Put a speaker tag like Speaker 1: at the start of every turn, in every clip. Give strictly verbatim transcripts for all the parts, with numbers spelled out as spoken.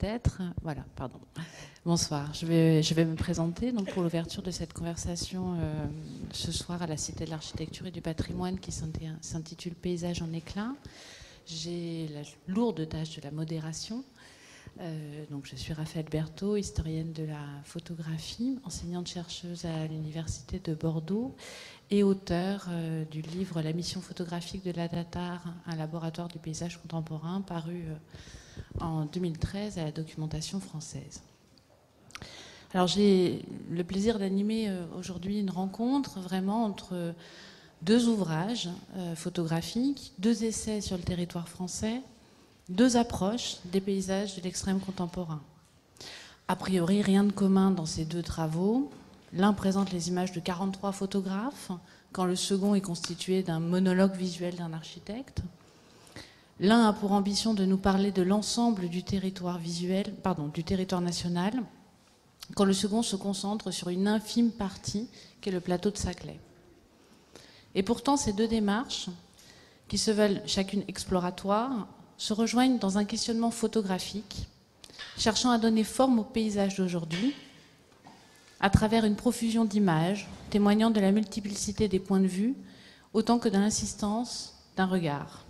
Speaker 1: peut-être. Voilà, pardon. Bonsoir. Je vais, je vais me présenter donc, pour l'ouverture de cette conversation euh, ce soir à la Cité de l'Architecture et du Patrimoine qui s'intitule Paysage en éclat. J'ai la lourde tâche de la modération. Euh, donc je suis Raphaël Berthaud, historienne de la photographie, enseignante-chercheuse à l'Université de Bordeaux et auteure euh, du livre La mission photographique de la Datar, un laboratoire du paysage contemporain, paru euh, en deux mille treize à la Documentation française. Alors j'ai le plaisir d'animer euh, aujourd'hui une rencontre vraiment entre deux ouvrages euh, photographiques, deux essais sur le territoire français, deux approches des paysages de l'extrême contemporain. A priori, rien de commun dans ces deux travaux. L'un présente les images de quarante-trois photographes, quand le second est constitué d'un monologue visuel d'un architecte. L'un a pour ambition de nous parler de l'ensemble du territoire visuel, pardon, du territoire national, quand le second se concentre sur une infime partie, qui est le plateau de Saclay. Et pourtant, ces deux démarches, qui se veulent chacune exploratoires, se rejoignent dans un questionnement photographique, cherchant à donner forme au paysage d'aujourd'hui, à travers une profusion d'images, témoignant de la multiplicité des points de vue, autant que de l'insistance d'un regard.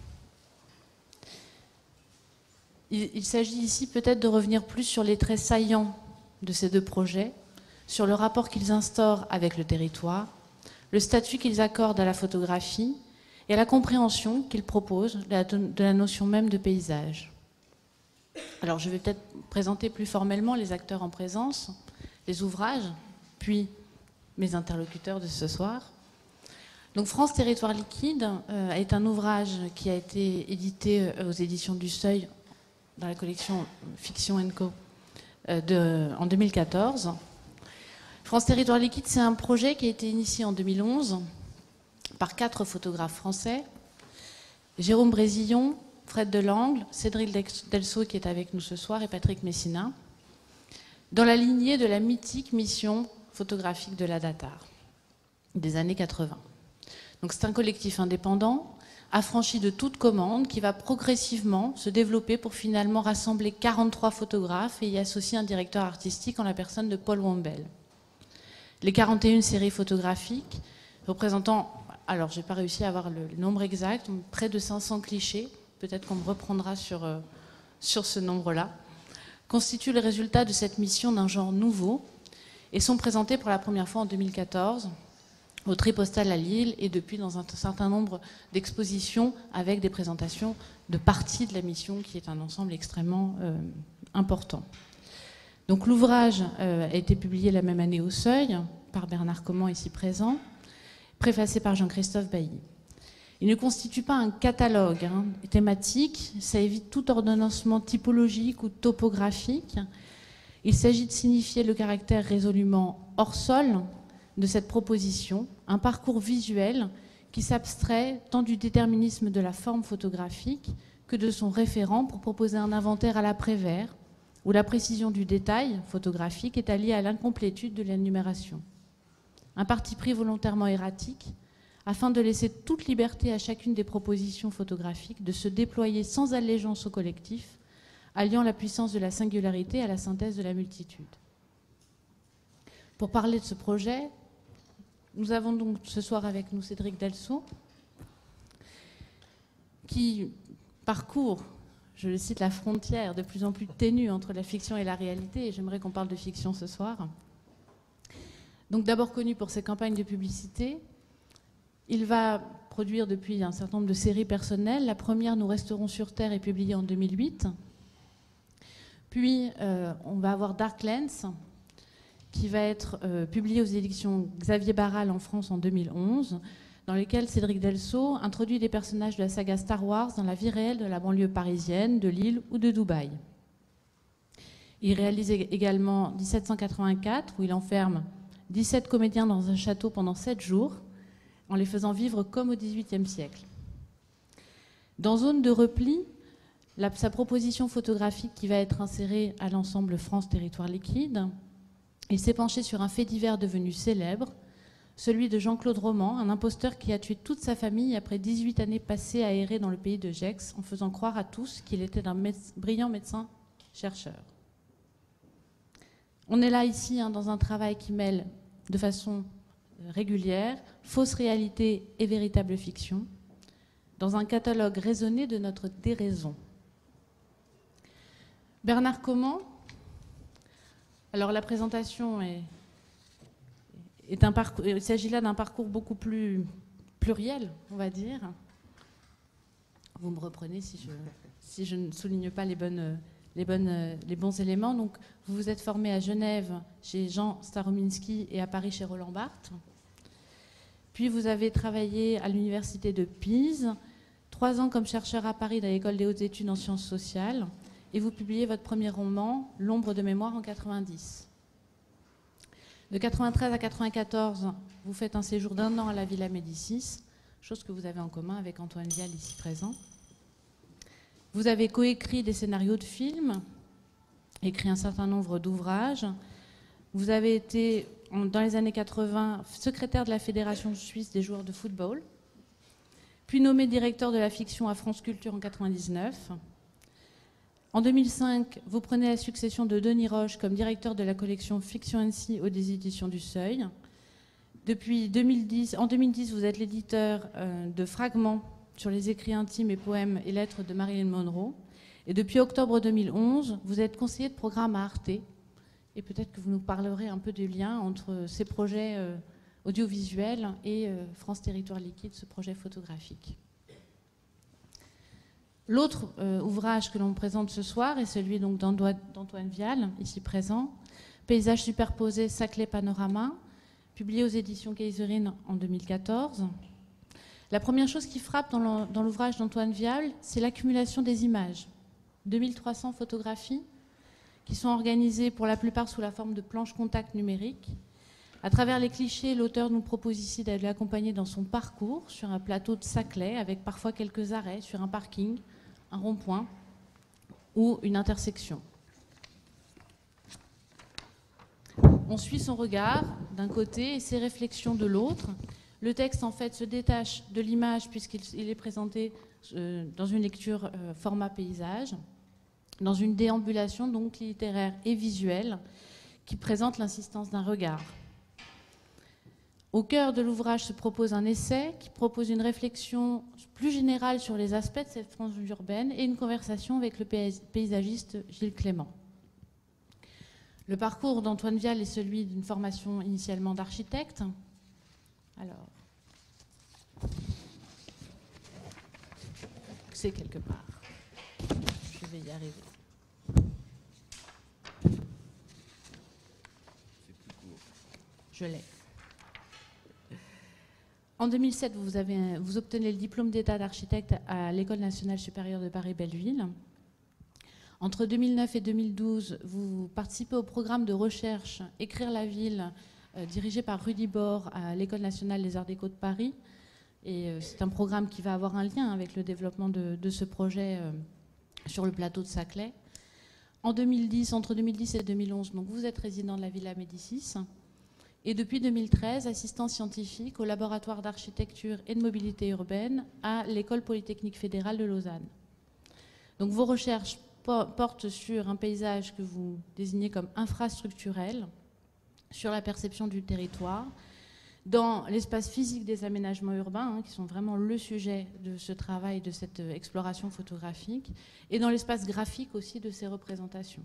Speaker 1: Il, il s'agit ici peut-être de revenir plus sur les traits saillants de ces deux projets, sur le rapport qu'ils instaurent avec le territoire, le statut qu'ils accordent à la photographie, et à la compréhension qu'il propose de la, de la notion même de paysage. Alors je vais peut-être présenter plus formellement les acteurs en présence, les ouvrages, puis mes interlocuteurs de ce soir. Donc France Territoire Liquide euh, est un ouvrage qui a été édité euh, aux éditions du Seuil dans la collection Fiction and Co euh, de, en deux mille quatorze. France Territoire Liquide, c'est un projet qui a été initié en deux mille onze par quatre photographes français, Jérôme Brésillon, Fred Delangle, Cédric Delceau qui est avec nous ce soir et Patrick Messina, dans la lignée de la mythique mission photographique de la Datar des années quatre-vingts. Donc c'est un collectif indépendant, affranchi de toute commande, qui va progressivement se développer pour finalement rassembler quarante-trois photographes et y associer un directeur artistique en la personne de Paul Wombel. Les quarante et une séries photographiques représentant, alors j'ai pas réussi à avoir le nombre exact, près de cinq cents clichés, peut-être qu'on me reprendra sur, euh, sur ce nombre-là, constituent le résultat de cette mission d'un genre nouveau et sont présentés pour la première fois en deux mille quatorze au Tripostal à Lille et depuis dans un certain nombre d'expositions avec des présentations de parties de la mission qui est un ensemble extrêmement euh, important. Donc l'ouvrage euh, a été publié la même année au Seuil par Bernard Comment ici présent, préfacé par Jean-Christophe Bailly. Il ne constitue pas un catalogue hein, thématique, ça évite tout ordonnancement typologique ou topographique. Il s'agit de signifier le caractère résolument hors sol de cette proposition, un parcours visuel qui s'abstrait tant du déterminisme de la forme photographique que de son référent pour proposer un inventaire à l'après-vert, où la précision du détail photographique est alliée à l'incomplétude de l'énumération. Un parti pris volontairement erratique, afin de laisser toute liberté à chacune des propositions photographiques de se déployer sans allégeance au collectif, alliant la puissance de la singularité à la synthèse de la multitude. Pour parler de ce projet, nous avons donc ce soir avec nous Cédric Delceau, qui parcourt, je le cite, la frontière de plus en plus ténue entre la fiction et la réalité, et j'aimerais qu'on parle de fiction ce soir. Donc d'abord connu pour ses campagnes de publicité, il va produire depuis un certain nombre de séries personnelles. La première, Nous resterons sur Terre, est publiée en deux mille huit. Puis euh, on va avoir Dark Lens, qui va être euh, publié aux éditions Xavier Barral en France en deux mille onze, dans lequel Cédric Delceau introduit des personnages de la saga Star Wars dans la vie réelle de la banlieue parisienne, de Lille ou de Dubaï. Il réalise également dix-sept cent quatre-vingt-quatre, où il enferme dix-sept comédiens dans un château pendant sept jours, en les faisant vivre comme au dix-huitième siècle. Dans Zone de repli, la, sa proposition photographique qui va être insérée à l'ensemble France Territoire Liquide, il s'est penché sur un fait divers devenu célèbre, celui de Jean-Claude Roman, un imposteur qui a tué toute sa famille après dix-huit années passées à errer dans le pays de Gex, en faisant croire à tous qu'il était un méde- brillant médecin-chercheur. On est là ici hein, dans un travail qui mêle de façon régulière fausse réalité et véritable fiction, dans un catalogue raisonné de notre déraison. Bernard Comment, alors la présentation est, est un parcours, il s'agit là d'un parcours beaucoup plus pluriel, on va dire. Vous me reprenez si je, si je ne souligne pas les, bonnes, les, bonnes, les bons éléments. Donc, vous vous êtes formé à Genève chez Jean Starominski et à Paris chez Roland Barthes. Puis vous avez travaillé à l'université de Pise, trois ans comme chercheur à Paris dans l'école des hautes études en sciences sociales, et vous publiez votre premier roman, L'ombre de mémoire, en quatre-vingt-dix. De quatre-vingt-treize à quatre-vingt-quatorze, vous faites un séjour d'un an à la Villa Médicis, chose que vous avez en commun avec Antoine Vial, ici présent. Vous avez coécrit des scénarios de films, écrit un certain nombre d'ouvrages. Vous avez été, dans les années quatre-vingts, secrétaire de la Fédération suisse des joueurs de football, puis nommé directeur de la fiction à France Culture en quatre-vingt-dix-neuf. En deux mille cinq, vous prenez la succession de Denis Roche comme directeur de la collection Fiction and Sea aux des éditions du Seuil. Depuis deux mille dix, en deux mille dix, vous êtes l'éditeur euh, de Fragments sur les écrits intimes et poèmes et lettres de Marilyn Monroe. Et depuis octobre deux mille onze, vous êtes conseiller de programme à Arte. Et peut-être que vous nous parlerez un peu du lien entre ces projets euh, audiovisuels et euh, France Territoire Liquide, ce projet photographique. L'autre euh, ouvrage que l'on présente ce soir est celui donc d'Antoine Vial, ici présent, Paysages superposés, Saclay Panorama, publié aux éditions Kaiserine en deux mille quatorze. La première chose qui frappe dans l'ouvrage d'Antoine Vial, c'est l'accumulation des images. deux mille trois cents photographies qui sont organisées pour la plupart sous la forme de planches contact numériques. À travers les clichés, l'auteur nous propose ici d'aller l'accompagner dans son parcours sur un plateau de Saclay, avec parfois quelques arrêts sur un parking, un rond-point ou une intersection. On suit son regard d'un côté et ses réflexions de l'autre. Le texte, en fait, se détache de l'image puisqu'il est présenté euh, dans une lecture euh, format paysage, dans une déambulation donc littéraire et visuelle qui présente l'insistance d'un regard. Au cœur de l'ouvrage se propose un essai qui propose une réflexion plus générale sur les aspects de cette France urbaine et une conversation avec le paysagiste Gilles Clément. Le parcours d'Antoine Vial est celui d'une formation initialement d'architecte. Alors, c'est quelque part. Je vais y arriver. Je l'ai. En deux mille sept, vous, avez, vous obtenez le diplôme d'état d'architecte à l'École nationale supérieure de Paris-Belleville. Entre deux mille neuf et deux mille douze, vous participez au programme de recherche Écrire la ville, euh, dirigé par Rudy Bord à l'École nationale des arts déco de Paris. Et euh, c'est un programme qui va avoir un lien avec le développement de, de ce projet euh, sur le plateau de Saclay. En deux mille dix, entre deux mille dix et deux mille onze, donc vous êtes résident de la Villa Médicis. Et depuis deux mille treize, assistant scientifique au laboratoire d'architecture et de mobilité urbaine à l'École polytechnique fédérale de Lausanne. Donc vos recherches portent sur un paysage que vous désignez comme infrastructurel, sur la perception du territoire, dans l'espace physique des aménagements urbains, hein, qui sont vraiment le sujet de ce travail, de cette exploration photographique, et dans l'espace graphique aussi de ces représentations.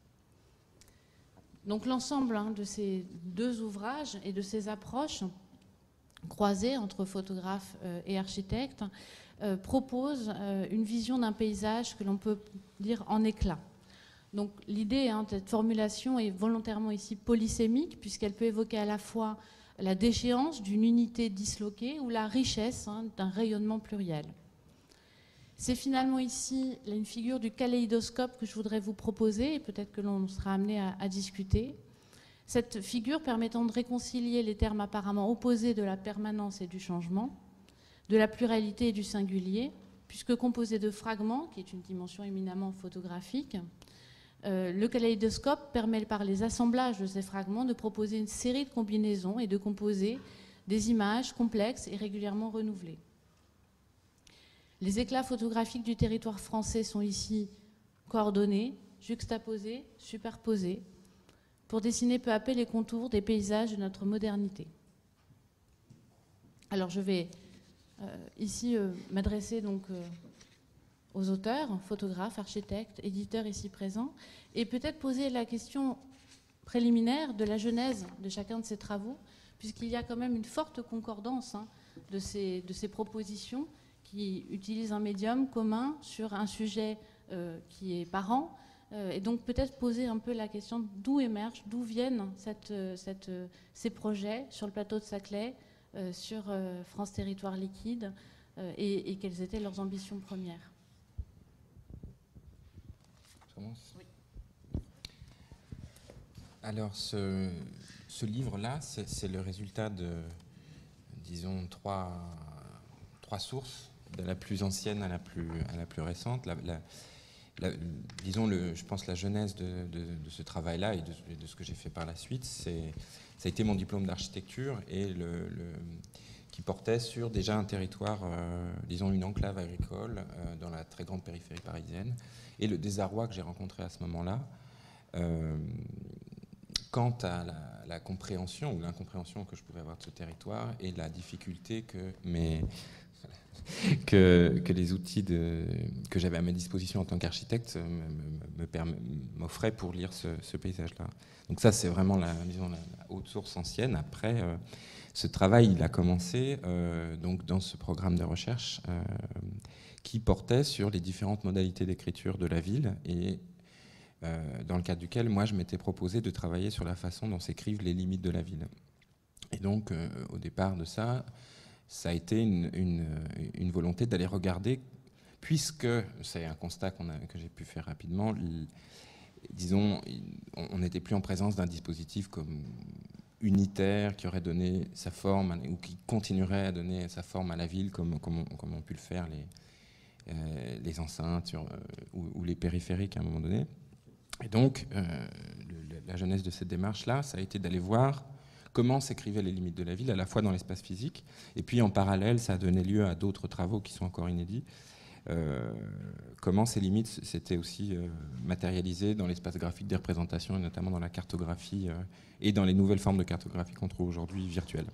Speaker 1: Donc l'ensemble hein, de ces deux ouvrages et de ces approches croisées entre photographes euh, et architectes euh, propose euh, une vision d'un paysage que l'on peut dire en éclat. Donc l'idée hein, de cette formulation est volontairement ici polysémique puisqu'elle peut évoquer à la fois la déchéance d'une unité disloquée ou la richesse hein, d'un rayonnement pluriel. C'est finalement ici une figure du kaléidoscope que je voudrais vous proposer, et peut-être que l'on sera amené à, à discuter. Cette figure permettant de réconcilier les termes apparemment opposés de la permanence et du changement, de la pluralité et du singulier, puisque composé de fragments, qui est une dimension éminemment photographique, euh, le kaléidoscope permet par les assemblages de ces fragments de proposer une série de combinaisons et de composer des images complexes et régulièrement renouvelées. Les éclats photographiques du territoire français sont ici coordonnés, juxtaposés, superposés. pour dessiner peu à peu les contours des paysages de notre modernité. Alors je vais euh, ici euh, m'adresser donc euh, aux auteurs, photographes, architectes, éditeurs ici présents, et peut-être poser la question préliminaire de la genèse de chacun de ces travaux, puisqu'il y a quand même une forte concordance hein, de, ces, de ces propositions qui utilisent un médium commun sur un sujet euh, qui est parent, euh, et donc peut-être poser un peu la question d'où émergent, d'où viennent cette, cette, ces projets sur le plateau de Saclay, euh, sur euh, France Territoire Liquide, euh, et, et quelles étaient leurs ambitions premières.
Speaker 2: Oui. Alors, ce, ce livre-là, c'est le résultat de, disons, trois, trois sources, de la plus ancienne à la plus, à la plus récente. La, la, la, disons, le, je pense, la genèse de, de, de ce travail-là et de, de ce que j'ai fait par la suite, ça a été mon diplôme d'architecture et le, le, qui portait sur déjà un territoire, euh, disons, une enclave agricole euh, dans la très grande périphérie parisienne, et le désarroi que j'ai rencontré à ce moment-là euh, quant à la, la compréhension ou l'incompréhension que je pouvais avoir de ce territoire et la difficulté que, mes, que, que les outils de, que j'avais à ma disposition en tant qu'architecte m'offraient pour lire ce, ce paysage-là. Donc ça, c'est vraiment la, disons, la, la haute source ancienne. Après, euh, ce travail, il a commencé euh, donc dans ce programme de recherche euh, qui portait sur les différentes modalités d'écriture de la ville et euh, dans le cadre duquel moi je m'étais proposé de travailler sur la façon dont s'écrivent les limites de la ville. Et donc euh, au départ de ça, ça a été une, une, une volonté d'aller regarder, puisque c'est un constat qu'on a, que j'ai pu faire rapidement, disons, on n'était plus en présence d'un dispositif comme unitaire qui aurait donné sa forme ou qui continuerait à donner sa forme à la ville comme, comme, on, comme ont pu le faire les, euh, les enceintes sur, euh, ou, ou les périphériques à un moment donné. Et donc, euh, le, la jeunesse de cette démarche-là, ça a été d'aller voir comment s'écrivaient les limites de la ville, à la fois dans l'espace physique, et puis en parallèle, ça a donné lieu à d'autres travaux qui sont encore inédits. Euh, comment ces limites s'étaient aussi euh, matérialisées dans l'espace graphique des représentations, et notamment dans la cartographie euh, et dans les nouvelles formes de cartographie qu'on trouve aujourd'hui virtuelles.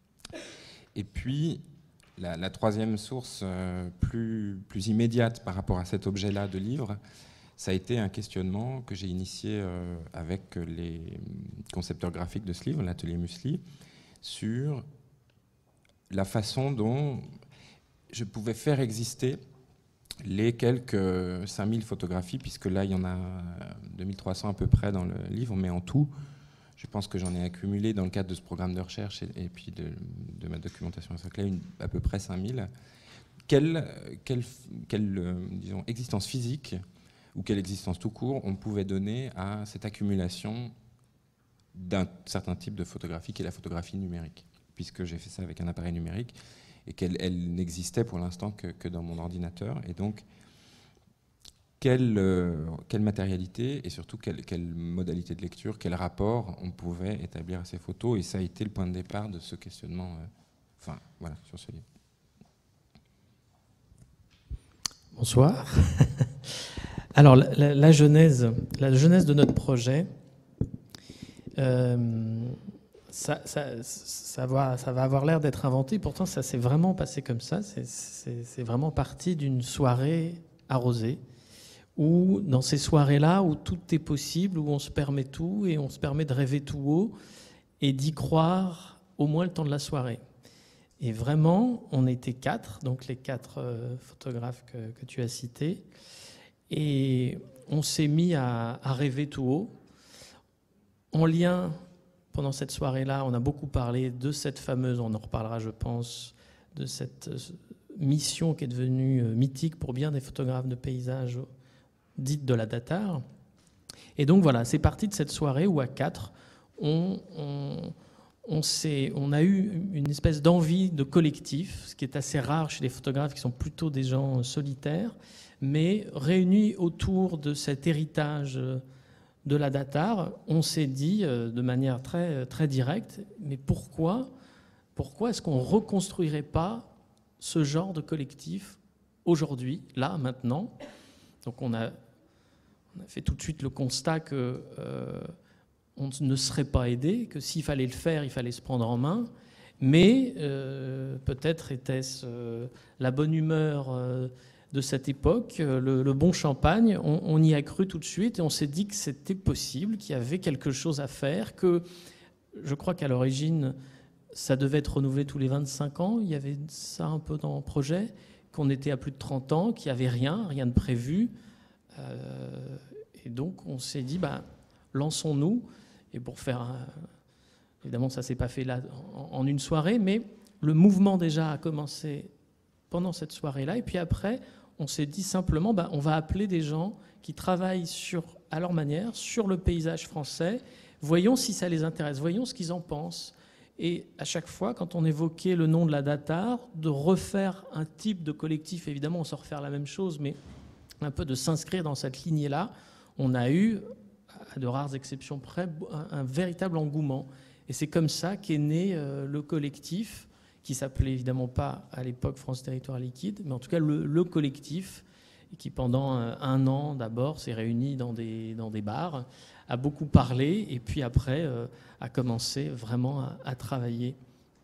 Speaker 2: Et puis, la, la troisième source euh, plus, plus immédiate par rapport à cet objet-là de livre, ça a été un questionnement que j'ai initié euh, avec les concepteurs graphiques de ce livre, l'atelier Musli, sur la façon dont je pouvais faire exister les quelques cinq mille photographies, puisque là, il y en a deux mille trois cents à peu près dans le livre, mais en tout, je pense que j'en ai accumulé dans le cadre de ce programme de recherche et, et puis de, de ma documentation à Saclay, une, à peu près cinq mille. Quelle, quelle, quelle euh, disons, existence physique ou quelle existence tout court on pouvait donner à cette accumulation d'un certain type de photographie qui est la photographie numérique, puisque j'ai fait ça avec un appareil numérique et qu'elle elle n'existait pour l'instant que, que dans mon ordinateur. Et donc, quelle, euh, quelle matérialité et surtout quelle, quelle modalité de lecture, quel rapport on pouvait établir à ces photos. Et ça a été le point de départ de ce questionnement, euh, enfin, voilà, sur ce livre.
Speaker 3: Bonsoir. Alors, la, la, la, genèse, la genèse de notre projet, euh, ça, ça, ça, va, ça va avoir l'air d'être inventé, pourtant ça s'est vraiment passé comme ça, c'est vraiment parti d'une soirée arrosée, où dans ces soirées-là, où tout est possible, où on se permet tout, et on se permet de rêver tout haut, et d'y croire au moins le temps de la soirée. Et vraiment, on était quatre, donc les quatre euh, photographes que, que tu as cités, et on s'est mis à, à rêver tout haut. En lien, pendant cette soirée-là, on a beaucoup parlé de cette fameuse, on en reparlera je pense, de cette mission qui est devenue mythique pour bien des photographes de paysages dites de la Datar. Et donc voilà, c'est parti de cette soirée où à quatre, on, on, on, on a eu une espèce d'envie de collectif, ce qui est assez rare chez les photographes qui sont plutôt des gens solitaires, mais réunis autour de cet héritage de la Datar, on s'est dit de manière très, très directe, mais pourquoi, pourquoi est-ce qu'on ne reconstruirait pas ce genre de collectif aujourd'hui, là, maintenant? Donc on a, on a fait tout de suite le constat que euh, on ne serait pas aidé, que s'il fallait le faire, il fallait se prendre en main. Mais euh, peut-être était-ce euh, la bonne humeur euh, de cette époque, euh, le, le bon champagne. On, on y a cru tout de suite et on s'est dit que c'était possible, qu'il y avait quelque chose à faire, que je crois qu'à l'origine, ça devait être renouvelé tous les vingt-cinq ans. Il y avait ça un peu dans le projet, qu'on était à plus de trente ans, qu'il n'y avait rien, rien de prévu. Euh, et donc on s'est dit, bah, lançons-nous. Et pour faire... Un, évidemment, ça ne s'est pas fait là en une soirée, mais le mouvement déjà a commencé pendant cette soirée-là. Et puis après, on s'est dit simplement, bah, on va appeler des gens qui travaillent sur, à leur manière sur le paysage français. Voyons si ça les intéresse, voyons ce qu'ils en pensent. Et à chaque fois, quand on évoquait le nom de la Datar, de refaire un type de collectif, évidemment, on sort refaire la même chose, mais un peu de s'inscrire dans cette lignée-là, on a eu, à de rares exceptions près, un, un véritable engouement. Et c'est comme ça qu'est né euh, le collectif, qui s'appelait évidemment pas à l'époque France Territoire Liquide, mais en tout cas le, le collectif, qui pendant euh, un an d'abord s'est réuni dans des, dans des bars, a beaucoup parlé, et puis après euh, a commencé vraiment à, à travailler.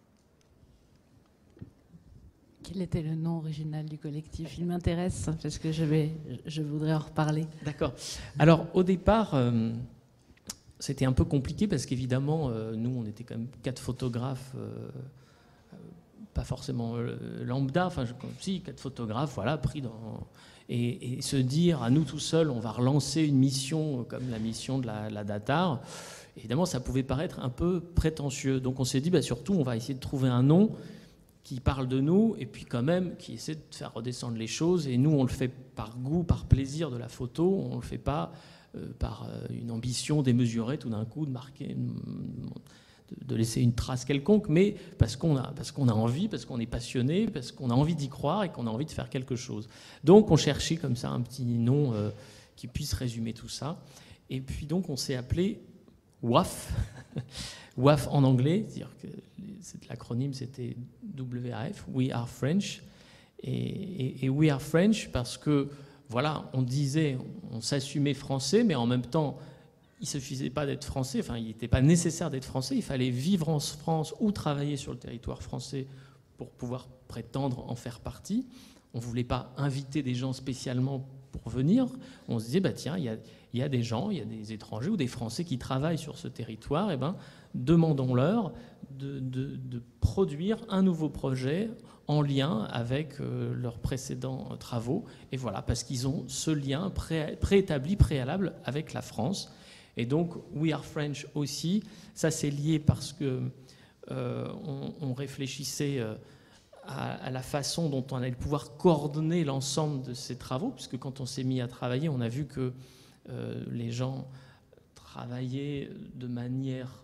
Speaker 1: Quel était le nom original du collectif? Il m'intéresse, parce que je, vais, je voudrais en reparler.
Speaker 3: D'accord. Alors au départ... Euh, C'était un peu compliqué parce qu'évidemment, euh, nous, on était quand même quatre photographes, euh, euh, pas forcément euh, lambda, enfin, je, si, quatre photographes, voilà, pris dans... Et, et se dire, à nous tout seuls, on va relancer une mission comme la mission de la, la Datar, évidemment, ça pouvait paraître un peu prétentieux. Donc on s'est dit, bah, surtout, on va essayer de trouver un nom qui parle de nous et puis quand même qui essaie de faire redescendre les choses. Et nous, on le fait par goût, par plaisir de la photo, on ne le fait pas... Euh, par une ambition démesurée tout d'un coup de marquer, de, de laisser une trace quelconque, mais parce qu'on a, parce qu'on a envie, parce qu'on est passionné, parce qu'on a envie d'y croire et qu'on a envie de faire quelque chose. Donc on cherchait comme ça un petit nom euh, qui puisse résumer tout ça. Et puis donc on s'est appelé W A F, W A F en anglais, c'est-à-dire que l'acronyme c'était W A F, We Are French, et, et, et We Are French parce que voilà, on disait, on s'assumait français, mais en même temps, il ne suffisait pas d'être français, enfin, il n'était pas nécessaire d'être français, il fallait vivre en France ou travailler sur le territoire français pour pouvoir prétendre en faire partie. On ne voulait pas inviter des gens spécialement pour venir. On se disait, bah, tiens, il y a, il y a des gens, il y a des étrangers ou des Français qui travaillent sur ce territoire, et ben, demandons-leur de, de, de produire un nouveau projet en lien avec euh, leurs précédents travaux. Et voilà, parce qu'ils ont ce lien pré- préétabli, préalable avec la France. Et donc, We Are French aussi, ça c'est lié parce que euh, on, on réfléchissait euh, à, à la façon dont on allait pouvoir coordonner l'ensemble de ces travaux, puisque quand on s'est mis à travailler, on a vu que euh, les gens travaillaient de manière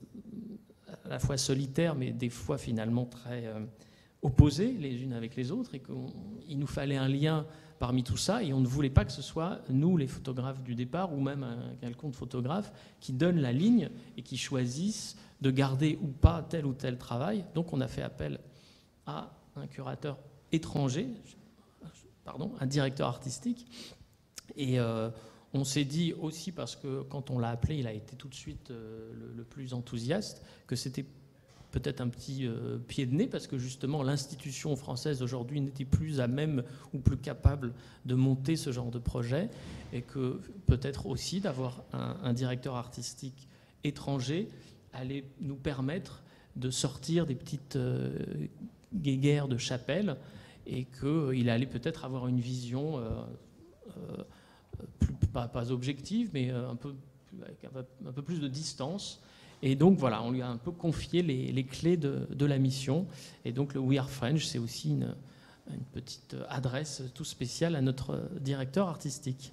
Speaker 3: à la fois solitaire, mais des fois finalement très... Euh, opposés les unes avec les autres, et qu'il nous fallait un lien parmi tout ça, et on ne voulait pas que ce soit nous, les photographes du départ, ou même un quelconque photographe, qui donne la ligne et qui choisissent de garder ou pas tel ou tel travail. Donc on a fait appel à un curateur étranger, pardon, un directeur artistique, et euh, on s'est dit aussi, parce que quand on l'a appelé, il a été tout de suite euh, le, le plus enthousiaste, que c'était peut-être un petit euh, pied de nez, parce que justement l'institution française aujourd'hui n'était plus à même ou plus capable de monter ce genre de projet, et que peut-être aussi d'avoir un, un directeur artistique étranger allait nous permettre de sortir des petites euh, guéguerres de chapelle, et qu'il allait peut-être avoir une vision euh, euh, plus, pas, pas objective, mais un peu, avec un peu, un peu plus de distance. Et donc voilà, on lui a un peu confié les, les clés de, de la mission. Et donc le We Are French, c'est aussi une, une petite adresse tout spéciale à notre directeur artistique.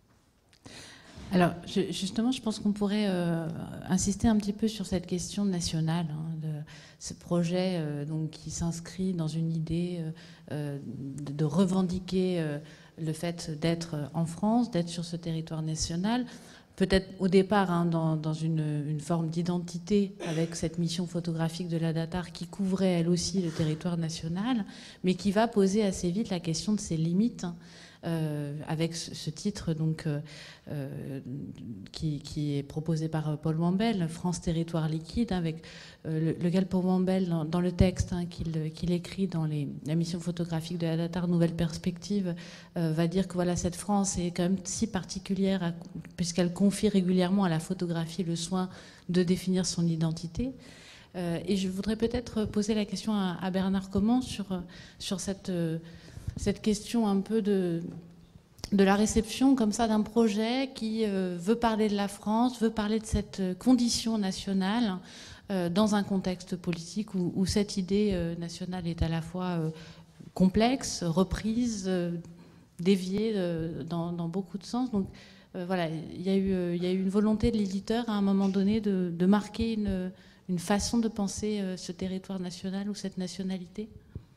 Speaker 1: Alors je, justement, je pense qu'on pourrait euh, insister un petit peu sur cette question nationale, hein, de ce projet euh, donc, qui s'inscrit dans une idée euh, de, de revendiquer euh, le fait d'être en France, d'être sur ce territoire national. Peut-être au départ hein, dans, dans une, une forme d'identité avec cette mission photographique de la Datar qui couvrait elle aussi le territoire national, mais qui va poser assez vite la question de ses limites euh, avec ce, ce titre donc, euh, euh, qui, qui est proposé par Paul Wambel, France, territoire liquide, avec euh, lequel Paul Wambel, dans, dans le texte hein, qu'il qu'il écrit dans les, la mission photographique de la Datar Nouvelle Perspective, euh, va dire que voilà, cette France est quand même si particulière puisqu'elle confie régulièrement à la photographie le soin de définir son identité. Euh, et je voudrais peut-être poser la question à, à Bernard Comment sur, sur cette... Euh, cette question un peu de, de la réception comme ça d'un projet qui euh, veut parler de la France, veut parler de cette condition nationale euh, dans un contexte politique où, où cette idée euh, nationale est à la fois euh, complexe, reprise, euh, déviée euh, dans, dans beaucoup de sens. Donc euh, voilà, il y a eu, euh, il y a eu une volonté de l'éditeur à un moment donné de, de marquer une, une façon de penser euh, ce territoire national ou cette nationalité.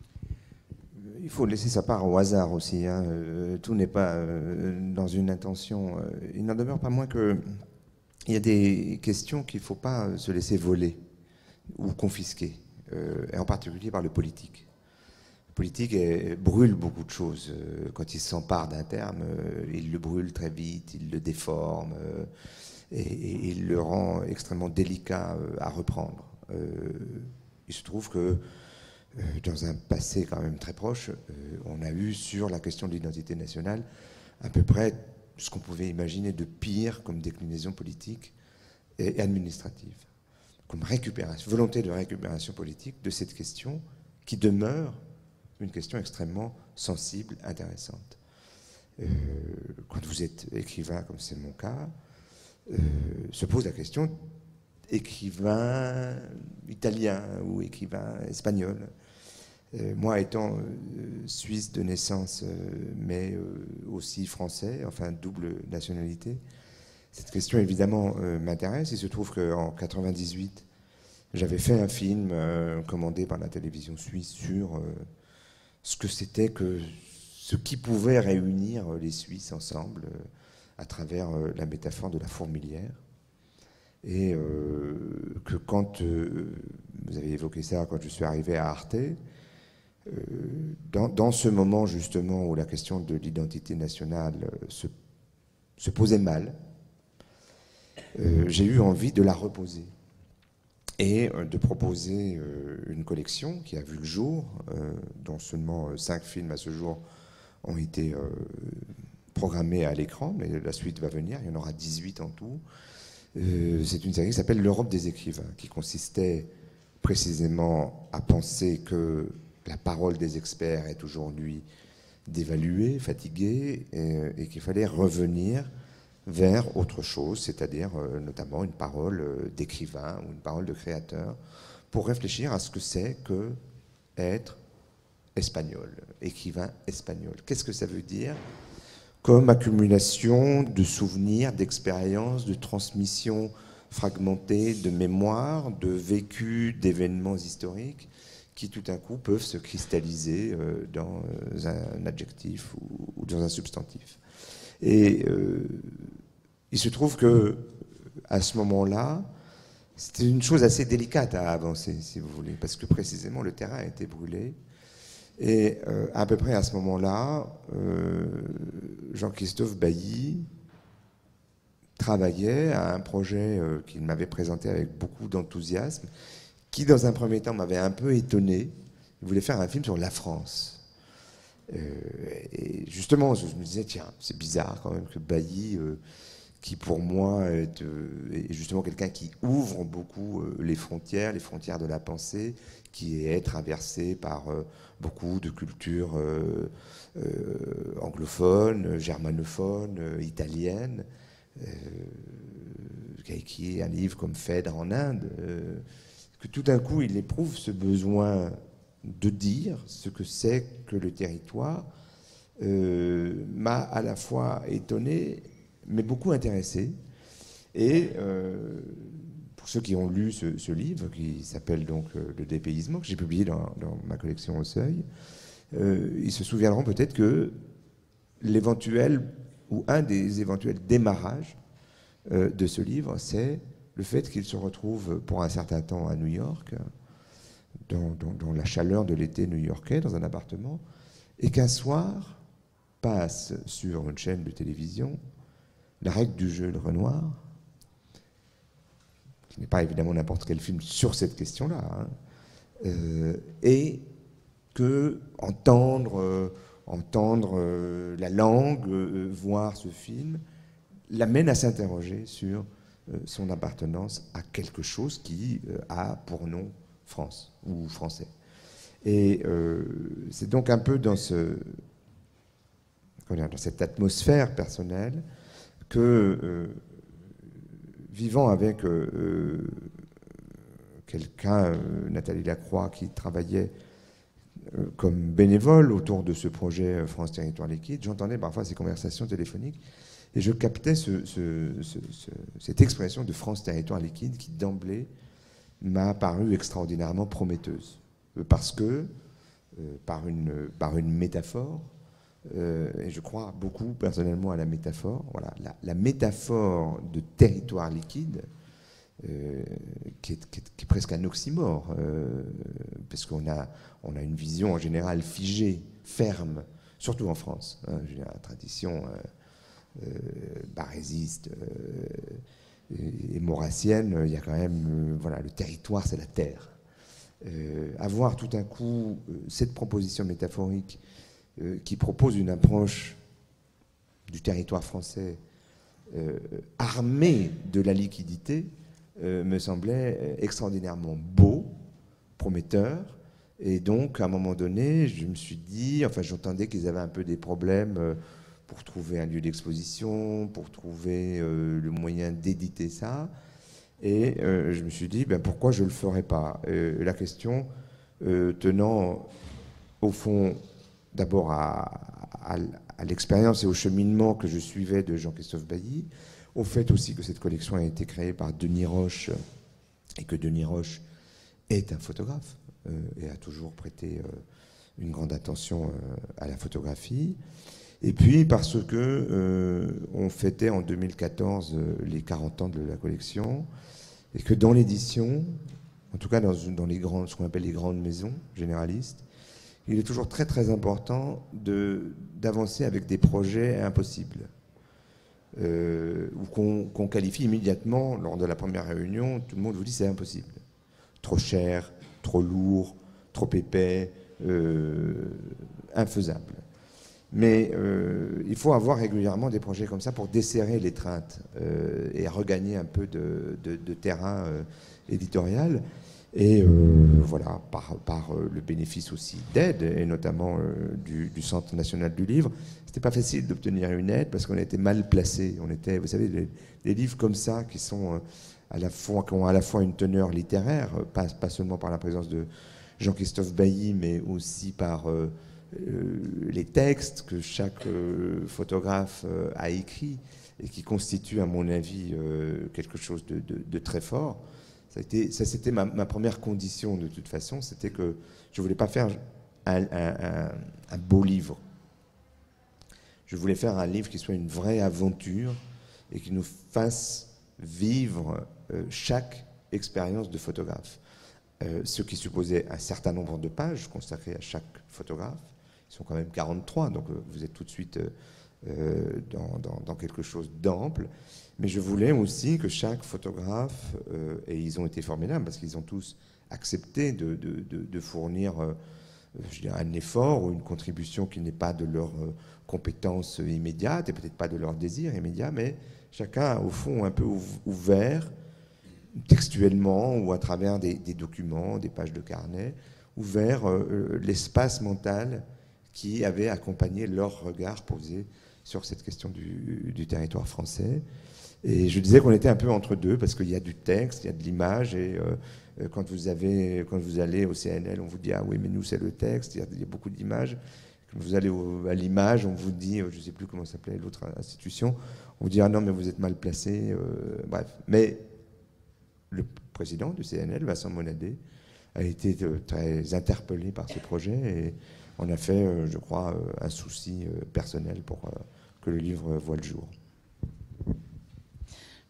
Speaker 4: Il faut laisser sa part au hasard aussi. Hein. Euh, tout n'est pas euh, dans une intention. Euh, il n'en demeure pas moins que il y a des questions qu'il ne faut pas se laisser voler ou confisquer, euh, et en particulier par le politique. Le politique est, brûle beaucoup de choses. Euh, quand il s'empare d'un terme, euh, il le brûle très vite, il le déforme, euh, et, et il le rend extrêmement délicat euh, à reprendre. Euh, il se trouve que dans un passé quand même très proche, on a eu sur la question de l'identité nationale à peu près ce qu'on pouvait imaginer de pire comme déclinaison politique et administrative, comme récupération, volonté de récupération politique de cette question qui demeure une question extrêmement sensible, intéressante. Euh, quand vous êtes écrivain, comme c'est mon cas, euh, se pose la question écrivain italien ou écrivain espagnol. Euh, moi, étant euh, suisse de naissance, euh, mais euh, aussi français, enfin double nationalité, cette question évidemment euh, m'intéresse. Il se trouve qu'en quatre-vingt-dix-huit, j'avais fait un film euh, commandé par la télévision suisse sur euh, ce que c'était que ce qui pouvait réunir les Suisses ensemble euh, à travers euh, la métaphore de la fourmilière. Et euh, que quand, euh, vous avez évoqué ça, quand je suis arrivé à Arte, euh, dans, dans ce moment justement où la question de l'identité nationale se, se posait mal, euh, j'ai eu envie de la reposer et euh, de proposer euh, une collection qui a vu le jour, euh, dont seulement cinq films à ce jour ont été euh, programmés à l'écran, mais la suite va venir, il y en aura dix-huit en tout. Euh, c'est une série qui s'appelle l'Europe des écrivains, qui consistait précisément à penser que la parole des experts est aujourd'hui dévaluée, fatiguée, et, et qu'il fallait revenir vers autre chose, c'est-à-dire euh, notamment une parole euh, d'écrivain ou une parole de créateur, pour réfléchir à ce que c'est que être espagnol, écrivain espagnol. Qu'est-ce que ça veut dire ? Comme accumulation de souvenirs, d'expériences, de transmissions fragmentées, de mémoires, de vécus, d'événements historiques qui tout d'un coup peuvent se cristalliser euh, dans un adjectif ou, ou dans un substantif. Et euh, il se trouve que à ce moment-là, c'était une chose assez délicate à avancer, si vous voulez, parce que précisément le terrain a été brûlé. Et euh, à peu près à ce moment-là, euh, Jean-Christophe Bailly travaillait à un projet euh, qu'il m'avait présenté avec beaucoup d'enthousiasme, qui dans un premier temps m'avait un peu étonné. Il voulait faire un film sur la France. Euh, et justement, je me disais, tiens, c'est bizarre quand même que Bailly, euh, qui pour moi est, euh, est justement quelqu'un qui ouvre beaucoup euh, les frontières, les frontières de la pensée, qui est traversé par euh, beaucoup de cultures euh, euh, anglophones, germanophones, euh, italiennes, euh, qui a écrit un livre comme Phèdre en Inde, euh, que tout d'un coup il éprouve ce besoin de dire ce que c'est que le territoire, euh, m'a à la fois étonné, mais beaucoup intéressé. Et euh, pour ceux qui ont lu ce, ce livre, qui s'appelle donc euh, Le dépaysement, que j'ai publié dans, dans ma collection Au Seuil, euh, ils se souviendront peut-être que l'éventuel, ou un des éventuels démarrages euh, de ce livre, c'est le fait qu'il se retrouve pour un certain temps à New York, dans, dans, dans la chaleur de l'été new-yorkais, dans un appartement, et qu'un soir, passe sur une chaîne de télévision La règle du jeu de Renoir, qui n'est pas évidemment n'importe quel film sur cette question-là, hein, euh, et que entendre, euh, entendre euh, la langue, euh, voir ce film, l'amène à s'interroger sur euh, son appartenance à quelque chose qui euh, a pour nom France ou français. Et euh, c'est donc un peu dans, ce, dans cette atmosphère personnelle que, euh, vivant avec euh, quelqu'un, euh, Nathalie Lacroix, qui travaillait euh, comme bénévole autour de ce projet euh, France Territoire Liquide, j'entendais parfois ces conversations téléphoniques et je captais ce, ce, ce, ce, cette expression de France Territoire Liquide qui d'emblée m'a paru extraordinairement prometteuse. Parce que, euh, par, une, par une métaphore, euh, et je crois beaucoup personnellement à la métaphore, voilà, la, la métaphore de territoire liquide, euh, qui, est, qui, est, qui est presque un oxymore, euh, parce qu'on a, on a une vision en général figée, ferme, surtout en France, hein, la tradition euh, euh, barésiste euh, et, et maurassienne, il y a quand même, euh, voilà, le territoire c'est la terre. Euh, avoir tout d'un coup euh, cette proposition métaphorique euh, qui propose une approche du territoire français euh, armée de la liquidité euh, me semblait extraordinairement beau, prometteur, et donc à un moment donné je me suis dit, enfin j'entendais qu'ils avaient un peu des problèmes euh, pour trouver un lieu d'exposition, pour trouver euh, le moyen d'éditer ça. Et euh, je me suis dit, ben, pourquoi je ne le ferais pas? euh, La question euh, tenant, au fond, d'abord à, à, à l'expérience et au cheminement que je suivais de Jean-Christophe Bailly, au fait aussi que cette collection a été créée par Denis Roche, et que Denis Roche est un photographe, euh, et a toujours prêté euh, une grande attention euh, à la photographie. Et puis parce que euh, on fêtait en deux mille quatorze euh, les quarante ans de la collection, et que dans l'édition, en tout cas dans, dans les grandes, ce qu'on appelle les grandes maisons généralistes, il est toujours très très important de, d'avancer avec des projets impossibles, euh, ou qu'on, qu'on qualifie immédiatement lors de la première réunion. Tout le monde vous dit c'est impossible, trop cher, trop lourd, trop épais, euh, infaisable. Mais euh, il faut avoir régulièrement des projets comme ça pour desserrer l'étreinte euh, et regagner un peu de, de, de terrain euh, éditorial. Et euh, voilà, par, par euh, le bénéfice aussi d'aide, et notamment euh, du, du Centre national du livre. C'était pas facile d'obtenir une aide parce qu'on était mal placé. On était, vous savez, des, des livres comme ça qui sont euh, à la fois, qui ont à la fois une teneur littéraire, pas, pas seulement par la présence de Jean-Christophe Bailly, mais aussi par euh, Euh, les textes que chaque euh, photographe euh, a écrits et qui constituent, à mon avis, euh, quelque chose de, de, de très fort. Ça, a été, ça c'était ma, ma première condition de toute façon, c'était que je ne voulais pas faire un, un, un, un beau livre. Je voulais faire un livre qui soit une vraie aventure et qui nous fasse vivre euh, chaque expérience de photographe. Euh, ce qui supposait un certain nombre de pages consacrées à chaque photographe. Ils sont quand même quarante-trois, donc euh, vous êtes tout de suite euh, dans, dans, dans quelque chose d'ample. Mais je voulais aussi que chaque photographe, euh, et ils ont été formidables parce qu'ils ont tous accepté de, de, de, de fournir euh, je dirais, un effort ou une contribution qui n'est pas de leur euh, compétence immédiate et peut-être pas de leur désir immédiat, mais chacun, au fond, un peu ouvert, textuellement ou à travers des, des documents, des pages de carnet, ouvert euh, l'espace mental qui avait accompagné leur regard posé sur cette question du, du territoire français. Et je disais qu'on était un peu entre deux, parce qu'il y a du texte, il y a de l'image, et euh, quand, vous avez, quand vous allez au C N L, on vous dit « Ah oui, mais nous, c'est le texte », il y a, il y a beaucoup d'images. Quand vous allez au, à l'image, on vous dit, je ne sais plus comment s'appelait l'autre institution, on vous dit « Ah non, mais vous êtes mal placé euh, ». Bref, mais le président du C N L, Vincent Monadé, a été très interpellé par ce projet et on a fait, je crois, un souci personnel pour que le livre voie le jour.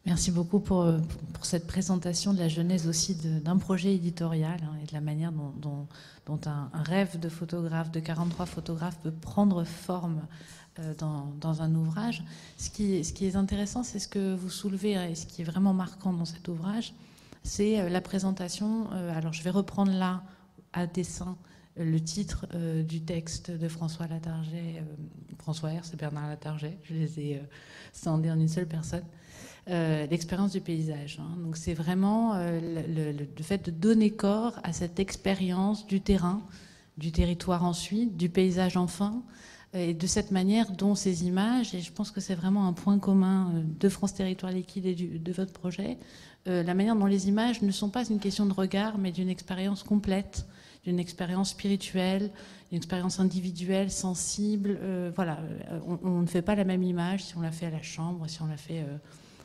Speaker 1: Merci beaucoup pour, pour cette présentation de la genèse aussi d'un projet éditorial hein, et de la manière dont, dont, dont un, un rêve de photographe, de quarante-trois photographes peut prendre forme euh, dans, dans un ouvrage. Ce qui, ce qui est intéressant, c'est ce que vous soulevez et ce qui est vraiment marquant dans cet ouvrage, c'est la présentation. Euh, alors je vais reprendre là, à dessein, le titre euh, du texte de François Latarjet, euh, François R, c'est Bernard Latarjet, je les ai euh, scindés en une seule personne. Euh, l'expérience du paysage. Hein. Donc c'est vraiment euh, le, le, le fait de donner corps à cette expérience du terrain, du territoire ensuite, du paysage enfin, et de cette manière dont ces images, et je pense que c'est vraiment un point commun de France Territoire Liquide et du, de votre projet, euh, la manière dont les images ne sont pas une question de regard, mais d'une expérience complète, d'une expérience spirituelle, une expérience individuelle, sensible. Euh, voilà, on, on ne fait pas la même image si on la fait à la chambre, si on la fait... Euh,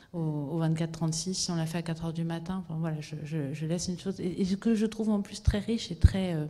Speaker 1: au vingt-quatre trente-six, si on l'a fait à quatre heures du matin. Enfin, voilà, je, je, je laisse une chose. Et, et ce que je trouve en plus très riche et très, euh,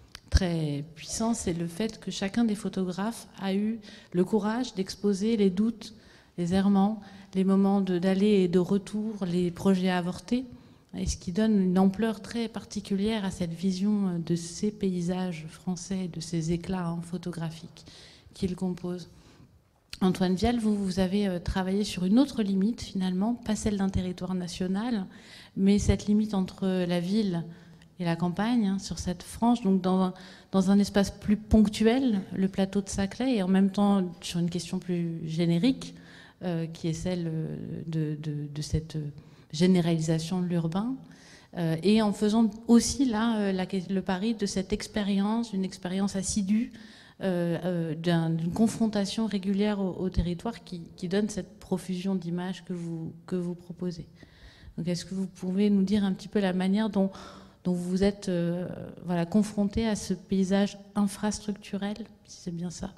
Speaker 1: très puissant, c'est le fait que chacun des photographes a eu le courage d'exposer les doutes, les errements, les moments d'aller et de retour, les projets avortés, et ce qui donne une ampleur très particulière à cette vision de ces paysages français, de ces éclats hein, photographiques qu'ils composent. Antoine Vial, vous, vous avez travaillé sur une autre limite, finalement, pas celle d'un territoire national, mais cette limite entre la ville et la campagne, hein, sur cette frange, donc dans un, dans un espace plus ponctuel, le plateau de Saclay, et en même temps sur une question plus générique, euh, qui est celle de, de, de cette généralisation de l'urbain, euh, et en faisant aussi là la, le pari de cette expérience, une expérience assidue, Euh, euh, d'une confrontation régulière au, au territoire qui, qui donne cette profusion d'images que vous, que vous proposez. Donc, est-ce que vous pouvez nous dire un petit peu la manière dont, dont vous êtes euh, voilà, confronté à ce paysage infrastructurel, si c'est bien ça?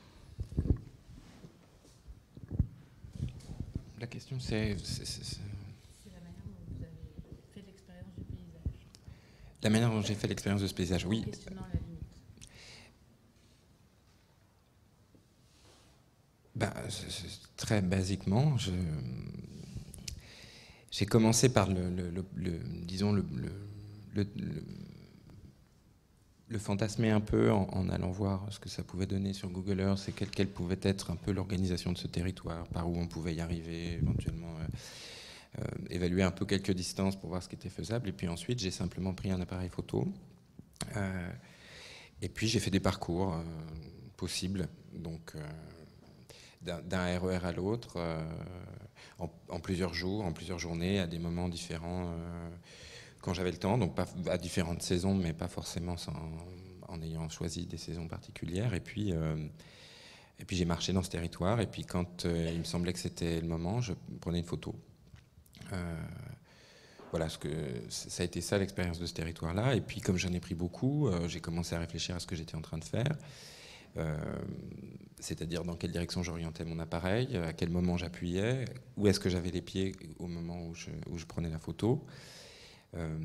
Speaker 2: La question, c'est...
Speaker 1: C'est la manière dont vous avez fait l'expérience du paysage.
Speaker 2: La manière dont j'ai fait l'expérience de ce paysage, oui. Ben, très basiquement, je, j'ai commencé par le, le, le, le disons le, le, le, le fantasmer un peu en, en allant voir ce que ça pouvait donner sur Google Earth et quelle, quelle pouvait être un peu l'organisation de ce territoire, par où on pouvait y arriver, éventuellement euh, euh, évaluer un peu quelques distances pour voir ce qui était faisable. Et puis ensuite, j'ai simplement pris un appareil photo euh, et puis j'ai fait des parcours euh, possibles. Donc euh, d'un R E R à l'autre, euh, en, en plusieurs jours, en plusieurs journées, à des moments différents, euh, quand j'avais le temps, donc pas à différentes saisons, mais pas forcément sans, en ayant choisi des saisons particulières. Et puis, euh, et puis j'ai marché dans ce territoire, et puis quand euh, il me semblait que c'était le moment, je prenais une photo. Euh, voilà, ce que, ça a été ça l'expérience de ce territoire-là. Et puis comme j'en ai pris beaucoup, euh, j'ai commencé à réfléchir à ce que j'étais en train de faire. Euh, c'est-à-dire dans quelle direction j'orientais mon appareil, à quel moment j'appuyais, où est-ce que j'avais les pieds au moment où je, où je prenais la photo. Euh,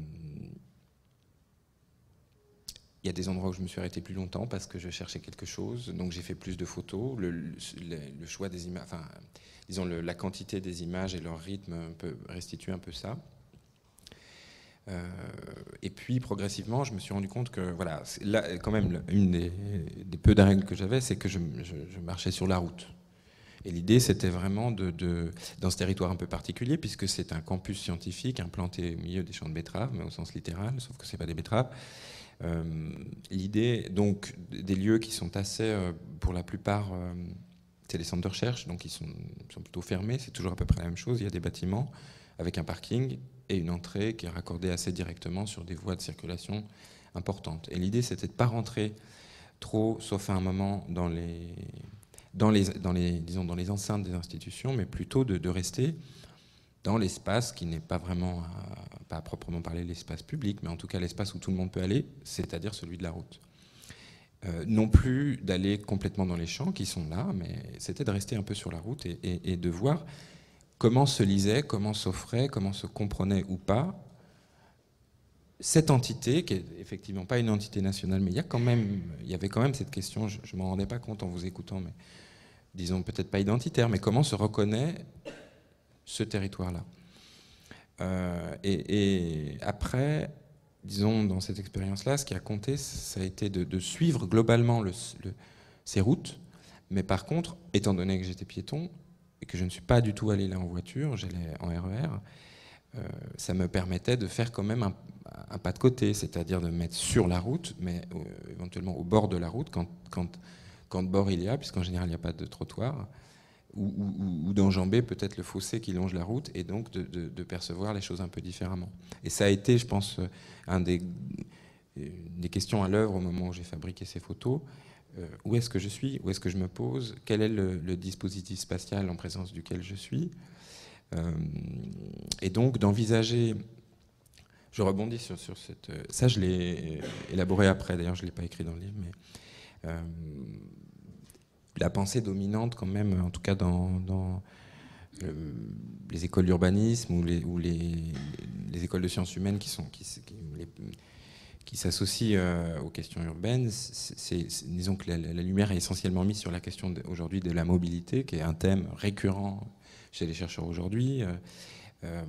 Speaker 2: il y a des endroits où je me suis arrêté plus longtemps parce que je cherchais quelque chose, donc j'ai fait plus de photos. Le, le, le choix des images, enfin, disons le, la quantité des images et leur rythme peut restituer un peu ça. Euh, et puis progressivement, je me suis rendu compte que, voilà, là, quand même, une des, des peu de règles que j'avais, c'est que je, je, je marchais sur la route. Et l'idée, c'était vraiment de, de, dans ce territoire un peu particulier, puisque c'est un campus scientifique implanté au milieu des champs de betteraves, mais au sens littéral, sauf que c'est pas des betteraves. Euh, l'idée, donc, des lieux qui sont assez, euh, pour la plupart, euh, c'est des centres de recherche, donc ils sont, ils sont plutôt fermés. C'est toujours à peu près la même chose. Il y a des bâtiments avec un parking et une entrée qui est raccordée assez directement sur des voies de circulation importantes. Et l'idée, c'était de ne pas rentrer trop, sauf à un moment, dans les, dans les, dans les, disons, dans les enceintes des institutions, mais plutôt de, de rester dans l'espace qui n'est pas vraiment, pas à proprement parler l'espace public, mais en tout cas l'espace où tout le monde peut aller, c'est-à-dire celui de la route. Euh, non plus d'aller complètement dans les champs qui sont là, mais c'était de rester un peu sur la route et, et, et de voir comment se lisait, comment s'offrait, comment se comprenait ou pas cette entité, qui est effectivement pas une entité nationale, mais il y a quand même, il y avait quand même cette question, je ne m'en rendais pas compte en vous écoutant, mais disons peut-être pas identitaire, mais comment se reconnaît ce territoire-là. Euh, et, et après, disons, dans cette expérience-là, ce qui a compté, ça a été de, de suivre globalement le, le, ces routes. Mais par contre, étant donné que j'étais piéton et que je ne suis pas du tout allé là en voiture, j'allais en R E R, euh, ça me permettait de faire quand même un, un pas de côté, c'est-à-dire de me mettre sur la route, mais euh, éventuellement au bord de la route, quand, quand, quand de bord il y a, puisqu'en général il n'y a pas de trottoir, ou, ou, ou d'enjamber peut-être le fossé qui longe la route, et donc de, de, de percevoir les choses un peu différemment. Et ça a été, je pense, un des, des questions à l'œuvre au moment où j'ai fabriqué ces photos. Euh, où est-ce que je suis? Où est-ce que je me pose? Quel est le, le dispositif spatial en présence duquel je suis? euh, Et donc d'envisager... Je rebondis sur, sur cette... Ça, je l'ai élaboré après, d'ailleurs, je ne l'ai pas écrit dans le livre, mais... Euh, la pensée dominante, quand même, en tout cas dans, dans euh, les écoles d'urbanisme ou, les, ou les, les écoles de sciences humaines qui sont... Qui, qui, les, qui s'associe euh, aux questions urbaines, c'est, c'est, disons que la, la lumière est essentiellement mise sur la question de, aujourd'hui de la mobilité, qui est un thème récurrent chez les chercheurs aujourd'hui. Euh, euh,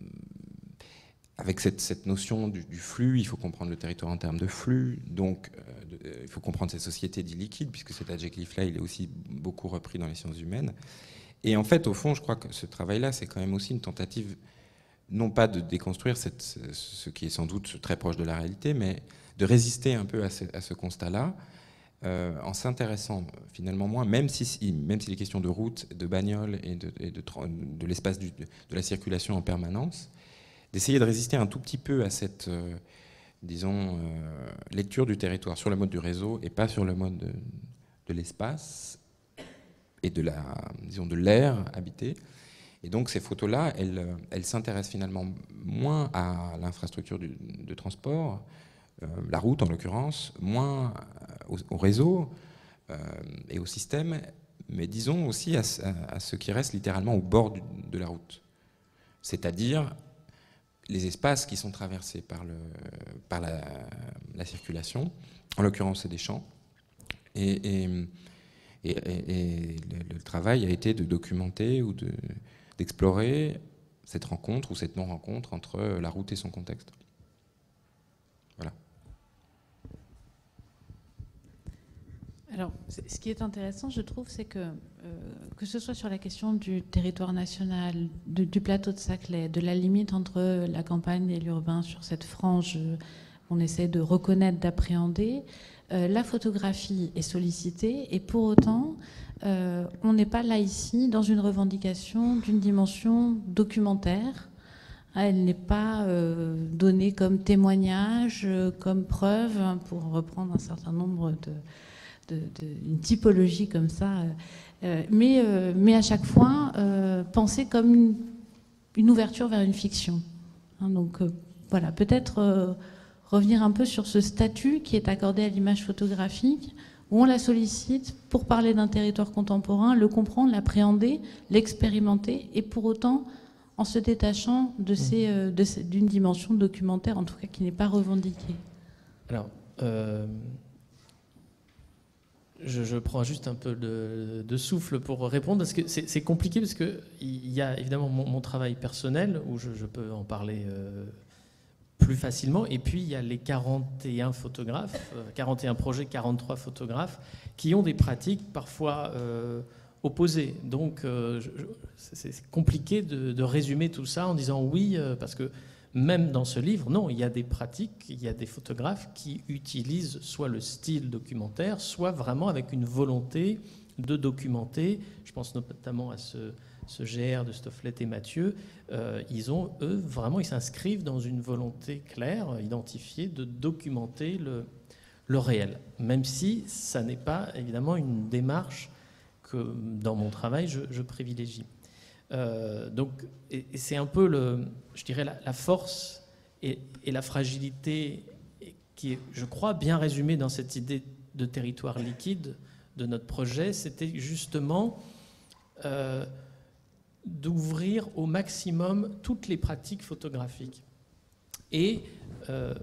Speaker 2: avec cette, cette notion du, du flux, il faut comprendre le territoire en termes de flux, donc euh, de, euh, il faut comprendre cette société dite liquide, puisque cet adjectif-là, il est aussi beaucoup repris dans les sciences humaines. Et en fait, au fond, je crois que ce travail-là, c'est quand même aussi une tentative non pas de déconstruire cette, ce qui est sans doute très proche de la réalité, mais de résister un peu à ce, à ce constat-là, euh, en s'intéressant finalement moins, même si, même si les questions de route, de bagnole et de, et de, de l'espace du, de la circulation en permanence, d'essayer de résister un tout petit peu à cette, euh, disons, euh, lecture du territoire sur le mode du réseau et pas sur le mode de, de l'espace et de la, disons, de l'air habité. Et donc ces photos-là, elles, elles s'intéressent finalement moins à l'infrastructure du, de transport, euh, la route en l'occurrence, moins au, au réseau euh, et au système, mais disons aussi à, à, à ce qui reste littéralement au bord du, de la route. C'est-à-dire les espaces qui sont traversés par, le, par la, la circulation, en l'occurrence c'est des champs, et, et, et, et le, le travail a été de documenter ou de... d'explorer cette rencontre ou cette non-rencontre entre la route et son contexte. Voilà.
Speaker 1: Alors, ce qui est intéressant, je trouve, c'est que, euh, que ce soit sur la question du territoire national, de, du plateau de Saclay, de la limite entre la campagne et l'urbain sur cette frange qu'on essaie de reconnaître, d'appréhender, euh, la photographie est sollicitée et pour autant... Euh, on n'est pas là ici dans une revendication d'une dimension documentaire. Elle n'est pas euh, donnée comme témoignage, euh, comme preuve, hein, pour reprendre un certain nombre de, de, de une typologie comme ça. Euh, mais, euh, mais à chaque fois, euh, pensée comme une, une ouverture vers une fiction. Hein, donc euh, voilà, peut-être euh, revenir un peu sur ce statut qui est accordé à l'image photographique, où on la sollicite pour parler d'un territoire contemporain, le comprendre, l'appréhender, l'expérimenter, et pour autant en se détachant de ces, euh, de ces, d'une dimension documentaire, en tout cas qui n'est pas revendiquée.
Speaker 3: Alors, euh, je, je prends juste un peu de, de souffle pour répondre, parce que c'est, c'est compliqué, parce qu'il y a évidemment mon, mon travail personnel, où je, je peux en parler... Euh, plus facilement, et puis il y a les quarante et un photographes, quarante et un projets, quarante-trois photographes qui ont des pratiques parfois euh, opposées. Donc euh, je, c'est compliqué de, de résumer tout ça en disant oui, euh, parce que même dans ce livre, non, il y a des pratiques, il y a des photographes qui utilisent soit le style documentaire, soit vraiment avec une volonté de documenter. Je pense notamment à ce ce G R de Stofflet et Mathieu, euh, ils ont, eux, vraiment, ils s'inscrivent dans une volonté claire, identifiée, de documenter le, le réel. Même si ça n'est pas, évidemment, une démarche que, dans mon travail, je, je privilégie. Euh, donc, et, et c'est un peu, le, je dirais, la, la force et, et la fragilité qui est, je crois, bien résumée dans cette idée de territoire liquide de notre projet. C'était justement... Euh, d'ouvrir au maximum toutes les pratiques photographiques. Et euh,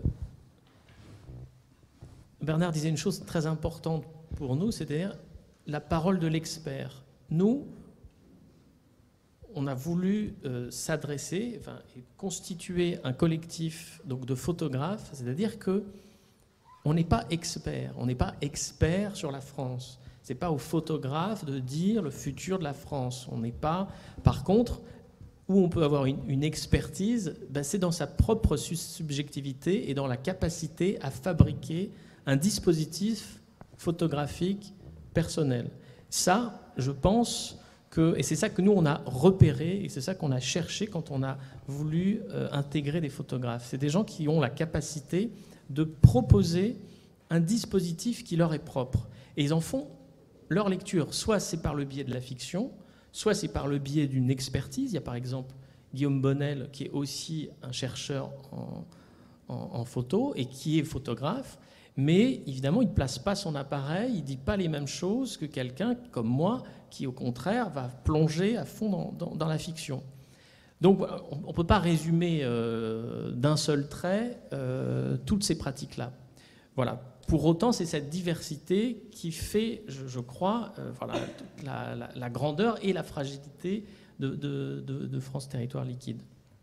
Speaker 3: Bernard disait une chose très importante pour nous, c'est-à-dire la parole de l'expert. Nous, on a voulu euh, s'adresser, enfin, constituer un collectif donc, de photographes, c'est-à-dire que on n'est pas expert, on n'est pas expert sur la France. C'est pas aux photographes de dire le futur de la France. On n'est pas, par contre, où on peut avoir une, une expertise, ben c'est dans sa propre subjectivité et dans la capacité à fabriquer un dispositif photographique personnel. Ça, je pense que, et c'est ça que nous on a repéré, et c'est ça qu'on a cherché quand on a voulu euh, intégrer des photographes. C'est des gens qui ont la capacité de proposer un dispositif qui leur est propre. Et ils en font leur lecture. Soit c'est par le biais de la fiction, soit c'est par le biais d'une expertise. Il y a par exemple Guillaume Bonnel, qui est aussi un chercheur en, en, en photo et qui est photographe. Mais évidemment, il ne place pas son appareil, il ne dit pas les mêmes choses que quelqu'un comme moi, qui au contraire va plonger à fond dans, dans, dans la fiction. Donc on ne peut pas résumer euh, d'un seul trait euh, toutes ces pratiques-là. Voilà. Pour autant, c'est cette diversité qui fait, je, je crois, euh, voilà, la, la, la grandeur et la fragilité de, de, de, de France Territoire Liquide.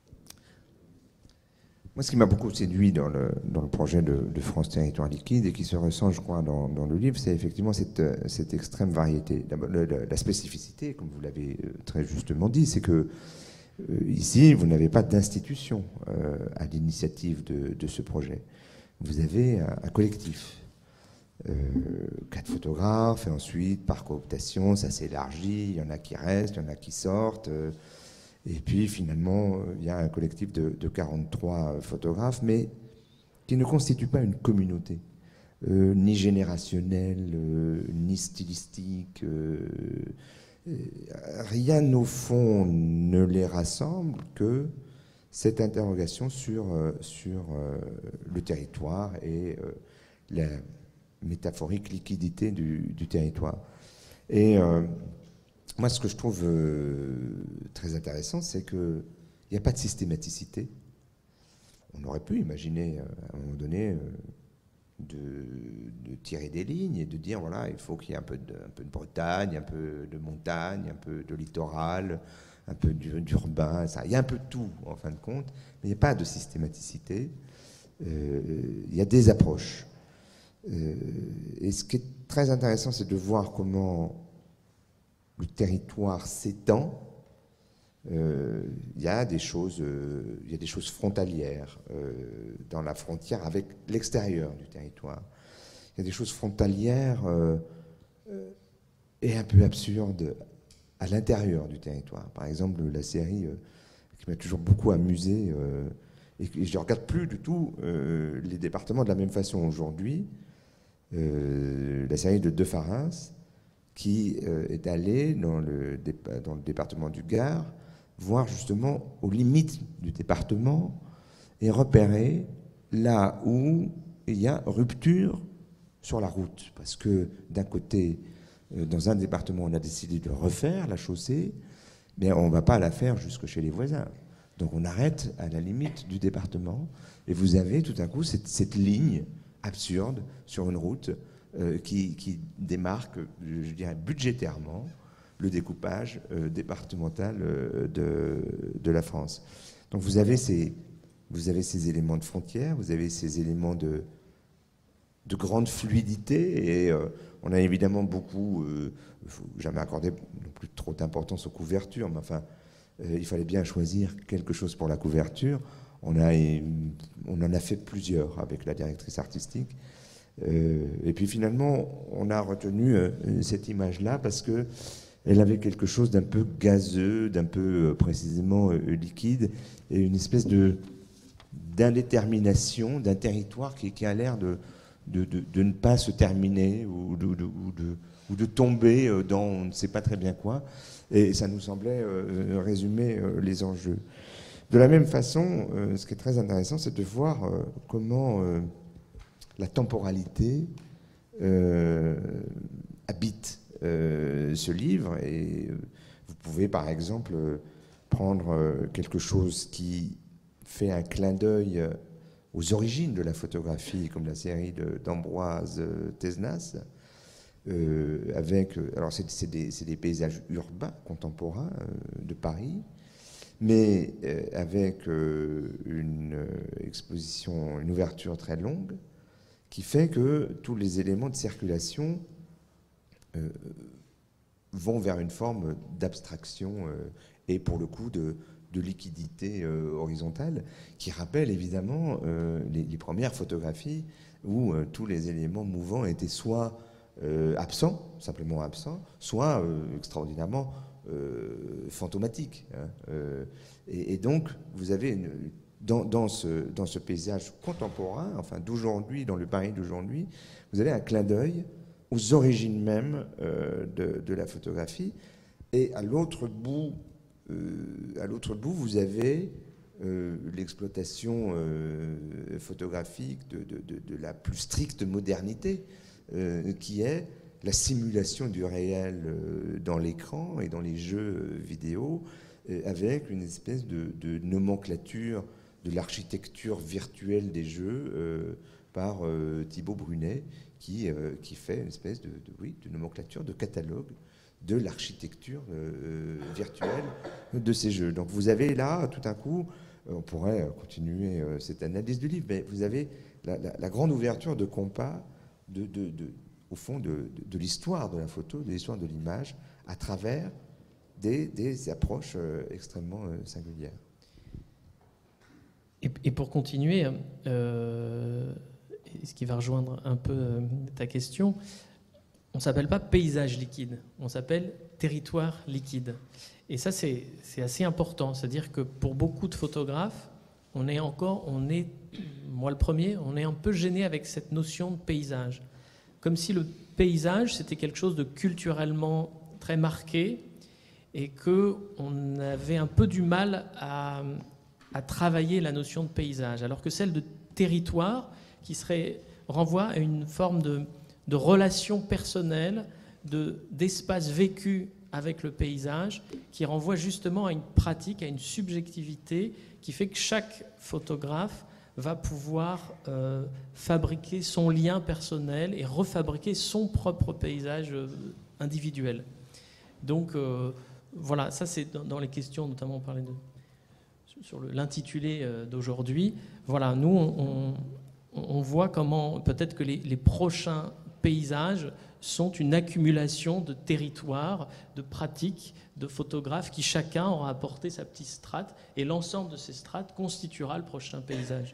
Speaker 4: Moi, ce qui m'a beaucoup séduit dans le, dans le projet de, de France Territoire Liquide et qui se ressent, je crois, dans, dans le livre, c'est effectivement cette, cette extrême variété. La, la, la spécificité, comme vous l'avez très justement dit, c'est que euh, ici, vous n'avez pas d'institution euh, à l'initiative de, de ce projet. Vous avez un, un collectif, euh, quatre photographes, et ensuite, par cooptation, ça s'élargit, il y en a qui restent, il y en a qui sortent, euh, et puis finalement, il y a un collectif de, de quarante-trois photographes, mais qui ne constitue pas une communauté, euh, ni générationnelle, euh, ni stylistique. Euh, rien au fond ne les rassemble que cette interrogation sur, euh, sur euh, le territoire et euh, la métaphorique liquidité du, du territoire. Et euh, moi, ce que je trouve euh, très intéressant, c'est qu'il n'y a pas de systématicité. On aurait pu imaginer, euh, à un moment donné, euh, de, de tirer des lignes et de dire, voilà, il faut qu'il y ait un peu de, un peu de Bretagne, un peu de montagne, un peu de littoral, un peu d'urbain, ça. Il y a un peu de tout, en fin de compte, mais il n'y a pas de systématicité. Euh, il y a des approches. Euh, et ce qui est très intéressant, c'est de voir comment le territoire s'étend. Euh, il y a des choses, euh, il y a des choses frontalières euh, dans la frontière avec l'extérieur du territoire. Il y a des choses frontalières euh, euh, et un peu absurdes à l'intérieur du territoire. Par exemple, la série euh, qui m'a toujours beaucoup amusé, euh, et, et je ne regarde plus du tout euh, les départements de la même façon aujourd'hui, euh, la série de De Farins, qui euh, est allé dans le, dans le département du Gard, voir justement aux limites du département et repérer là où il y a rupture sur la route. Parce que d'un côté, euh, dans un département, on a décidé de refaire la chaussée, mais on ne va pas la faire jusque chez les voisins. Donc on arrête à la limite du département et vous avez tout à coup cette, cette ligne absurde sur une route euh, qui, qui démarque, je dirais, budgétairement le découpage euh, départemental euh, de, de la France. Donc vous avez, ces, vous avez ces éléments de frontière, vous avez ces éléments de, de grande fluidité, et euh, on a évidemment beaucoup, il euh, ne faut jamais accorder non plus trop d'importance aux couvertures, mais enfin, euh, il fallait bien choisir quelque chose pour la couverture. On, a, on en a fait plusieurs avec la directrice artistique. Euh, et puis finalement, on a retenu euh, cette image-là parce que elle avait quelque chose d'un peu gazeux, d'un peu euh, précisément euh, liquide, et une espèce de d'indétermination d'un territoire qui, qui a l'air de, de, de, de ne pas se terminer ou de, de, ou de, ou de tomber dans on ne sait pas très bien quoi. Et ça nous semblait euh, résumer euh, les enjeux. De la même façon, euh, ce qui est très intéressant, c'est de voir euh, comment euh, la temporalité euh, habite euh, ce livre. Et euh, vous pouvez, par exemple, euh, prendre euh, quelque chose qui fait un clin d'œil euh, aux origines de la photographie, comme la série de, d'Ambroise euh, Tesnas, euh, avec, alors c'est, c'est, des, c'est des paysages urbains contemporains euh, de Paris, mais euh, avec euh, une euh, exposition, une ouverture très longue, qui fait que tous les éléments de circulation euh, vont vers une forme d'abstraction euh, et pour le coup de, de liquidité euh, horizontale, qui rappelle évidemment euh, les, les premières photographies où euh, tous les éléments mouvants étaient soit euh, absents, simplement absents, soit euh, extraordinairement euh, fantomatiques. Hein, euh, et, et donc, vous avez une, dans, dans, ce, dans ce paysage contemporain, enfin d'aujourd'hui, dans le Paris d'aujourd'hui, vous avez un clin d'œil aux origines mêmes euh, de, de la photographie. Et à l'autre bout, euh, à l'autre bout, vous avez euh, l'exploitation euh, photographique de, de, de, de la plus stricte modernité, euh, qui est la simulation du réel euh, dans l'écran et dans les jeux vidéo, euh, avec une espèce de, de nomenclature de l'architecture virtuelle des jeux euh, par euh, Thibaut Brunet, qui, euh, qui fait une espèce de, de, oui, de nomenclature, de catalogue de l'architecture euh, virtuelle de ces jeux. Donc vous avez là, tout d'un coup, on pourrait continuer euh, cette analyse du livre, mais vous avez la, la, la grande ouverture de compas, de, de, de, au fond, de, de, de l'histoire de la photo, de l'histoire de l'image, à travers des, des approches euh, extrêmement euh, singulières.
Speaker 3: Et, et pour continuer, euh, ce qui va rejoindre un peu euh, ta question, on ne s'appelle pas paysage liquide, on s'appelle territoire liquide. Et ça, c'est, c'est assez important. C'est-à-dire que pour beaucoup de photographes, on est encore, on est, moi le premier, on est un peu gêné avec cette notion de paysage. Comme si le paysage, c'était quelque chose de culturellement très marqué et qu'on avait un peu du mal à, à travailler la notion de paysage. Alors que celle de territoire, qui serait, renvoie à une forme de, de relation personnelle, de, d'espace vécu avec le paysage, qui renvoie justement à une pratique, à une subjectivité, qui fait que chaque photographe va pouvoir euh, fabriquer son lien personnel et refabriquer son propre paysage euh, individuel. Donc euh, voilà, ça c'est dans, dans les questions, notamment on parlait de, sur le, l'intitulé euh, d'aujourd'hui. Voilà, nous on, on, on voit comment peut-être que les, les prochains paysages sont une accumulation de territoires, de pratiques, de photographes qui chacun aura apporté sa petite strate et l'ensemble de ces strates constituera le prochain paysage.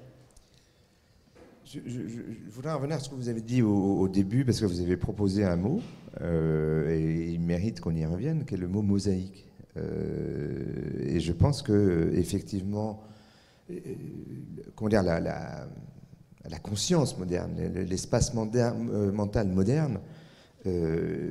Speaker 4: Je, je, je voudrais revenir à ce que vous avez dit au, au début, parce que vous avez proposé un mot, euh, et il mérite qu'on y revienne, qui est le mot mosaïque. Euh, et je pense que effectivement, euh, comment dire, la, la, la conscience moderne, l'espace moderne, euh, mental moderne, euh,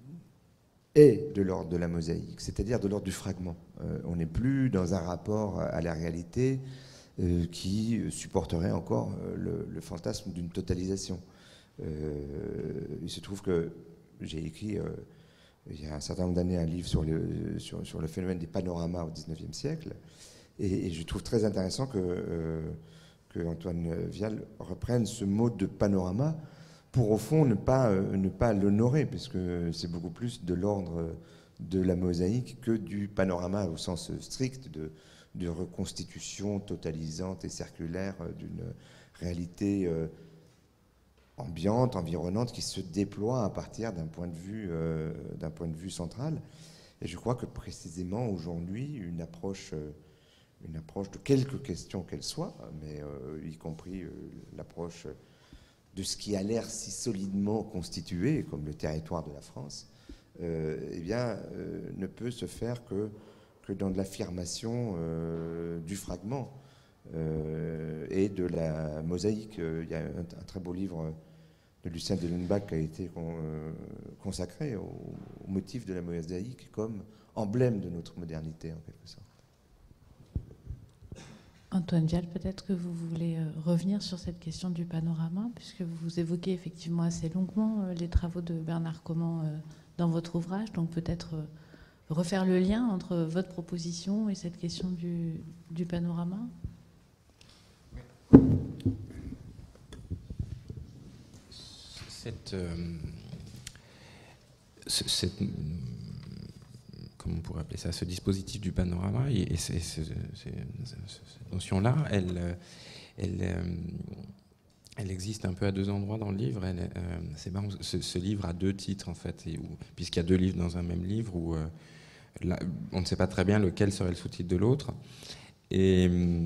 Speaker 4: est de l'ordre de la mosaïque, c'est-à-dire de l'ordre du fragment. Euh, on n'est plus dans un rapport à la réalité Euh, qui supporterait encore euh, le, le fantasme d'une totalisation. Euh, il se trouve que j'ai écrit, euh, il y a un certain nombre d'années, un livre sur le, sur, sur le phénomène des panoramas au dix-neuvième siècle, et, et je trouve très intéressant que, euh, que Antoine Vial reprenne ce mot de panorama pour, au fond, ne pas, euh, ne pas l'honorer, puisque c'est beaucoup plus de l'ordre de la mosaïque que du panorama au sens strict de de reconstitution totalisante et circulaire d'une réalité euh, ambiante, environnante, qui se déploie à partir d'un point de vue, euh, d'un point de vue central. Et je crois que précisément aujourd'hui, une approche, euh, une approche de quelque question qu'elle soit, mais euh, y compris euh, l'approche de ce qui a l'air si solidement constitué, comme le territoire de la France, euh, eh bien, euh, ne peut se faire que que dans de l'affirmation euh, du fragment euh, et de la mosaïque. Il y a un, un très beau livre de Lucien Dellenbach qui a été con, euh, consacré au, au motif de la mosaïque comme emblème de notre modernité, en quelque sorte.
Speaker 1: Antoine Vial, peut-être que vous voulez euh, revenir sur cette question du panorama, puisque vous évoquez effectivement assez longuement euh, les travaux de Bernard Comment euh, dans votre ouvrage, donc peut-être... Euh, refaire le lien entre votre proposition et cette question du, du panorama.
Speaker 2: Cette, euh, ce, cette, comment on pourrait appeler ça, ce dispositif du panorama et, et c'est, c'est, c'est, cette notion-là, elle, elle, elle existe un peu à deux endroits dans le livre. Elle, euh, c'est marrant, ce, ce livre a deux titres en fait, et où, puisqu'il y a deux livres dans un même livre où euh, là, on ne sait pas très bien lequel serait le sous-titre de l'autre. Et,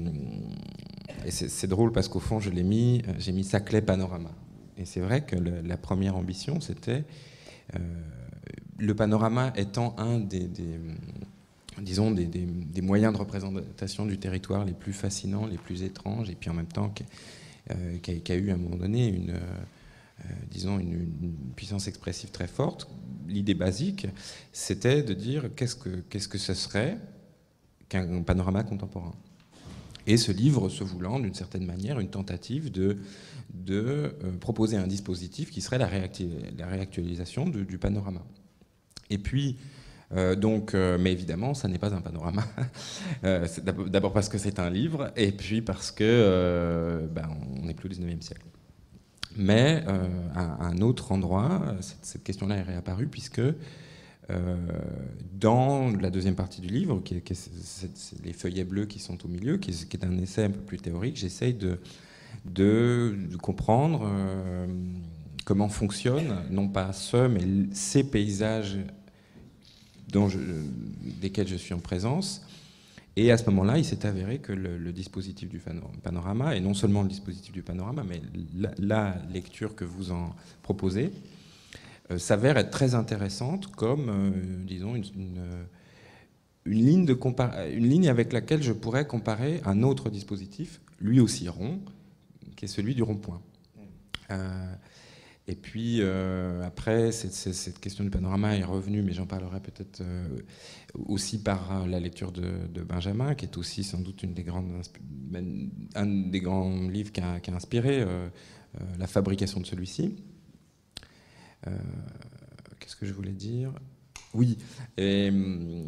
Speaker 2: et c'est, c'est drôle parce qu'au fond, je l'ai mis, j'ai mis Saclay Panorama. Et c'est vrai que le, la première ambition, c'était euh, le panorama étant un des, des disons, des, des, des moyens de représentation du territoire les plus fascinants, les plus étranges, et puis en même temps qui, euh, qui, a, qui a eu à un moment donné une, euh, disons, une, une puissance expressive très forte. L'idée basique, c'était de dire qu'est-ce que, qu'est-ce que ce serait qu'un panorama contemporain. Et ce livre se voulant, d'une certaine manière, une tentative de, de euh, proposer un dispositif qui serait la, réacti- la réactualisation de, du panorama. Et puis, euh, donc, euh, mais évidemment, ça n'est pas un panorama. euh, c'est d'abord, d'abord parce que c'est un livre, et puis parce que euh, ben, on n'est plus au dix-neuvième siècle. Mais euh, à, à un autre endroit, cette, cette question-là est réapparue, puisque Euh, dans la deuxième partie du livre, qui est, qui est, c'est, c'est les feuillets bleus qui sont au milieu, qui est, qui est un essai un peu plus théorique, j'essaye de, de, de comprendre euh, comment fonctionnent, non pas ce, mais ces paysages dont je, desquels je suis en présence. Et à ce moment-là, il s'est avéré que le, le dispositif du panorama, et non seulement le dispositif du panorama, mais la, la lecture que vous en proposez, Euh, s'avère être très intéressante comme, euh, disons, une, une, une, ligne de compar- une ligne avec laquelle je pourrais comparer un autre dispositif, lui aussi rond, qui est celui du rond-point. Euh, et puis, euh, après, c'est, c'est, cette question du panorama est revenue, mais j'en parlerai peut-être euh, aussi par la lecture de, de Benjamin, qui est aussi sans doute une des grandes, un des grands livres qui a, qui a inspiré euh, euh, la fabrication de celui-ci. Euh, qu'est-ce que je voulais dire ? Oui, et, euh,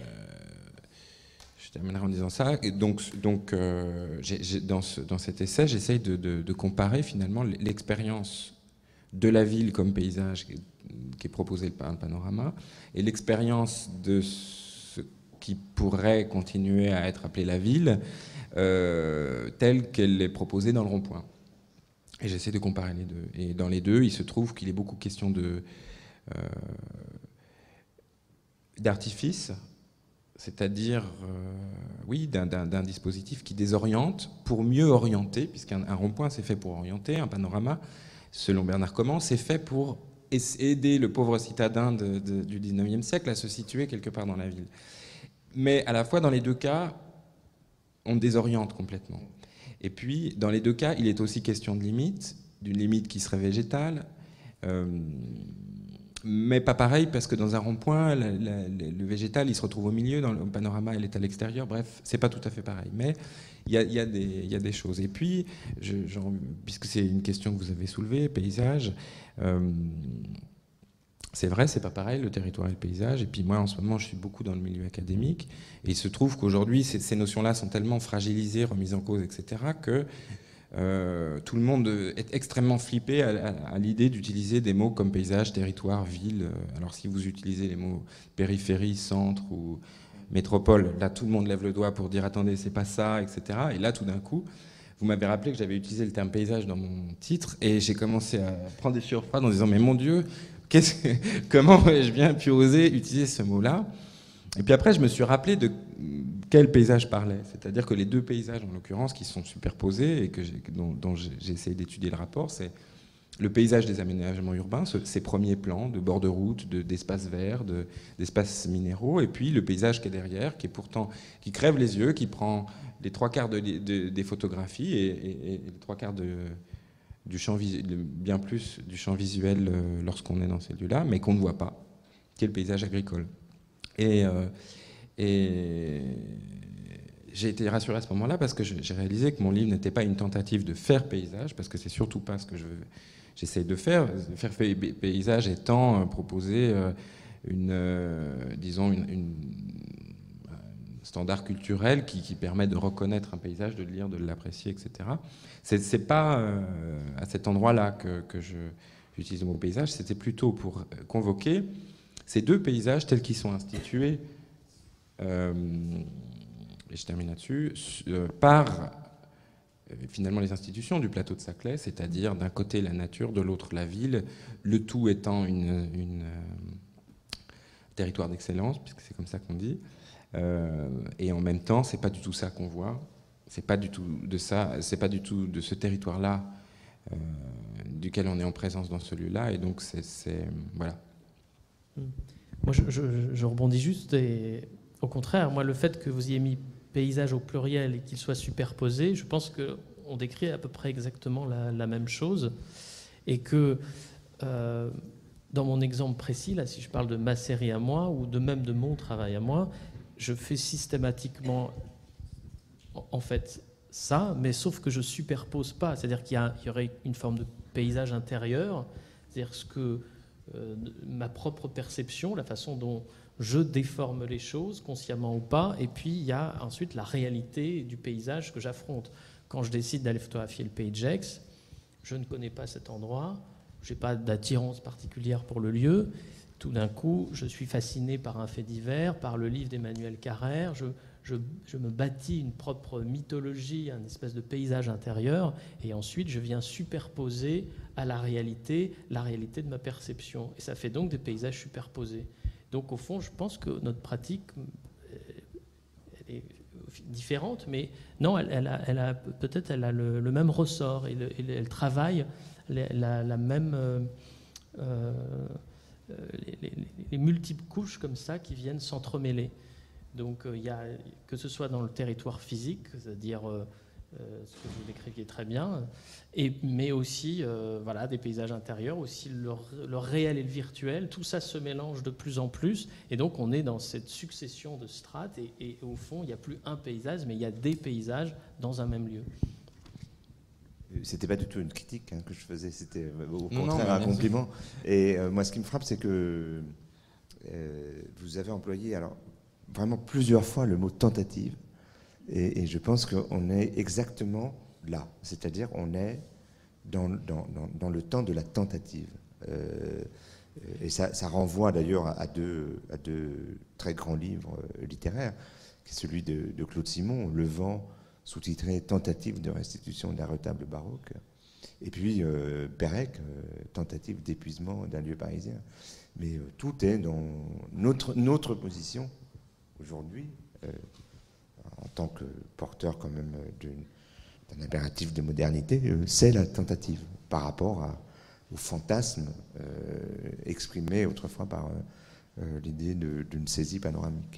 Speaker 2: je terminerai en disant ça. Et donc, donc euh, j'ai, j'ai, dans, ce, dans cet essai, j'essaye de, de, de comparer finalement l'expérience de la ville comme paysage qui est, qui est proposée par le panorama et l'expérience de ce qui pourrait continuer à être appelé la ville euh, telle qu'elle est proposée dans le rond-point. Et j'essaie de comparer les deux. Et dans les deux, il se trouve qu'il est beaucoup question de, euh, d'artifice, c'est-à-dire, euh, oui, d'un, d'un, d'un dispositif qui désoriente pour mieux orienter, puisqu'un un rond-point, c'est fait pour orienter, un panorama, selon Bernard Comment, c'est fait pour aider le pauvre citadin de, de, du dix-neuvième siècle à se situer quelque part dans la ville. Mais à la fois, dans les deux cas, on désoriente complètement. Et puis, dans les deux cas, il est aussi question de limite, d'une limite qui serait végétale, euh, mais pas pareil, parce que dans un rond-point, la, la, le végétal, il se retrouve au milieu, dans le panorama, il est à l'extérieur, bref, c'est pas tout à fait pareil. Mais il y a, il y a, des, il y a des choses. Et puis, je, genre, puisque c'est une question que vous avez soulevée, paysage, euh, c'est vrai, c'est pas pareil, le territoire et le paysage. Et puis moi, en ce moment, je suis beaucoup dans le milieu académique. Et il se trouve qu'aujourd'hui, ces, ces notions-là sont tellement fragilisées, remises en cause, et cetera, que euh, tout le monde est extrêmement flippé à, à, à l'idée d'utiliser des mots comme paysage, territoire, ville. Alors si vous utilisez les mots périphérie, centre ou métropole, là, tout le monde lève le doigt pour dire « attendez, c'est pas ça », et cetera. Et là, tout d'un coup, vous m'avez rappelé que j'avais utilisé le terme paysage dans mon titre. Et j'ai commencé à prendre des surprises en disant « mais mon Dieu !» Qu'est-ce que, comment ai-je bien pu oser utiliser ce mot-là ? Et puis après, je me suis rappelé de quel paysage parlait. C'est-à-dire que les deux paysages, en l'occurrence, qui sont superposés et que j'ai, dont, dont j'ai essayé d'étudier le rapport, c'est le paysage des aménagements urbains, ce, ces premiers plans de bords de route, de, d'espaces verts, de, d'espaces minéraux, et puis le paysage qui est derrière, qui est pourtant qui crève les yeux, qui prend les trois quarts de, de, des photographies et, et, et les trois quarts de du champ visuel, bien plus du champ visuel euh, lorsqu'on est dans ces lieux-là, mais qu'on ne voit pas, qui est le paysage agricole. Et, euh, et j'ai été rassuré à ce moment-là parce que j'ai réalisé que mon livre n'était pas une tentative de faire paysage, parce que c'est surtout pas ce que je, j'essaye de faire. Faire paysage étant euh, proposer euh, une, euh, disons, une, une standard culturel qui, qui permet de reconnaître un paysage, de le lire, de l'apprécier, et cetera. C'est, c'est pas euh, à cet endroit-là que, que je, j'utilise le mot paysage, c'était plutôt pour convoquer ces deux paysages tels qu'ils sont institués, euh, et je termine là-dessus, euh, par euh, finalement les institutions du plateau de Saclay, c'est-à-dire d'un côté la nature, de l'autre la ville, le tout étant une, une euh, territoire d'excellence, puisque c'est comme ça qu'on dit, euh, et en même temps, c'est pas du tout ça qu'on voit, c'est pas du tout de ça, c'est pas du tout de ce territoire-là euh, duquel on est en présence dans ce lieu-là, et donc c'est, c'est voilà.
Speaker 3: Moi, je, je, je rebondis juste, et au contraire, moi, le fait que vous ayez mis paysage au pluriel et qu'il soit superposé, je pense qu'on décrit à peu près exactement la, la même chose, et que euh, dans mon exemple précis, là, si je parle de ma série à moi, ou de même de mon travail à moi, je fais systématiquement, en fait, ça, mais sauf que je superpose pas, c'est-à-dire qu'il y, a, il y aurait une forme de paysage intérieur, c'est-à-dire ce que euh, ma propre perception, la façon dont je déforme les choses, consciemment ou pas, et puis il y a ensuite la réalité du paysage que j'affronte. Quand je décide d'aller photographier le Pays de Gex, je ne connais pas cet endroit, je n'ai pas d'attirance particulière pour le lieu. Tout d'un coup, je suis fasciné par un fait divers, par le livre d'Emmanuel Carrère, je, je, je me bâtis une propre mythologie, un espèce de paysage intérieur, et ensuite je viens superposer à la réalité, la réalité de ma perception. Et ça fait donc des paysages superposés. Donc au fond, je pense que notre pratique elle est différente, mais non, elle, elle a, elle a, peut-être elle a le, le même ressort, et, le, et elle travaille la, la, la même... Euh, euh, les, les, les multiples couches comme ça qui viennent s'entremêler. Donc euh, il y a, que ce soit dans le territoire physique, c'est-à-dire euh, euh, ce que vous décriviez très bien, et, mais aussi euh, voilà, des paysages intérieurs, aussi le, le réel et le virtuel, tout ça se mélange de plus en plus, et donc on est dans cette succession de strates, et, et au fond il n'y a plus un paysage, mais il y a des paysages dans un même lieu.
Speaker 4: C'était pas du tout une critique hein, que je faisais, c'était au contraire
Speaker 2: non, non,
Speaker 4: un compliment. Et euh, moi, ce qui me frappe, c'est que euh, vous avez employé alors vraiment plusieurs fois le mot tentative, et, et je pense qu'on est exactement là, c'est-à-dire on est dans, dans, dans, dans le temps de la tentative. Euh, et ça, ça renvoie d'ailleurs à deux, à deux très grands livres littéraires, qui est celui de, de Claude Simon, Le Vent, sous-titré « Tentative de restitution d'un retable baroque », et puis euh, Pérec, euh, « Tentative d'épuisement d'un lieu parisien ». Mais euh, tout est dans notre, notre position aujourd'hui, euh, en tant que porteur quand même d'un impératif de modernité, euh, c'est la tentative par rapport à, au fantasme euh, exprimé autrefois par euh, l'idée d'une saisie panoramique.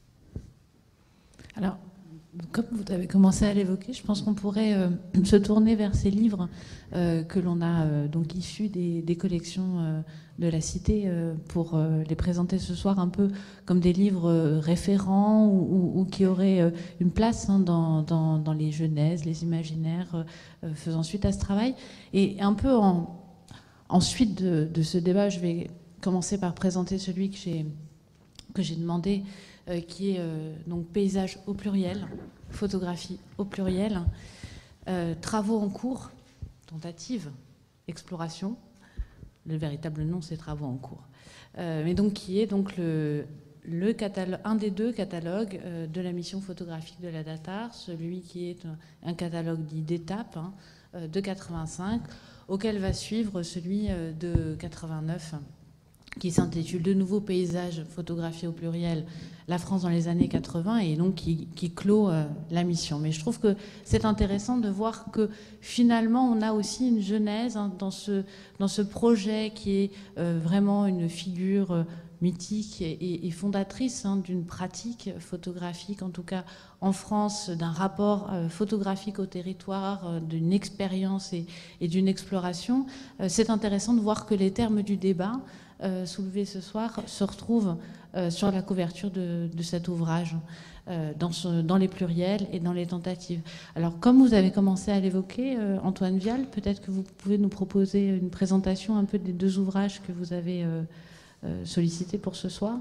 Speaker 1: Alors, comme vous avez commencé à l'évoquer, je pense qu'on pourrait euh, se tourner vers ces livres euh, que l'on a euh, donc issus des, des collections euh, de la Cité euh, pour euh, les présenter ce soir un peu comme des livres euh, référents ou, ou, ou qui auraient euh, une place hein, dans, dans, dans les genèses, les imaginaires euh, faisant suite à ce travail. Et un peu en, en suite de, de ce débat, je vais commencer par présenter celui que j'ai que j'ai demandé, euh, qui est euh, donc paysage au pluriel, photographie au pluriel, euh, travaux en cours, tentative, exploration. Le véritable nom, c'est travaux en cours. Euh, mais donc qui est donc le, le catalogue, un des deux catalogues euh, de la mission photographique de la Datar, celui qui est un, un catalogue dit d'étapes hein, euh, de quatre-vingt-cinq, auquel va suivre celui euh, de quatre-vingt-neuf, qui s'intitule De nouveaux paysages photographiés au pluriel, la France dans les années quatre-vingts, et donc qui, qui clôt euh, la mission. Mais je trouve que c'est intéressant de voir que finalement on a aussi une genèse hein, dans, ce, dans ce projet qui est euh, vraiment une figure euh, mythique et, et fondatrice hein, d'une pratique photographique, en tout cas en France, d'un rapport euh, photographique au territoire, euh, d'une expérience et, et d'une exploration. Euh, c'est intéressant de voir que les termes du débat Euh, soulevé ce soir se retrouve euh, sur la couverture de, de cet ouvrage, euh, dans, ce, dans les pluriels et dans les tentatives. Alors, comme vous avez commencé à l'évoquer, euh, Antoine Vial, peut-être que vous pouvez nous proposer une présentation un peu des deux ouvrages que vous avez euh, euh, sollicités pour ce soir,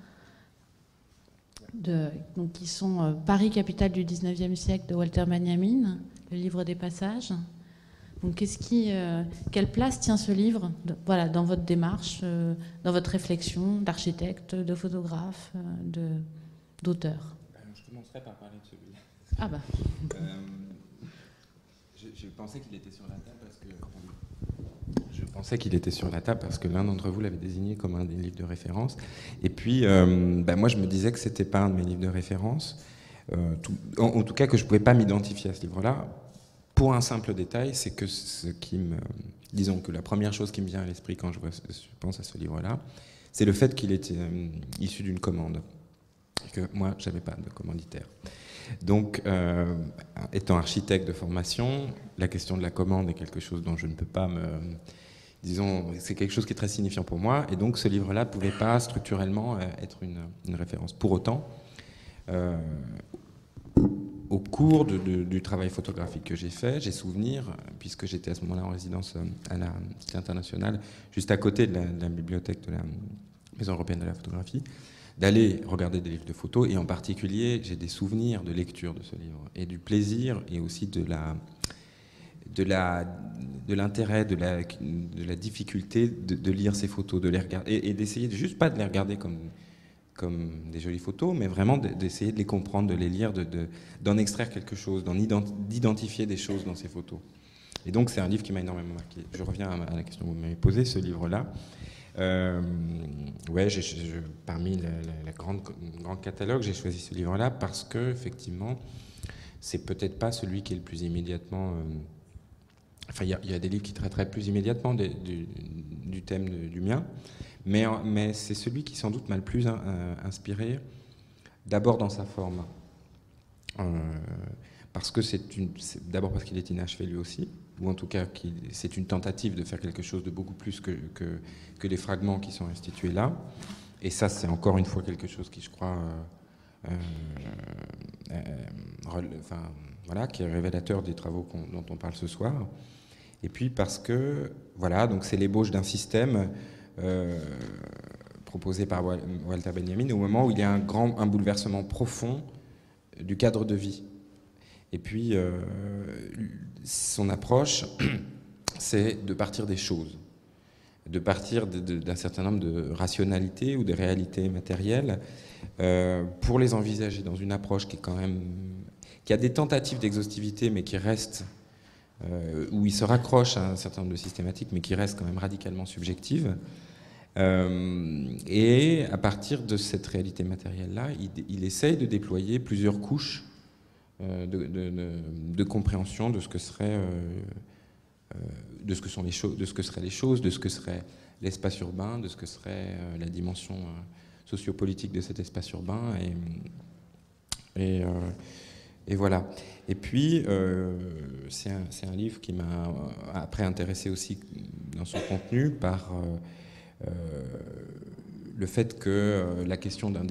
Speaker 1: de, donc, qui sont euh, Paris, capitale du dix-neuvième siècle de Walter Benjamin, le livre des passages. Donc, qu'est-ce qui, euh, quelle place tient ce livre, de, voilà, dans votre démarche, euh, dans votre réflexion d'architecte, de photographe, euh, de, d'auteur?
Speaker 2: Je commencerai par parler de celui-là.
Speaker 1: Ah bah.
Speaker 2: Euh, je, je pensais qu'il était sur la table parce que je pensais qu'il était sur la table parce que l'un d'entre vous l'avait désigné comme un des livres de référence. Et puis, euh, bah moi, je me disais que c'était pas un de mes livres de référence. Euh, tout, en, en tout cas, que je pouvais pas m'identifier à ce livre-là. Pour un simple détail, c'est que ce qui me, disons que la première chose qui me vient à l'esprit quand je, vois, je pense à ce livre-là, c'est le fait qu'il était euh, issu d'une commande. Que moi, j'avais pas de commanditaire. Donc, euh, étant architecte de formation, la question de la commande est quelque chose dont je ne peux pas me... Disons, c'est quelque chose qui est très signifiant pour moi, et donc ce livre-là ne pouvait pas structurellement être une, une référence. Pour autant, euh, au cours de, de, du travail photographique que j'ai fait, j'ai souvenir, puisque j'étais à ce moment-là en résidence à la Cité internationale, juste à côté de la, de la bibliothèque de la Maison européenne de la photographie, d'aller regarder des livres de photos, et en particulier, j'ai des souvenirs de lecture de ce livre, et du plaisir, et aussi de la, de la, de l'intérêt, de la, de la difficulté de, de lire ces photos, de les regarder, et, et d'essayer de, juste pas de les regarder comme, comme des jolies photos, mais vraiment d'essayer de les comprendre, de les lire, de, de, d'en extraire quelque chose, d'identifier des choses dans ces photos. Et donc, c'est un livre qui m'a énormément marqué. Je reviens à la question que vous m'avez posée, ce livre-là. Euh, ouais, j'ai, je, parmi le, le, le grand, grand catalogue, j'ai choisi ce livre-là parce que, effectivement, c'est peut-être pas celui qui est le plus immédiatement. Euh, enfin, il y, y a des livres qui traiteraient plus immédiatement de, du, du thème de, du mien, mais, mais c'est celui qui sans doute m'a le plus in, euh, inspiré. D'abord dans sa forme, euh, parce que c'est une, c'est, d'abord parce qu'il est inachevé lui aussi, ou en tout cas c'est une tentative de faire quelque chose de beaucoup plus que, que, que les fragments qui sont institués là. Et ça, c'est encore une fois quelque chose qui, je crois, euh, euh, euh, enfin, voilà, qui est révélateur des travaux qu'on, dont on parle ce soir. Et puis parce que, voilà, donc c'est l'ébauche d'un système euh, proposé par Walter Benjamin au moment où il y a un grand, un bouleversement profond du cadre de vie. Et puis, euh, son approche, c'est de partir des choses, de partir de, de, d'un certain nombre de rationalités ou de réalités matérielles euh, pour les envisager dans une approche qui est quand même, qui a des tentatives d'exhaustivité, mais qui reste, euh, où il se raccroche à un certain nombre de systématiques, mais qui reste quand même radicalement subjective. Euh, et à partir de cette réalité matérielle-là, il, il essaye de déployer plusieurs couches De, de, de, de compréhension de ce que serait, euh, de ce que sont les choses, de ce que seraient les choses, de ce que serait l'espace urbain, de ce que serait euh, la dimension euh, sociopolitique de cet espace urbain, et, et, euh, et voilà. Et puis euh, c'est un, c'est un livre qui m'a après intéressé aussi dans son contenu par euh, euh, le fait que euh, la question d'un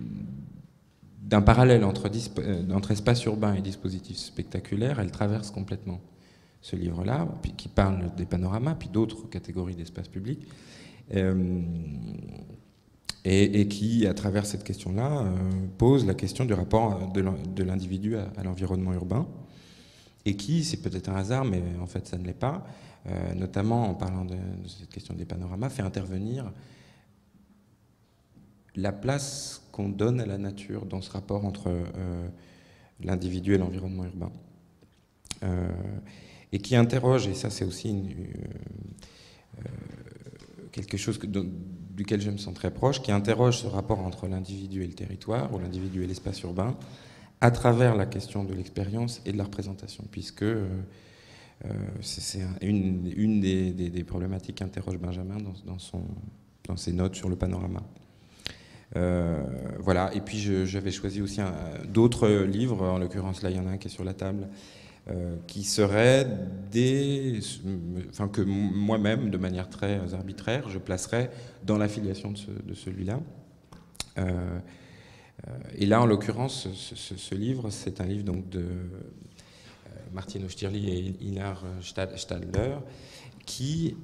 Speaker 2: d'un parallèle entre, entre espace urbain et dispositif spectaculaire, elle traverse complètement ce livre-là, puis qui parle des panoramas, puis d'autres catégories d'espace public, euh, et, et qui, à travers cette question-là, euh, pose la question du rapport de l'individu à, à l'environnement urbain, et qui, c'est peut-être un hasard, mais en fait ça ne l'est pas, euh, notamment en parlant de, de cette question des panoramas, fait intervenir la place qu'on donne à la nature dans ce rapport entre euh, l'individu et l'environnement urbain. Euh, et qui interroge, et ça c'est aussi une, euh, quelque chose que, de, duquel je me sens très proche, qui interroge ce rapport entre l'individu et le territoire, ou l'individu et l'espace urbain, à travers la question de l'expérience et de la représentation, puisque euh, c'est, c'est un, une, une des, des, des problématiques qu'interroge Benjamin dans, dans, son, dans ses notes sur le panorama. Euh, voilà, et puis je, j'avais choisi aussi un, d'autres livres, en l'occurrence là il y en a un qui est sur la table, euh, qui seraient des, enfin que moi-même, de manière très arbitraire, je placerais dans l'affiliation de, ce, de celui-là. Euh, et là, en l'occurrence, ce, ce, ce livre, c'est un livre donc de Martin Oesterli et Inar Stadler, qui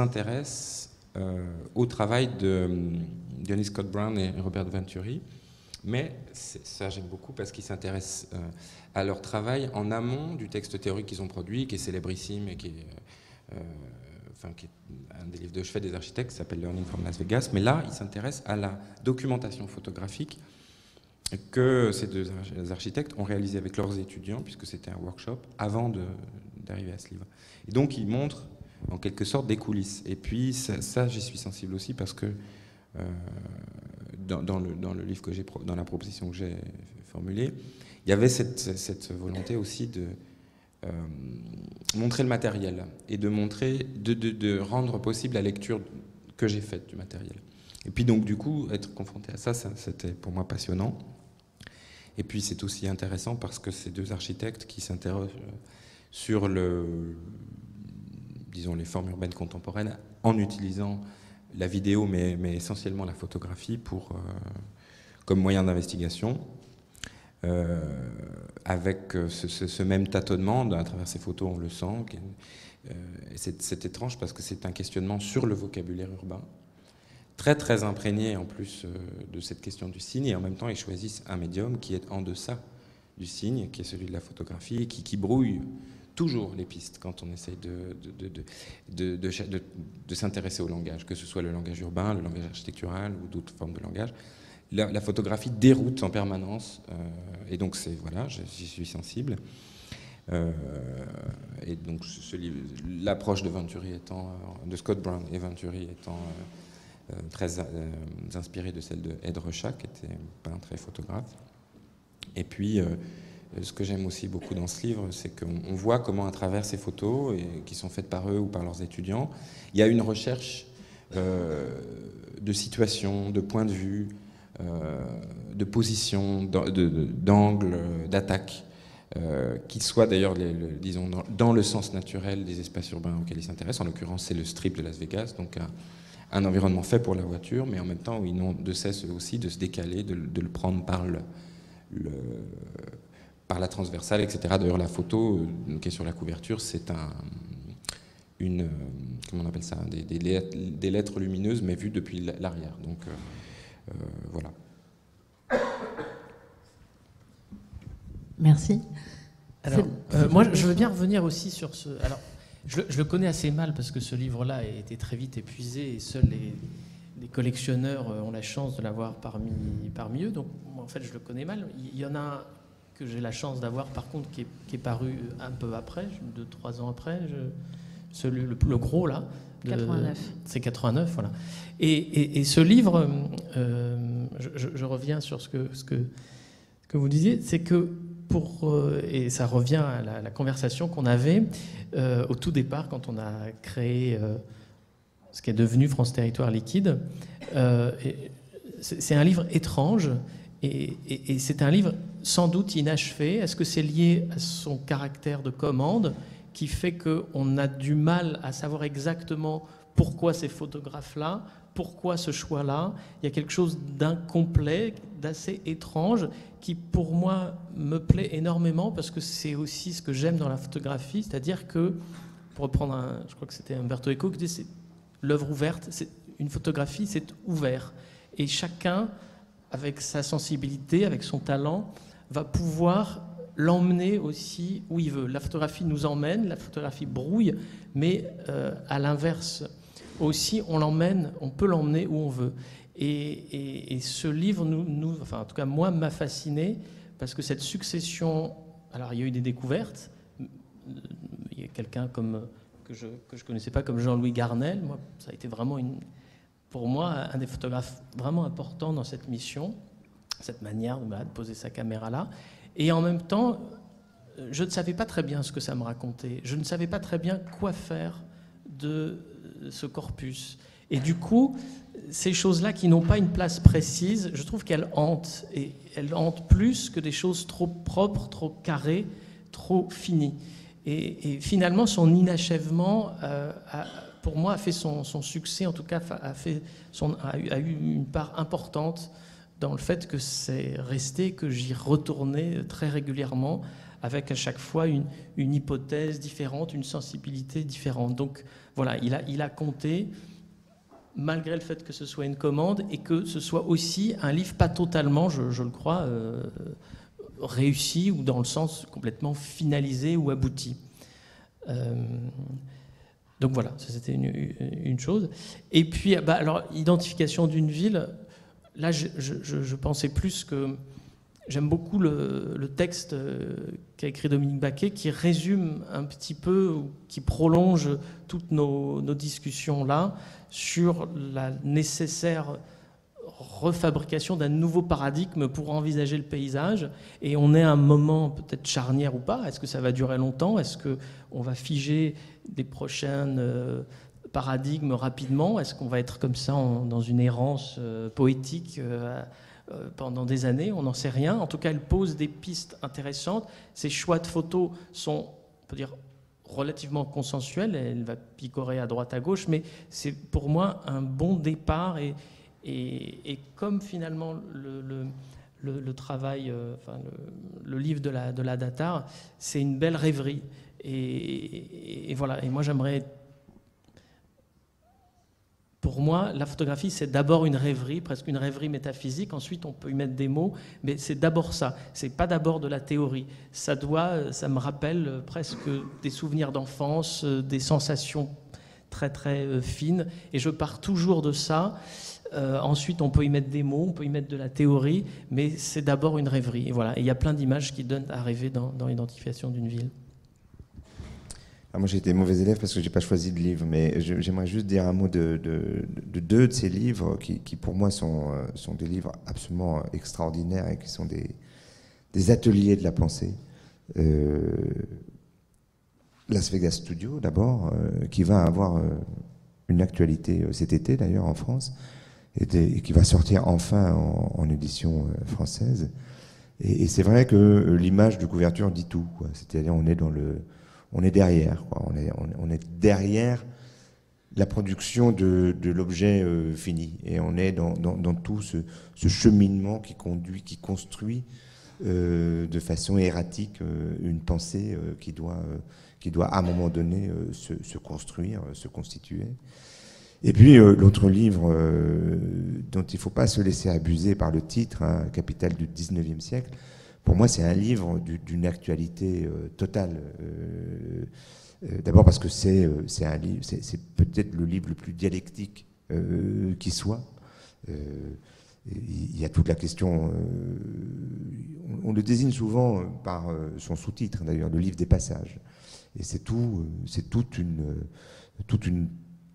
Speaker 2: s'intéresse euh, au travail de Dennis Scott Brown et Robert Venturi, Mais ça, j'aime beaucoup parce qu'ils s'intéressent euh, à leur travail en amont du texte théorique qu'ils ont produit, qui est célébrissime et qui est, euh, enfin, qui est un des livres de chevet des architectes, qui s'appelle Learning from Las Vegas. Mais là, ils s'intéressent à la documentation photographique que ces deux architectes ont réalisé avec leurs étudiants, puisque c'était un workshop, avant d'arriver à ce livre. Et donc, ils montrent, en quelque sorte, des coulisses. Et puis, ça, ça j'y suis sensible aussi, parce que euh, dans, dans, le, dans le livre que j'ai, dans la proposition que j'ai formulée, il y avait cette, cette volonté aussi de euh, montrer le matériel, et de montrer, de, de, de rendre possible la lecture que j'ai faite du matériel. Et puis donc, du coup, être confronté à ça, ça c'était pour moi passionnant. Et puis c'est aussi intéressant parce que ces deux architectes qui s'interrogent sur le, disons, les formes urbaines contemporaines en utilisant la vidéo, mais, mais essentiellement la photographie pour, euh, comme moyen d'investigation, euh, avec ce, ce, ce même tâtonnement, à travers ces photos on le sent. Euh, c'est étrange parce que c'est un questionnement sur le vocabulaire urbain, très très imprégné en plus euh, de cette question du signe, et en même temps ils choisissent un médium qui est en deçà du signe, qui est celui de la photographie, et qui, qui brouille toujours les pistes quand on essaye de, de, de, de, de, de, de, de s'intéresser au langage, que ce soit le langage urbain, le langage architectural ou d'autres formes de langage. La, la photographie déroute en permanence, euh, et donc c'est voilà, j'y suis sensible. Euh, et donc l'approche de Venturi étant, de Scott Brown et Venturi étant euh, Euh, très euh, inspiré de celle de Ed Ruscha, qui était peintre et photographe. Et puis, euh, ce que j'aime aussi beaucoup dans ce livre, c'est qu'on voit comment, à travers ces photos, et, qui sont faites par eux ou par leurs étudiants, il y a une recherche euh, de situation, de point de vue, euh, de position, d'angle, d'attaque, euh, qui soit d'ailleurs, disons, dans, dans le sens naturel des espaces urbains auxquels ils s'intéressent. En l'occurrence, c'est le Strip de Las Vegas, donc un, un environnement fait pour la voiture, mais en même temps où ils n'ont de cesse aussi de se décaler, de, de le prendre par, le, le, par la transversale, et cetera. D'ailleurs, la photo euh, qui est sur la couverture, c'est un, une, comment on appelle ça, des, des, lettres, des lettres lumineuses, mais vues depuis l'arrière. Donc euh, euh, voilà.
Speaker 1: Merci.
Speaker 3: Alors, euh, moi, je veux bien revenir aussi sur ce. Alors, Je, je le connais assez mal parce que ce livre-là a été très vite épuisé et seuls les, les collectionneurs ont la chance de l'avoir parmi, parmi eux. Donc, moi, en fait, je le connais mal. Il y en a un que j'ai la chance d'avoir, par contre, qui est, qui est paru un peu après, deux, trois ans après. Je, celui, le, le gros, là.
Speaker 1: quatre-vingt-neuf.
Speaker 3: C'est quatre-vingt-neuf, voilà. Et, et, et ce livre, euh, je, je, je reviens sur ce que, ce que, ce que vous disiez, c'est que pour, euh, et ça revient à la, la conversation qu'on avait euh, au tout départ quand on a créé euh, ce qui est devenu France Territoire Liquide. Euh, c'est un livre étrange et, et, et c'est un livre sans doute inachevé. Est-ce que c'est lié à son caractère de commande qui fait qu'on a du mal à savoir exactement pourquoi ces photographes-là, pourquoi ce choix-là? Il y a quelque chose d'incomplet, d'assez étrange, qui pour moi me plaît énormément parce que c'est aussi ce que j'aime dans la photographie, c'est-à-dire que, pour reprendre, un, je crois que c'était Umberto Eco qui disait, l'œuvre ouverte, c'est une photographie, c'est ouvert. Et chacun, avec sa sensibilité, avec son talent, va pouvoir l'emmener aussi où il veut. La photographie nous emmène, la photographie brouille, mais euh, à l'inverse aussi, on l'emmène, on peut l'emmener où on veut. Et, et, et ce livre, nous, nous, enfin en tout cas moi, m'a fasciné parce que cette succession, alors il y a eu des découvertes, il y a quelqu'un comme que je que je connaissais pas comme Jean-Louis Garnel, moi ça a été vraiment une, pour moi un des photographes vraiment importants dans cette mission, cette manière bah, de poser sa caméra là, et en même temps je ne savais pas très bien ce que ça me racontait, je ne savais pas très bien quoi faire de ce corpus. Et du coup, ces choses-là qui n'ont pas une place précise, je trouve qu'elles hantent. Et elles hantent plus que des choses trop propres, trop carrées, trop finies. Et, et finalement, son inachèvement, euh, a, pour moi, a fait son, son succès, en tout cas, a, fait son, a, eu, a eu une part importante dans le fait que c'est resté, que j'y retournais très régulièrement, avec à chaque fois une, une hypothèse différente, une sensibilité différente. Donc voilà, il a, il a compté. malgré le fait que ce soit une commande et que ce soit aussi un livre pas totalement, je, je le crois, euh, réussi ou dans le sens complètement finalisé ou abouti. Euh, donc voilà, ça c'était une, une chose. Et puis, bah, alors, identification d'une ville, là je, je, je pensais plus que j'aime beaucoup le, le texte qu'a écrit Dominique Baquet qui résume un petit peu, ou qui prolonge toutes nos, nos discussions là sur la nécessaire refabrication d'un nouveau paradigme pour envisager le paysage. Et on est à un moment peut-être charnière ou pas. Est-ce que ça va durer longtemps? Est-ce qu'on va figer des prochains paradigmes rapidement? Est-ce qu'on va être comme ça en, dans une errance poétique euh, pendant des années? On n'en sait rien. En tout cas, elle pose des pistes intéressantes. Ses choix de photos sont, on peut dire, relativement consensuels. Elle va picorer à droite, à gauche, mais c'est pour moi un bon départ. Et, et, et comme finalement le, le, le, le travail, euh, enfin le, le livre de la, de la Datar, c'est une belle rêverie. Et, et, et voilà. Et moi, j'aimerais... Pour moi, la photographie, c'est d'abord une rêverie, presque une rêverie métaphysique. Ensuite, on peut y mettre des mots, mais c'est d'abord ça. C'est pas d'abord de la théorie. Ça doit, ça me rappelle presque des souvenirs d'enfance, des sensations très très fines. Et je pars toujours de ça. Euh, ensuite, on peut y mettre des mots, on peut y mettre de la théorie, mais c'est d'abord une rêverie. Et voilà. Et il y a plein d'images qui donnent à rêver dans, dans l'identification d'une ville.
Speaker 4: Ah, moi, j'ai été mauvais élève parce que j'ai pas choisi de livre, mais je, j'aimerais juste dire un mot de, de, de deux de ces livres qui, qui pour moi, sont, sont des livres absolument extraordinaires et qui sont des, des ateliers de la pensée. Euh, Las Vegas Studio, d'abord, euh, qui va avoir euh, une actualité euh, cet été, d'ailleurs, en France, et, des, et qui va sortir enfin en, en édition euh, française. Et, et c'est vrai que euh, l'image de couverture dit tout, quoi. C'est-à-dire, on est dans le... On est derrière, quoi. On est, on est derrière la production de, de l'objet euh, fini. Et on est dans, dans, dans tout ce, ce cheminement qui conduit, qui construit euh, de façon erratique euh, une pensée euh, qui, doit, euh, qui doit, à un moment donné, euh, se, se construire, euh, se constituer. Et puis, euh, l'autre livre euh, dont il ne faut pas se laisser abuser par le titre, hein, Capital du dix-neuvième siècle, pour moi, c'est un livre d'une actualité euh, totale. Euh, euh, D'abord parce que c'est euh, un livre, c'est peut-être le livre le plus dialectique euh, qui soit. Euh, il y a toute la question. Euh, on, on le désigne souvent par euh, son sous-titre, d'ailleurs, le livre des passages. Et c'est tout, c'est toute une, toute une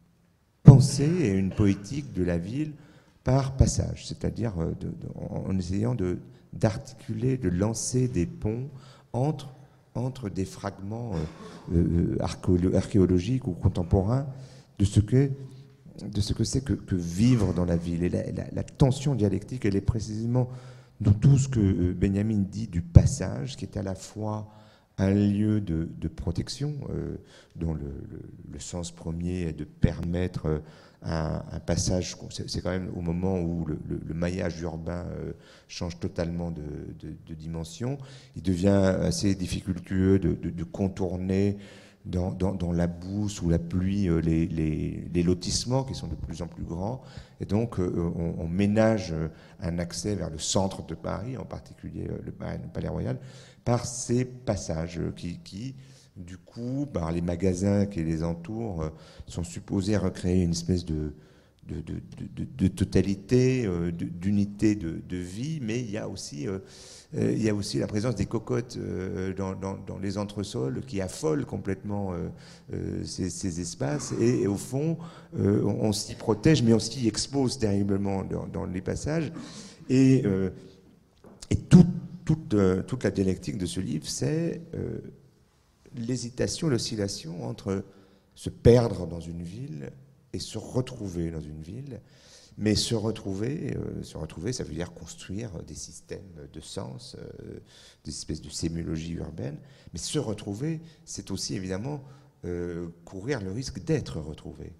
Speaker 4: pensée et une poétique de la ville par passage, c'est-à-dire euh, en, en essayant de d'articuler, de lancer des ponts entre, entre des fragments euh, euh, archéologiques ou contemporains de ce que de ce que c'est que, que vivre dans la ville. Et la, la, la tension dialectique, elle est précisément dans tout ce que Benjamin dit du passage, qui est à la fois un lieu de, de protection, euh, dont le, le, le sens premier est de permettre euh, Un, un passage, c'est quand même au moment où le, le, le maillage urbain euh, change totalement de, de, de dimension, il devient assez difficultueux de, de, de contourner dans, dans, dans la boue, sous la pluie, euh, les, les, les lotissements qui sont de plus en plus grands. Et donc, euh, on, on ménage un accès vers le centre de Paris, en particulier euh, le, le Palais Royal, par ces passages qui... qui du coup, bah, les magasins qui les entourent euh, sont supposés recréer une espèce de, de, de, de, de totalité, euh, d'unité de, de vie, mais il y a aussi, euh, euh, il y a aussi la présence des cocottes euh, dans, dans, dans les entresols qui affolent complètement euh, euh, ces, ces espaces. Et, et au fond, euh, on, on s'y protège, mais on s'y expose terriblement dans, dans les passages. Et, euh, et tout, toute, euh, toute la dialectique de ce livre, c'est... Euh, l'hésitation, l'oscillation entre se perdre dans une ville et se retrouver dans une ville. Mais se retrouver, euh, se retrouver, ça veut dire construire des systèmes de sens, euh, des espèces de sémiologie urbaine. Mais se retrouver, c'est aussi évidemment euh, courir le risque d'être retrouvé.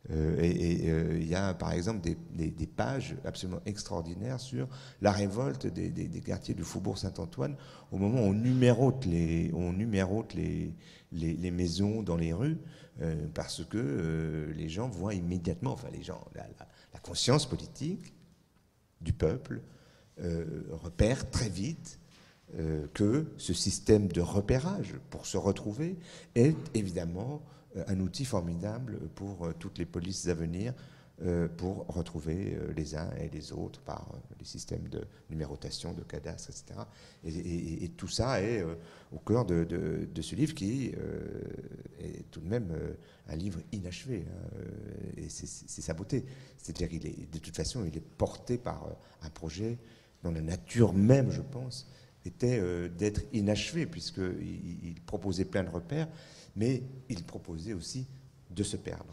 Speaker 4: Euh, et il euh, y a par exemple des, des, des pages absolument extraordinaires sur la révolte des, des, des quartiers du Faubourg Saint-Antoine au moment où on numérote les, on numérote les, les, les maisons dans les rues euh, parce que euh, les gens voient immédiatement, enfin les gens, la, la, la conscience politique du peuple euh, repère très vite euh, que ce système de repérage pour se retrouver est évidemment un outil formidable pour euh, toutes les polices à venir euh, pour retrouver euh, les uns et les autres par euh, les systèmes de numérotation, de cadastre, et cetera. Et, et, et tout ça est euh, au cœur de, de, de ce livre qui euh, est tout de même euh, un livre inachevé. Hein, et c'est sa beauté. C'est-à-dire qu'il est, de toute façon, il est porté par euh, un projet dont la nature même, je pense, était euh, d'être inachevé, puisqu'il il proposait plein de repères, mais il proposait aussi de se perdre.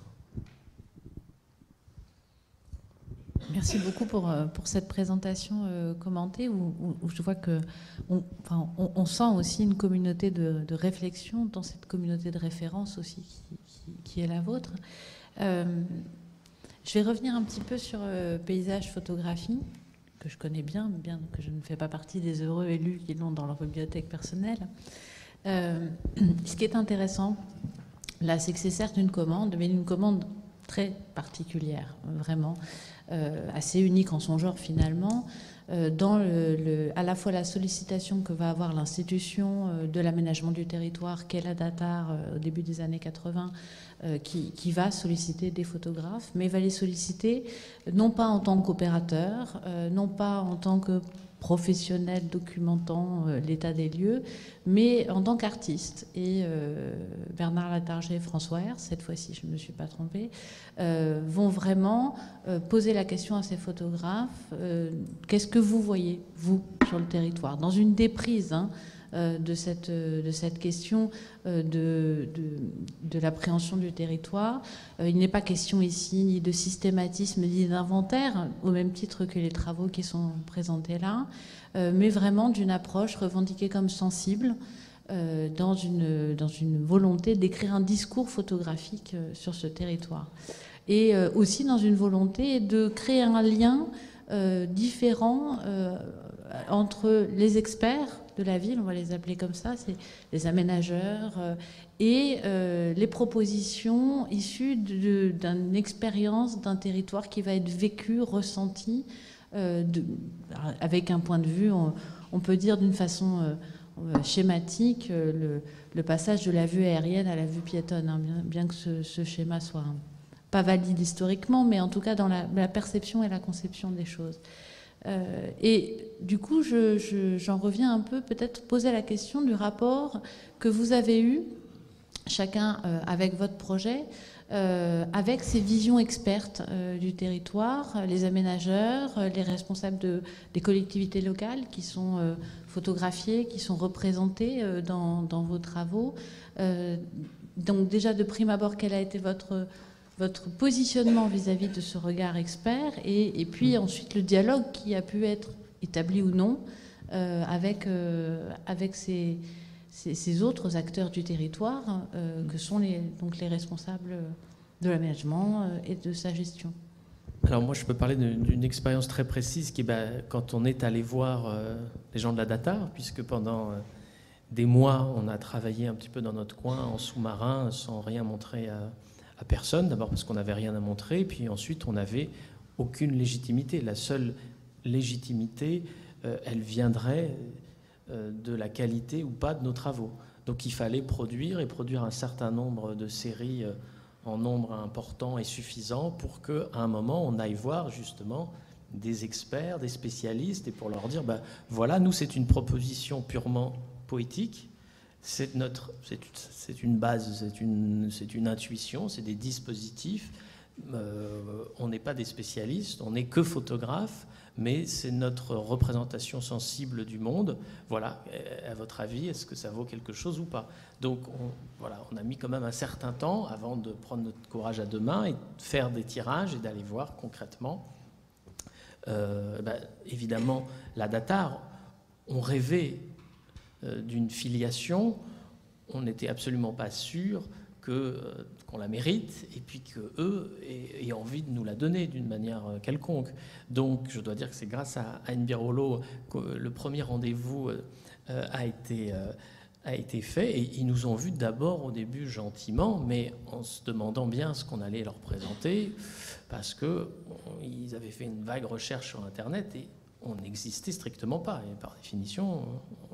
Speaker 1: Merci beaucoup pour, pour cette présentation euh, commentée où, où, où je vois que on, enfin, on, on sent aussi une communauté de, de réflexion dans cette communauté de référence aussi qui, qui, qui est la vôtre. Euh, je vais revenir un petit peu sur euh, paysage photographie que je connais bien, bien que je ne fais pas partie des heureux élus qui l'ont dans leur bibliothèque personnelle. Euh, ce qui est intéressant, là, c'est que c'est certes une commande, mais une commande très particulière, vraiment, euh, assez unique en son genre finalement, euh, dans le, le, à la fois la sollicitation que va avoir l'institution euh, de l'aménagement du territoire, qu'est la DATAR euh, au début des années quatre-vingts, euh, qui, qui va solliciter des photographes, mais va les solliciter non pas en tant qu'opérateur, euh, non pas en tant que professionnel documentant euh, l'état des lieux, mais en tant qu'artiste. Et euh, Bernard Latarjet et François Hertz, cette fois-ci je ne me suis pas trompée, euh, vont vraiment euh, poser la question à ces photographes, euh, qu'est-ce que vous voyez, vous, sur le territoire, dans une déprise hein, euh, de, cette, de cette question euh, de, de, de l'appréhension du territoire. Euh, il n'est pas question ici ni de systématisme ni d'inventaire, au même titre que les travaux qui sont présentés là, euh, mais vraiment d'une approche revendiquée comme sensible, euh, dans, une, dans une volonté d'écrire un discours photographique euh, sur ce territoire. Et euh, aussi dans une volonté de créer un lien euh, différent euh, entre les experts de la ville, on va les appeler comme ça, c'est les aménageurs, euh, et euh, les propositions issues d'une expérience d'un territoire qui va être vécu, ressenti, euh, de, avec un point de vue, on, on peut dire d'une façon euh, schématique, euh, le, le passage de la vue aérienne à la vue piétonne, hein, bien, bien que ce, ce schéma soit hein, pas valide historiquement, mais en tout cas dans la, la perception et la conception des choses. Euh, et du coup, je, je, j'en reviens un peu, peut-être poser la question du rapport que vous avez eu, chacun euh, avec votre projet, euh, avec ces visions expertes euh, du territoire, les aménageurs, euh, les responsables de, des collectivités locales qui sont euh, photographiés, qui sont représentés euh, dans, dans vos travaux. Euh, donc déjà, de prime abord, quel a été votre... votre positionnement vis-à-vis de ce regard expert, et, et puis ensuite le dialogue qui a pu être établi ou non euh, avec, euh, avec ces, ces, ces autres acteurs du territoire euh, que sont les, donc les responsables de l'aménagement euh, et de sa gestion.
Speaker 3: Alors moi, je peux parler d'une expérience très précise qui est ben, quand on est allé voir euh, les gens de la DATAR, puisque pendant euh, des mois, on a travaillé un petit peu dans notre coin en sous-marin sans rien montrer à à personne, d'abord parce qu'on n'avait rien à montrer, et puis ensuite on n'avait aucune légitimité. La seule légitimité, euh, elle viendrait euh, de la qualité ou pas de nos travaux. Donc il fallait produire et produire un certain nombre de séries euh, en nombre important et suffisant pour qu'à un moment on aille voir justement des experts, des spécialistes, et pour leur dire, ben, voilà, nous c'est une proposition purement poétique, c'est notre, c'est une base, c'est une, c'est une intuition, c'est des dispositifs. Euh, on n'est pas des spécialistes, on n'est que photographes, mais c'est notre représentation sensible du monde. Voilà, à votre avis, est-ce que ça vaut quelque chose ou pas? Donc, on, voilà, on a mis quand même un certain temps avant de prendre notre courage à deux mains et de faire des tirages et d'aller voir concrètement. Euh, ben, évidemment, la DATAR, on rêvait d'une filiation, on n'était absolument pas sûr que, qu'on la mérite, et puis qu'eux aient, aient envie de nous la donner d'une manière quelconque. Donc, je dois dire que c'est grâce à Anne Birolo que le premier rendez-vous euh, a été... Euh, a été fait, et ils nous ont vus d'abord au début gentiment, mais en se demandant bien ce qu'on allait leur présenter, parce qu'ils avaient fait une vague recherche sur Internet et on n'existait strictement pas, et par définition,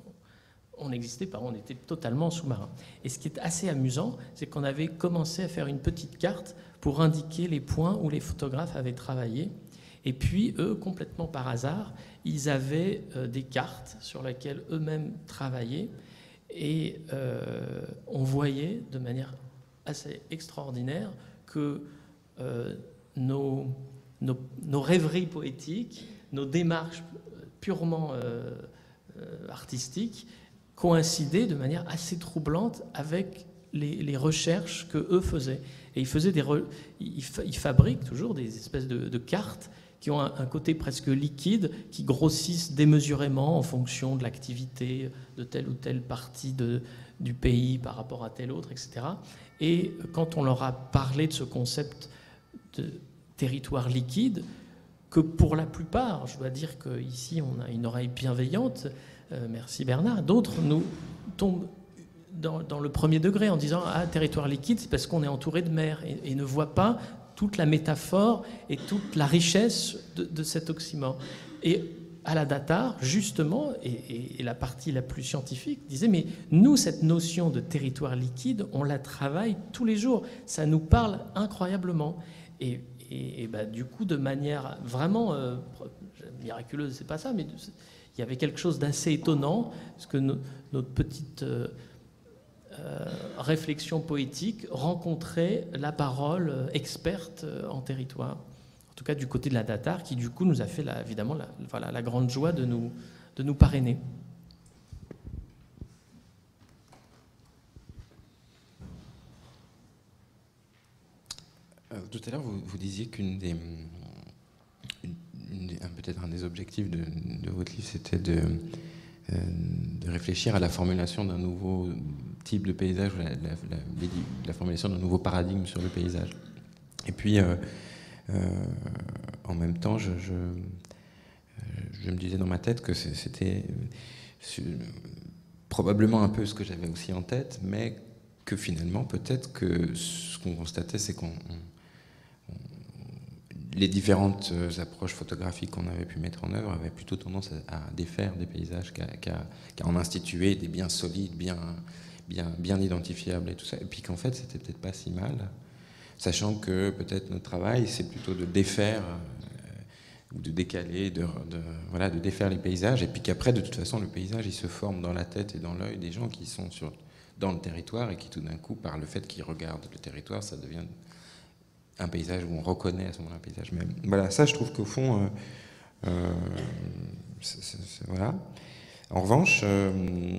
Speaker 3: on n'existait pas, on était totalement sous-marin. Et ce qui est assez amusant, c'est qu'on avait commencé à faire une petite carte pour indiquer les points où les photographes avaient travaillé, et puis eux, complètement par hasard, ils avaient euh, des cartes sur lesquelles eux-mêmes travaillaient. Et euh, on voyait de manière assez extraordinaire que euh, nos, nos, nos rêveries poétiques, nos démarches purement euh, euh, artistiques coïncidaient de manière assez troublante avec les, les recherches que eux faisaient. Et ils, faisaient des re... ils, fa... ils fabriquent toujours des espèces de, de cartes qui ont un, un côté presque liquide, qui grossissent démesurément en fonction de l'activité de telle ou telle partie de, du pays par rapport à telle autre, et cetera. Et quand on leur a parlé de ce concept de territoire liquide, que pour la plupart, je dois dire qu'ici on a une oreille bienveillante, euh, merci Bernard, d'autres nous tombent dans, dans le premier degré en disant « Ah, territoire liquide, c'est parce qu'on est entouré de mer » et, et ne voient pas toute la métaphore et toute la richesse de, de cet oxymore. Et à la Datar, justement, et, et, et la partie la plus scientifique disait, mais nous, cette notion de territoire liquide, on la travaille tous les jours. Ça nous parle incroyablement. Et, et, et bah, du coup, de manière vraiment euh, miraculeuse, c'est pas ça, mais il y avait quelque chose d'assez étonnant, parce que no, notre petite... Euh, Euh, réflexion poétique, rencontrer la parole experte en territoire. En tout cas, du côté de la Datar, qui du coup nous a fait la, évidemment la, voilà, la grande joie de nous, de nous parrainer.
Speaker 2: Euh, tout à l'heure, vous, vous disiez qu'une des, une, une des peut-être un des objectifs de, de votre livre, c'était de de réfléchir à la formulation d'un nouveau type de paysage, la, la, la, la formulation d'un nouveau paradigme sur le paysage. Et puis, euh, euh, en même temps, je, je, je me disais dans ma tête que c'était probablement un peu ce que j'avais aussi en tête, mais que finalement, peut-être que ce qu'on constatait, c'est qu'on les différentes approches photographiques qu'on avait pu mettre en œuvre avaient plutôt tendance à, à défaire des paysages qu'à, qu'à, qu'à en instituer des bien solides, bien, bien, bien identifiables et tout ça. Et puis qu'en fait, c'était peut-être pas si mal, sachant que peut-être notre travail, c'est plutôt de défaire euh, ou de décaler, de, de, voilà, de défaire les paysages, et puis qu'après, de toute façon, le paysage, il se forme dans la tête et dans l'œil des gens qui sont sur, dans le territoire et qui, tout d'un coup, par le fait qu'ils regardent le territoire, ça devient un paysage où on reconnaît à ce moment-là un paysage. Mais voilà, ça, je trouve qu'au fond, euh, euh, c'est, c'est, c'est, voilà. En revanche, euh,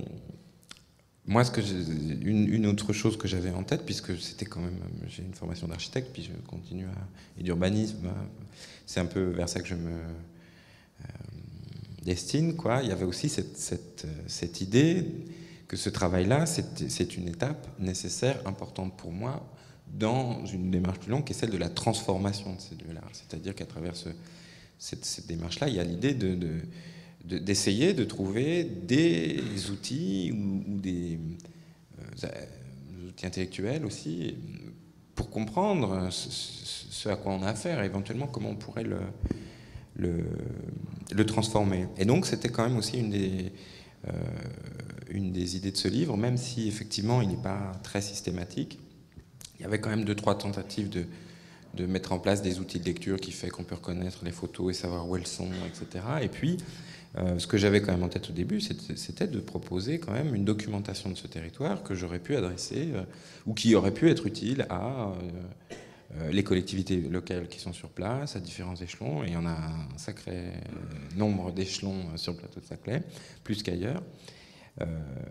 Speaker 2: moi, ce que une, une autre chose que j'avais en tête, puisque c'était quand même, j'ai une formation d'architecte, puis je continue à, et d'urbanisme, c'est un peu vers ça que je me euh, destine, quoi. Il y avait aussi cette, cette, cette idée que ce travail-là, c'est, c'est une étape nécessaire, importante pour moi, dans une démarche plus longue qui est celle de la transformation de ces lieux-là. C'est-à-dire qu'à travers ce, cette, cette démarche-là, il y a l'idée de, de, de, d'essayer de trouver des outils ou, ou des, euh, des outils intellectuels aussi pour comprendre ce, ce à quoi on a affaire et éventuellement comment on pourrait le, le, le transformer. Et donc c'était quand même aussi une des, euh, une des idées de ce livre, même si effectivement il n'est pas très systématique. Il y avait quand même deux, trois tentatives de, de mettre en place des outils de lecture qui fait qu'on peut reconnaître les photos et savoir où elles sont, et cetera. Et puis, euh, ce que j'avais quand même en tête au début, c'était, c'était de proposer quand même une documentation de ce territoire que j'aurais pu adresser, euh, ou qui aurait pu être utile à euh, euh, les collectivités locales qui sont sur place, à différents échelons. Et il y en a un sacré nombre d'échelons sur le plateau de Saclay, plus qu'ailleurs. Euh,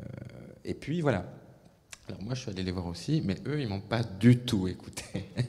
Speaker 2: et puis, voilà. Alors moi, je suis allé les voir aussi, mais eux, ils m'ont pas du tout écouté.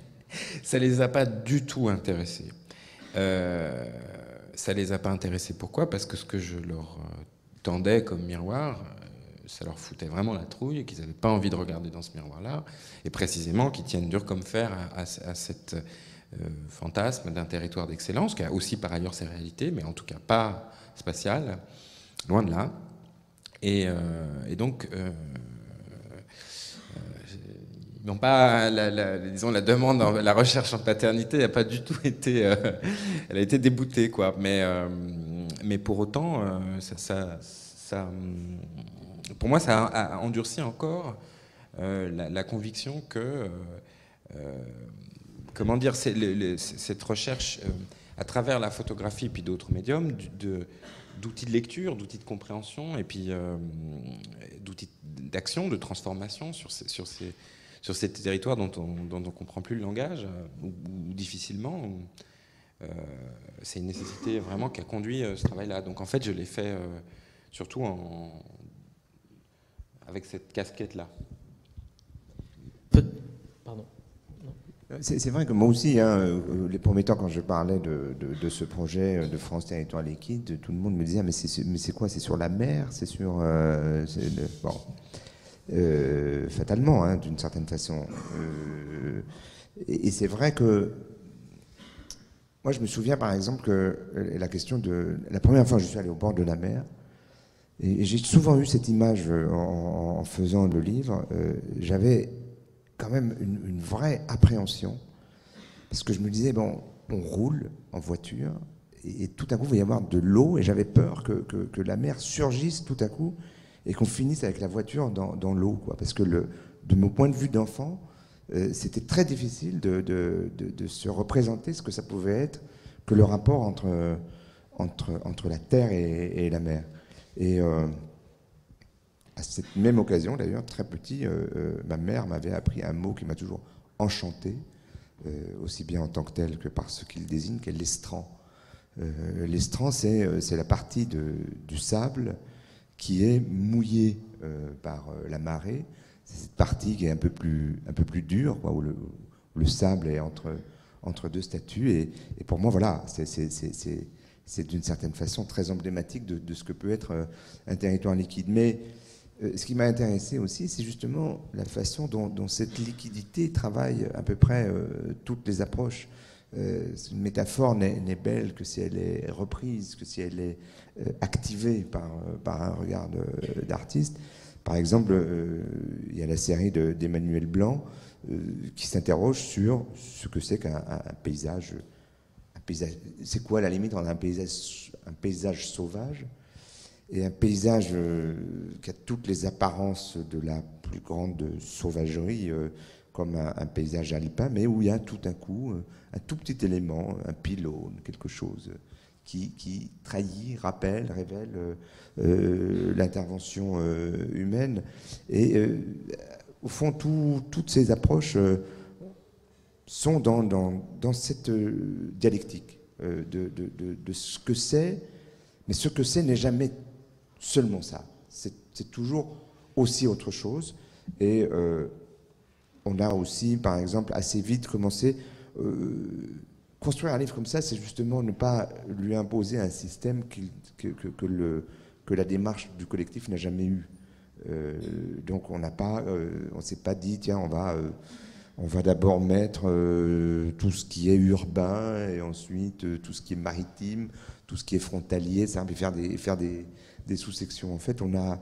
Speaker 2: Ça les a pas du tout intéressés. Euh, ça les a pas intéressés. Pourquoi ? Parce que ce que je leur tendais comme miroir, ça leur foutait vraiment la trouille et qu'ils n'avaient pas envie de regarder dans ce miroir-là, et précisément qu'ils tiennent dur comme fer à, à, à cet euh, fantasme d'un territoire d'excellence, qui a aussi par ailleurs ses réalités, mais en tout cas pas spatial, loin de là. Et, euh, et donc, euh, euh, ils n'ont pas, la, la, disons, la demande, en, la recherche en paternité n'a pas du tout été, euh, elle a été déboutée, quoi. Mais, euh, mais pour autant, euh, ça, ça, ça, pour moi, ça a, a endurci encore euh, la, la conviction que, euh, euh, comment dire, c'est, le, le, cette recherche euh, à travers la photographie et puis d'autres médiums, de, d'outils de lecture, d'outils de compréhension et puis euh, d'outils d'action, de transformation sur ces, sur ces, sur ces territoires dont on ne comprend plus le langage, ou, ou difficilement. Euh, c'est une nécessité vraiment qui a conduit euh, ce travail-là. Donc en fait, je l'ai fait euh, surtout en, avec cette casquette-là.
Speaker 3: Pardon.
Speaker 4: C'est, c'est vrai que moi aussi, hein, les premiers temps, quand je parlais de, de, de ce projet de France Territoire Liquide, tout le monde me disait, mais c'est, mais c'est quoi? C'est sur la mer? C'est sur... Euh, c'est le, bon. Euh, fatalement, hein, d'une certaine façon. Euh, et, et c'est vrai que... Moi, je me souviens, par exemple, que la question de... La première fois que je suis allé au bord de la mer, et, et j'ai souvent eu cette image en, en faisant le livre, euh, j'avais... quand même une, une vraie appréhension, parce que je me disais, bon, on roule en voiture, et, et tout à coup, il va y avoir de l'eau, et j'avais peur que, que, que la mer surgisse tout à coup, et qu'on finisse avec la voiture dans, dans l'eau, quoi. Parce que le, de mon point de vue d'enfant, euh, c'était très difficile de, de, de, de se représenter ce que ça pouvait être que le rapport entre, entre, entre la terre et, et la mer. Et... Euh, à cette même occasion, d'ailleurs, très petit, euh, euh, ma mère m'avait appris un mot qui m'a toujours enchanté, euh, aussi bien en tant que tel que par ce qu'il désigne, qu'est l'estran. Euh, l'estran, c'est, c'est la partie de, du sable qui est mouillée euh, par euh, la marée. C'est cette partie qui est un peu plus, un peu plus dure, quoi, où, le, où le sable est entre, entre deux statues. Et, et pour moi, voilà, c'est, c'est, c'est, c'est, c'est d'une certaine façon très emblématique de, de ce que peut être un territoire liquide. Mais ce qui m'a intéressé aussi, c'est justement la façon dont, dont cette liquidité travaille à peu près euh, toutes les approches. Euh, une métaphore n'est, n'est belle que si elle est reprise, que si elle est euh, activée par, par un regard de, d'artiste. Par exemple, euh, il y a la série de, d'Emmanuel Blanc euh, qui s'interroge sur ce que c'est qu'un un paysage, un paysage. C'est quoi la limite entre un paysage, un paysage sauvage et un paysage euh, qui a toutes les apparences de la plus grande sauvagerie, euh, comme un, un paysage alpin, mais où il y a tout d'un coup euh, un tout petit élément, un pylône, quelque chose qui, qui trahit, rappelle, révèle euh, euh, l'intervention euh, humaine. Et euh, au fond, tout, toutes ces approches euh, sont dans, dans, dans cette euh, dialectique euh, de, de, de, de ce que c'est, mais ce que c'est n'est jamais seulement ça. C'est, c'est toujours aussi autre chose. Et euh, on a aussi, par exemple, assez vite commencé... Euh, construire un livre comme ça, c'est justement ne pas lui imposer un système qu'il, que, que, que, le, que la démarche du collectif n'a jamais eu. Euh, donc on n'a pas... Euh, on s'est pas dit, tiens, on va... Euh, on va d'abord mettre euh, tout ce qui est urbain, et ensuite euh, tout ce qui est maritime, tout ce qui est frontalier, ça, puis faire des... Faire des des sous-sections. En fait, on a,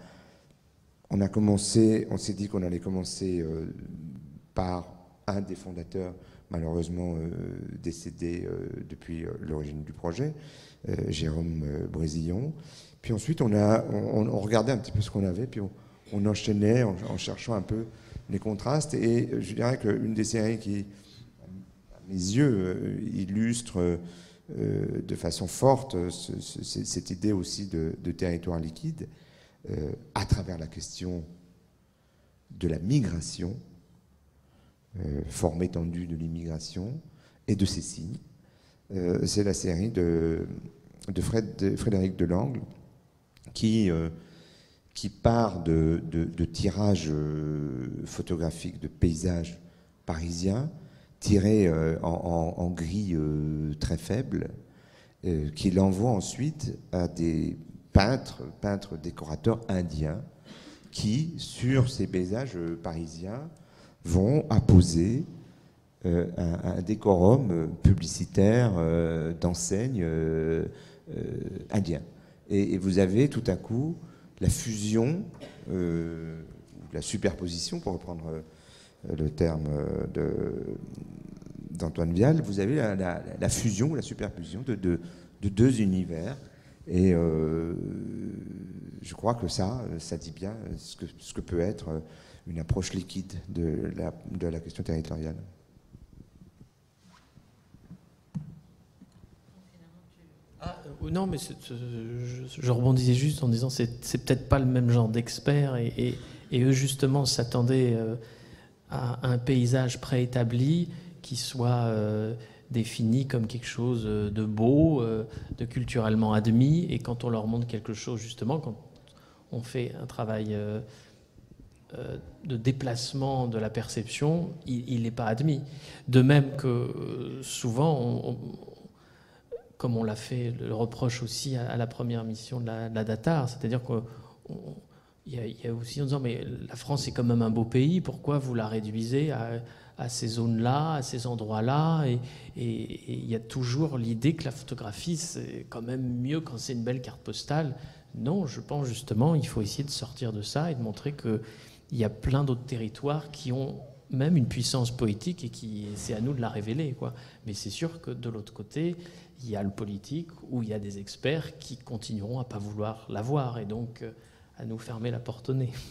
Speaker 4: on a commencé, on s'est dit qu'on allait commencer euh, par un des fondateurs, malheureusement euh, décédé euh, depuis euh, l'origine du projet, euh, Jérôme euh, Brésillon. Puis ensuite, on, a, on, on regardait un petit peu ce qu'on avait, puis on, on enchaînait en, en cherchant un peu les contrastes. Et je dirais qu'une des séries qui, à mes yeux, euh, illustre euh, Euh, de façon forte ce, ce, cette idée aussi de, de territoire liquide euh, à travers la question de la migration, euh, forme étendue de l'immigration et de ses signes. Euh, c'est la série de, de, Fred, de Frédéric Delangle qui, euh, qui part de, de, de tirages euh, photographiques de paysages parisiens tiré euh, en, en, en gris euh, très faible, euh, qu'il envoie ensuite à des peintres, peintres décorateurs indiens, qui, sur ces paysages parisiens, vont apposer euh, un, un décorum publicitaire euh, d'enseigne euh, euh, indien. Et, et vous avez tout à coup la fusion, euh, la superposition, pour reprendre euh, le terme de, d'Antoine Vial, vous avez la, la, la fusion, la superposition de, de, de deux univers. Et euh, je crois que ça, ça dit bien ce que, ce que peut être une approche liquide de la, de la question territoriale.
Speaker 3: Ah, euh, non, mais c'est, je, je rebondissais juste en disant que c'est, c'est peut-être pas le même genre d'experts et, et, et eux justement s'attendaient euh, à un paysage préétabli qui soit euh, défini comme quelque chose de beau, euh, de culturellement admis, et quand on leur montre quelque chose justement, quand on fait un travail euh, euh, de déplacement de la perception, il n'est pas admis. De même que euh, souvent on, on comme on l'a fait, le reproche aussi à, à la première mission de la, de la Datar, c'est-à-dire qu'il y, y a aussi en disant mais la France est quand même un beau pays, pourquoi vous la réduisez à, à ces zones-là, à ces endroits-là, et il y a toujours l'idée que la photographie c'est quand même mieux quand c'est une belle carte postale. Non, je pense justement il faut essayer de sortir de ça et de montrer qu'il y a plein d'autres territoires qui ont même une puissance poétique et qui c'est à nous de la révéler, quoi. Mais c'est sûr que de l'autre côté il y a le politique ou il y a des experts qui continueront à ne pas vouloir la voir et donc à nous fermer la porte au nez.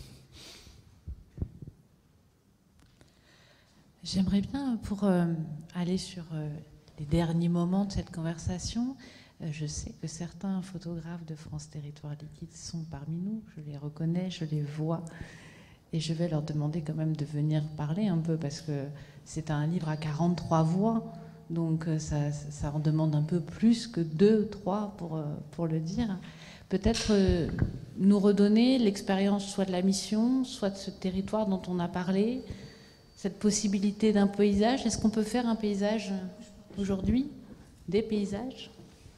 Speaker 1: J'aimerais bien, pour euh, aller sur euh, les derniers moments de cette conversation, euh, je sais que certains photographes de France Territoire Liquide sont parmi nous, je les reconnais, je les vois, et je vais leur demander quand même de venir parler un peu, parce que c'est un livre à quarante-trois voix. Donc ça, ça en demande un peu plus que deux, trois pour, pour le dire. Peut-être euh, nous redonner l'expérience soit de la mission, soit de ce territoire dont on a parlé, cette possibilité d'un paysage. Est-ce qu'on peut faire un paysage aujourd'hui? Des paysages?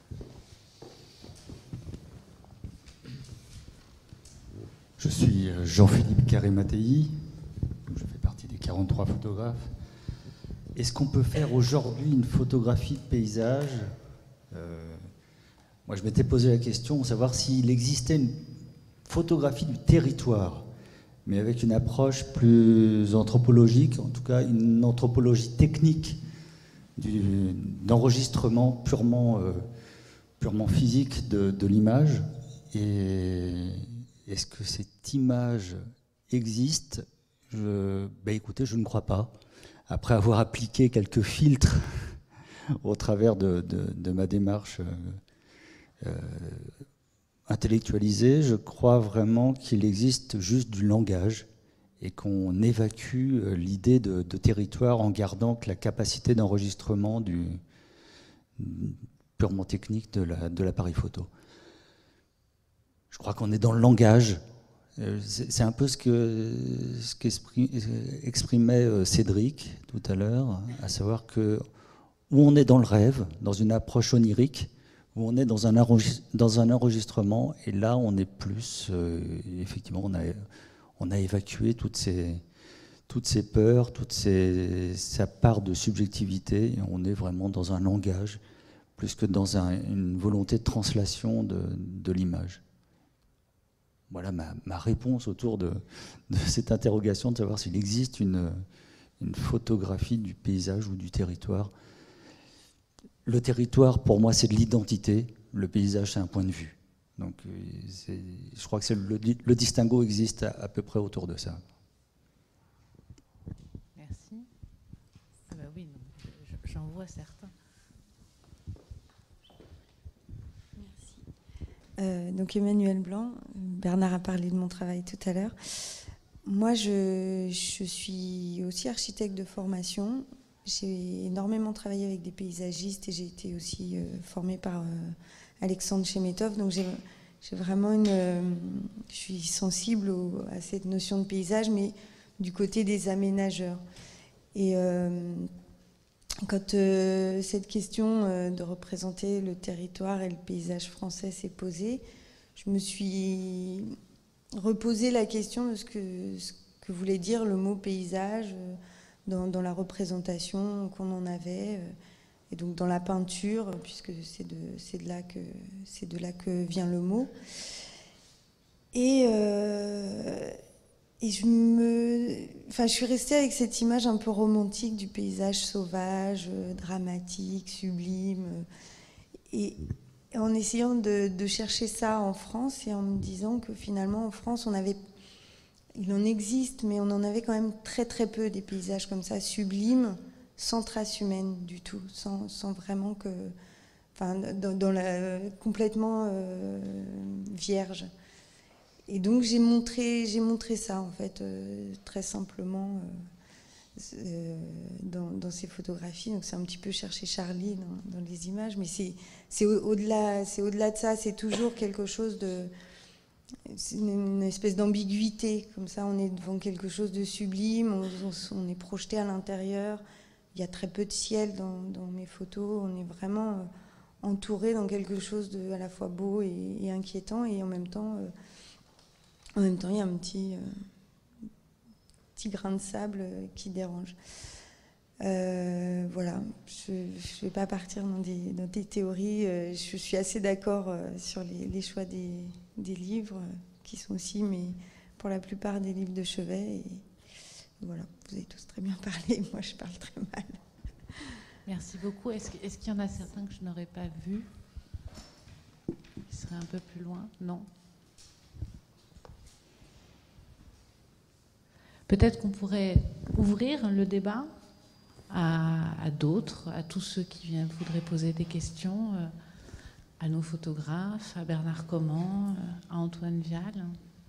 Speaker 5: Je suis Jean-Philippe Carré-Mattei, je fais partie des quarante-trois photographes. Est-ce qu'on peut faire aujourd'hui une photographie de paysage? euh, Moi, je m'étais posé la question de savoir s'il existait une photographie du territoire, mais avec une approche plus anthropologique, en tout cas une anthropologie technique du, d'enregistrement purement, euh, purement physique de, de l'image. Et est-ce que cette image existe? je, ben écoutez, je ne crois pas. Après avoir appliqué quelques filtres au travers de, de, de ma démarche euh, euh, intellectualisée, je crois vraiment qu'il existe juste du langage et qu'on évacue l'idée de, de territoire en gardant que la capacité d'enregistrement du, purement technique de, la, de l'appareil photo. Je crois qu'on est dans le langage. C'est un peu ce que ce qu'exprimait Cédric tout à l'heure, à savoir que où on est dans le rêve, dans une approche onirique, où on est dans un, dans un enregistrement, et là on est plus, euh, effectivement, on a, on a évacué toutes ces, toutes ces peurs, toute ces, sa part de subjectivité, et on est vraiment dans un langage, plus que dans un, une volonté de translation de, de l'image. Voilà ma, ma réponse autour de, de cette interrogation de savoir s'il existe une, une photographie du paysage ou du territoire. Le territoire, pour moi, c'est de l'identité. Le paysage, c'est un point de vue. Donc, je crois que c'est le, le distinguo existe à, à peu près autour de ça.
Speaker 1: Merci. Ah bah oui, j'en vois certains.
Speaker 6: Euh, donc Emmanuel Blanc, Bernard a parlé de mon travail tout à l'heure. Moi, je, je suis aussi architecte de formation. J'ai énormément travaillé avec des paysagistes et j'ai été aussi euh, formée par euh, Alexandre Chemetov. Donc j'ai, j'ai vraiment une, euh, je suis sensible au, à cette notion de paysage, mais du côté des aménageurs. Et euh, quand euh, cette question euh, de représenter le territoire et le paysage français s'est posée, je me suis reposer la question de ce que, ce que voulait dire le mot paysage dans, dans la représentation qu'on en avait, et donc dans la peinture, puisque c'est de, c'est de là que, c'est de là que vient le mot. Et, euh, et je me, enfin, je suis restée avec cette image un peu romantique du paysage sauvage, dramatique, sublime, et en essayant de, de chercher ça en France et en me disant que finalement en France on avait, il en existe, mais on en avait quand même très très peu des paysages comme ça, sublimes, sans trace humaine du tout, sans, sans vraiment que, enfin, dans, dans la, complètement euh, vierge. Et donc j'ai montré, j'ai montré ça en fait, euh, très simplement euh, euh, dans, dans ces photographies. Donc c'est un petit peu chercher Charlie dans, dans les images, mais c'est, c'est au-delà, c'est au-delà de ça. C'est toujours quelque chose de, c'est une, une espèce d'ambiguïté. Comme ça, on est devant quelque chose de sublime, on, on, on est projeté à l'intérieur. Il y a très peu de ciel dans, dans mes photos. On est vraiment euh, entouré dans quelque chose de à la fois beau et, et inquiétant, et en même temps. Euh, En même temps, il y a un petit, euh, petit grain de sable euh, qui dérange. Euh, voilà, je ne vais pas partir dans des, dans des théories. Euh, je suis assez d'accord euh, sur les, les choix des, des livres, euh, qui sont aussi, mais pour la plupart, des livres de chevet. Et voilà, vous avez tous très bien parlé. Moi, je parle très mal.
Speaker 1: Merci beaucoup. Est-ce, est-ce qu'il y en a certains que je n'aurais pas vus, qui seraient un peu plus loin? Non. Peut-être qu'on pourrait ouvrir le débat à, à d'autres, à tous ceux qui viennent, voudraient poser des questions, euh, à nos photographes, à Bernard Comment, euh, à Antoine Vial.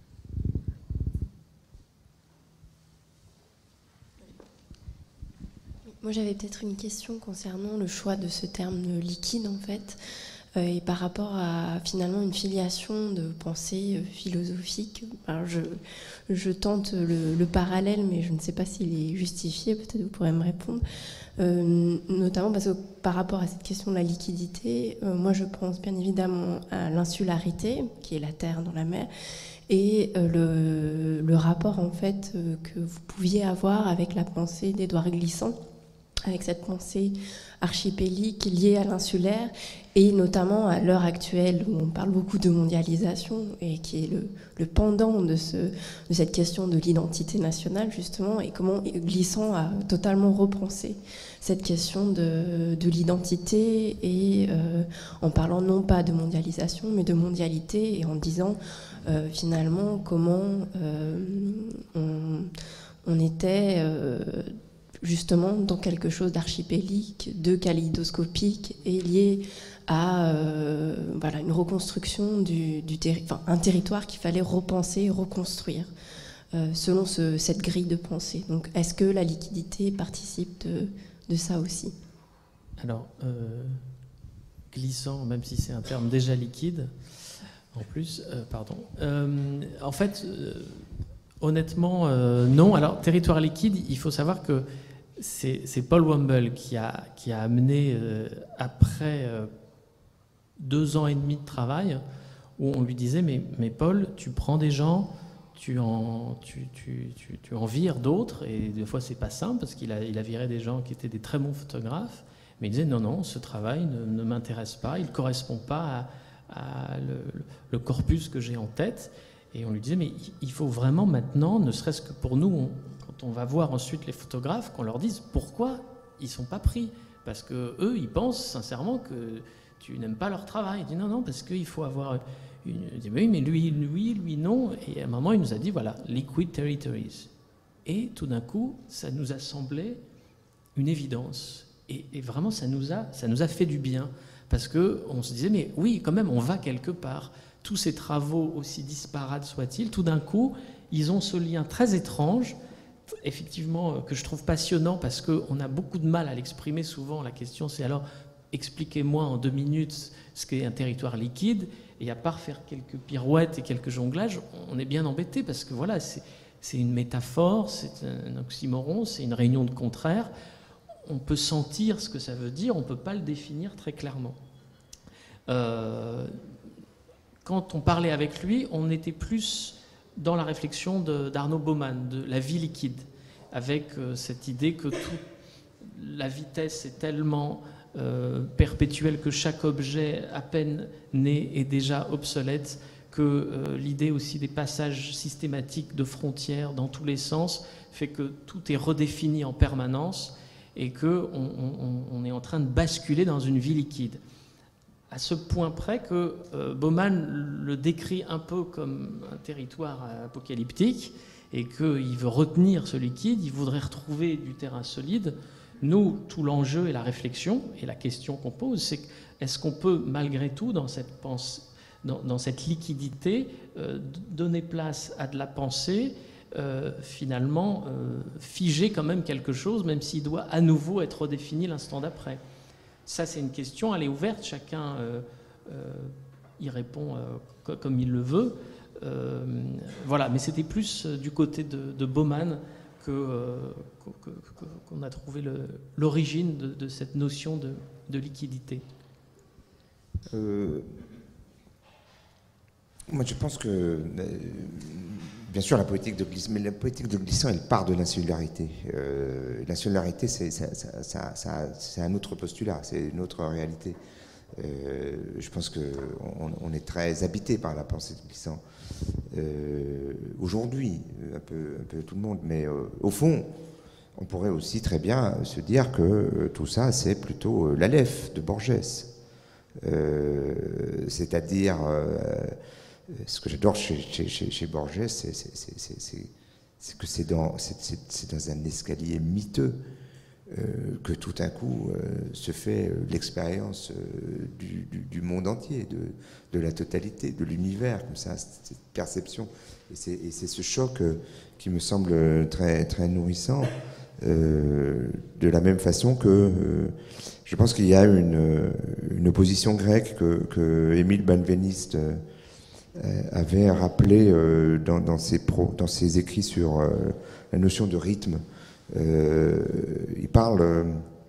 Speaker 7: Moi, j'avais peut-être une question concernant le choix de ce terme liquide, en fait, euh, et par rapport à finalement une filiation de pensée euh, philosophique. Alors, je, je tente le, le parallèle, mais je ne sais pas s'il est justifié, peut-être vous pourrez me répondre. Euh, notamment parce que par rapport à cette question de la liquidité, euh, moi je pense bien évidemment à l'insularité, qui est la terre dans la mer, et euh, le, le rapport en fait euh, que vous pouviez avoir avec la pensée d'Édouard Glissant, avec cette pensée archipélique liée à l'insulaire, et notamment à l'heure actuelle où on parle beaucoup de mondialisation et qui est le, le pendant de, ce, de cette question de l'identité nationale justement, et comment Glissant a totalement repensé cette question de, de l'identité, et euh, en parlant non pas de mondialisation mais de mondialité, et en disant euh, finalement comment euh, on, on était euh, justement dans quelque chose d'archipélique, de kaléidoscopique, et lié à euh, voilà, une reconstruction du, du terri- enfin, un territoire qu'il fallait repenser, reconstruire euh, selon ce, cette grille de pensée. Donc, est-ce que la liquidité participe de, de ça aussi?
Speaker 3: Alors, euh, glissant, même si c'est un terme déjà liquide, en plus, euh, pardon. Euh, en fait, euh, honnêtement, euh, non. Alors, territoire liquide, il faut savoir que c'est, c'est Paul Wamble qui a, qui a amené, euh, après euh, deux ans et demi de travail, où on lui disait, mais, mais Paul, tu prends des gens, tu en, tu, tu, tu, tu en vires d'autres, et des fois c'est pas simple, parce qu'il a, il a viré des gens qui étaient des très bons photographes, mais il disait, non, non, ce travail ne, ne m'intéresse pas, il ne correspond pas à, à le, le corpus que j'ai en tête. Et on lui disait, mais il faut vraiment maintenant, ne serait-ce que pour nous, on, quand on va voir ensuite les photographes, qu'on leur dise pourquoi ils ne sont pas pris. Parce qu'eux, ils pensent sincèrement que tu n'aimes pas leur travail. Il dit non, non, parce qu'il faut avoir une... Il dit, oui, mais lui, lui, lui, non. Et à un moment, il nous a dit, voilà, liquid territories. Et tout d'un coup, ça nous a semblé une évidence. Et, et vraiment, ça nous a, ça nous a fait du bien. Parce qu'on se disait, mais oui, quand même, on va quelque part. Tous ces travaux, aussi disparates soient-ils, tout d'un coup, ils ont ce lien très étrange, effectivement, que je trouve passionnant, parce qu'on a beaucoup de mal à l'exprimer souvent. La question, c'est alors, expliquez-moi en deux minutes ce qu'est un territoire liquide, et à part faire quelques pirouettes et quelques jonglages, on est bien embêté, parce que voilà, c'est, c'est une métaphore, c'est un oxymoron, c'est une réunion de contraires. On peut sentir ce que ça veut dire, on ne peut pas le définir très clairement. Euh, Quand on parlait avec lui, on était plus dans la réflexion de, d'Arnaud Baumann, de la vie liquide, avec euh, cette idée que tout, la vitesse est tellement euh, perpétuelle que chaque objet à peine né est déjà obsolète, que euh, l'idée aussi des passages systématiques de frontières dans tous les sens fait que tout est redéfini en permanence et qu'on on, on est en train de basculer dans une vie liquide. À ce point près que euh, Baumann le décrit un peu comme un territoire apocalyptique et qu'il veut retenir ce liquide, il voudrait retrouver du terrain solide. Nous, tout l'enjeu et la réflexion, et la question qu'on pose, c'est est-ce qu'on peut malgré tout, dans cette, pensée, dans, dans cette liquidité, euh, donner place à de la pensée, euh, finalement euh, figer quand même quelque chose, même s'il doit à nouveau être redéfini l'instant d'après. Ça, c'est une question, elle est ouverte, chacun euh, euh, y répond euh, comme il le veut. Euh, voilà, mais c'était plus du côté de, de Baumann que, euh, que, que, qu'on a trouvé le, l'origine de, de cette notion de, de liquidité.
Speaker 4: Euh, moi, je pense que, euh, bien sûr, la politique de glissement, mais la politique de glissant, elle part de l'insularité. Euh, l'insularité, c'est, ça, ça, ça, ça, c'est un autre postulat, c'est une autre réalité. Euh, je pense qu'on on est très habité par la pensée de glissant. Euh, aujourd'hui, un peu, un peu tout le monde, mais euh, au fond, on pourrait aussi très bien se dire que euh, tout ça, c'est plutôt euh, l'Aleph de Borges. Euh, c'est-à-dire, euh, ce que j'adore chez, chez, chez, chez Borges, c'est, c'est, c'est, c'est, c'est, c'est que c'est dans, c'est, c'est, c'est dans un escalier miteux euh, que tout d'un coup euh, se fait euh, l'expérience euh, du, du, du monde entier, de, de la totalité, de l'univers, comme ça, cette perception. Et c'est, et c'est ce choc euh, qui me semble très, très nourrissant, euh, de la même façon que euh, je pense qu'il y a une, une opposition grecque que, que Émile Benveniste euh, avait rappelé euh, dans, dans, ses pro, dans ses écrits sur euh, la notion de rythme. Euh, il parle, euh,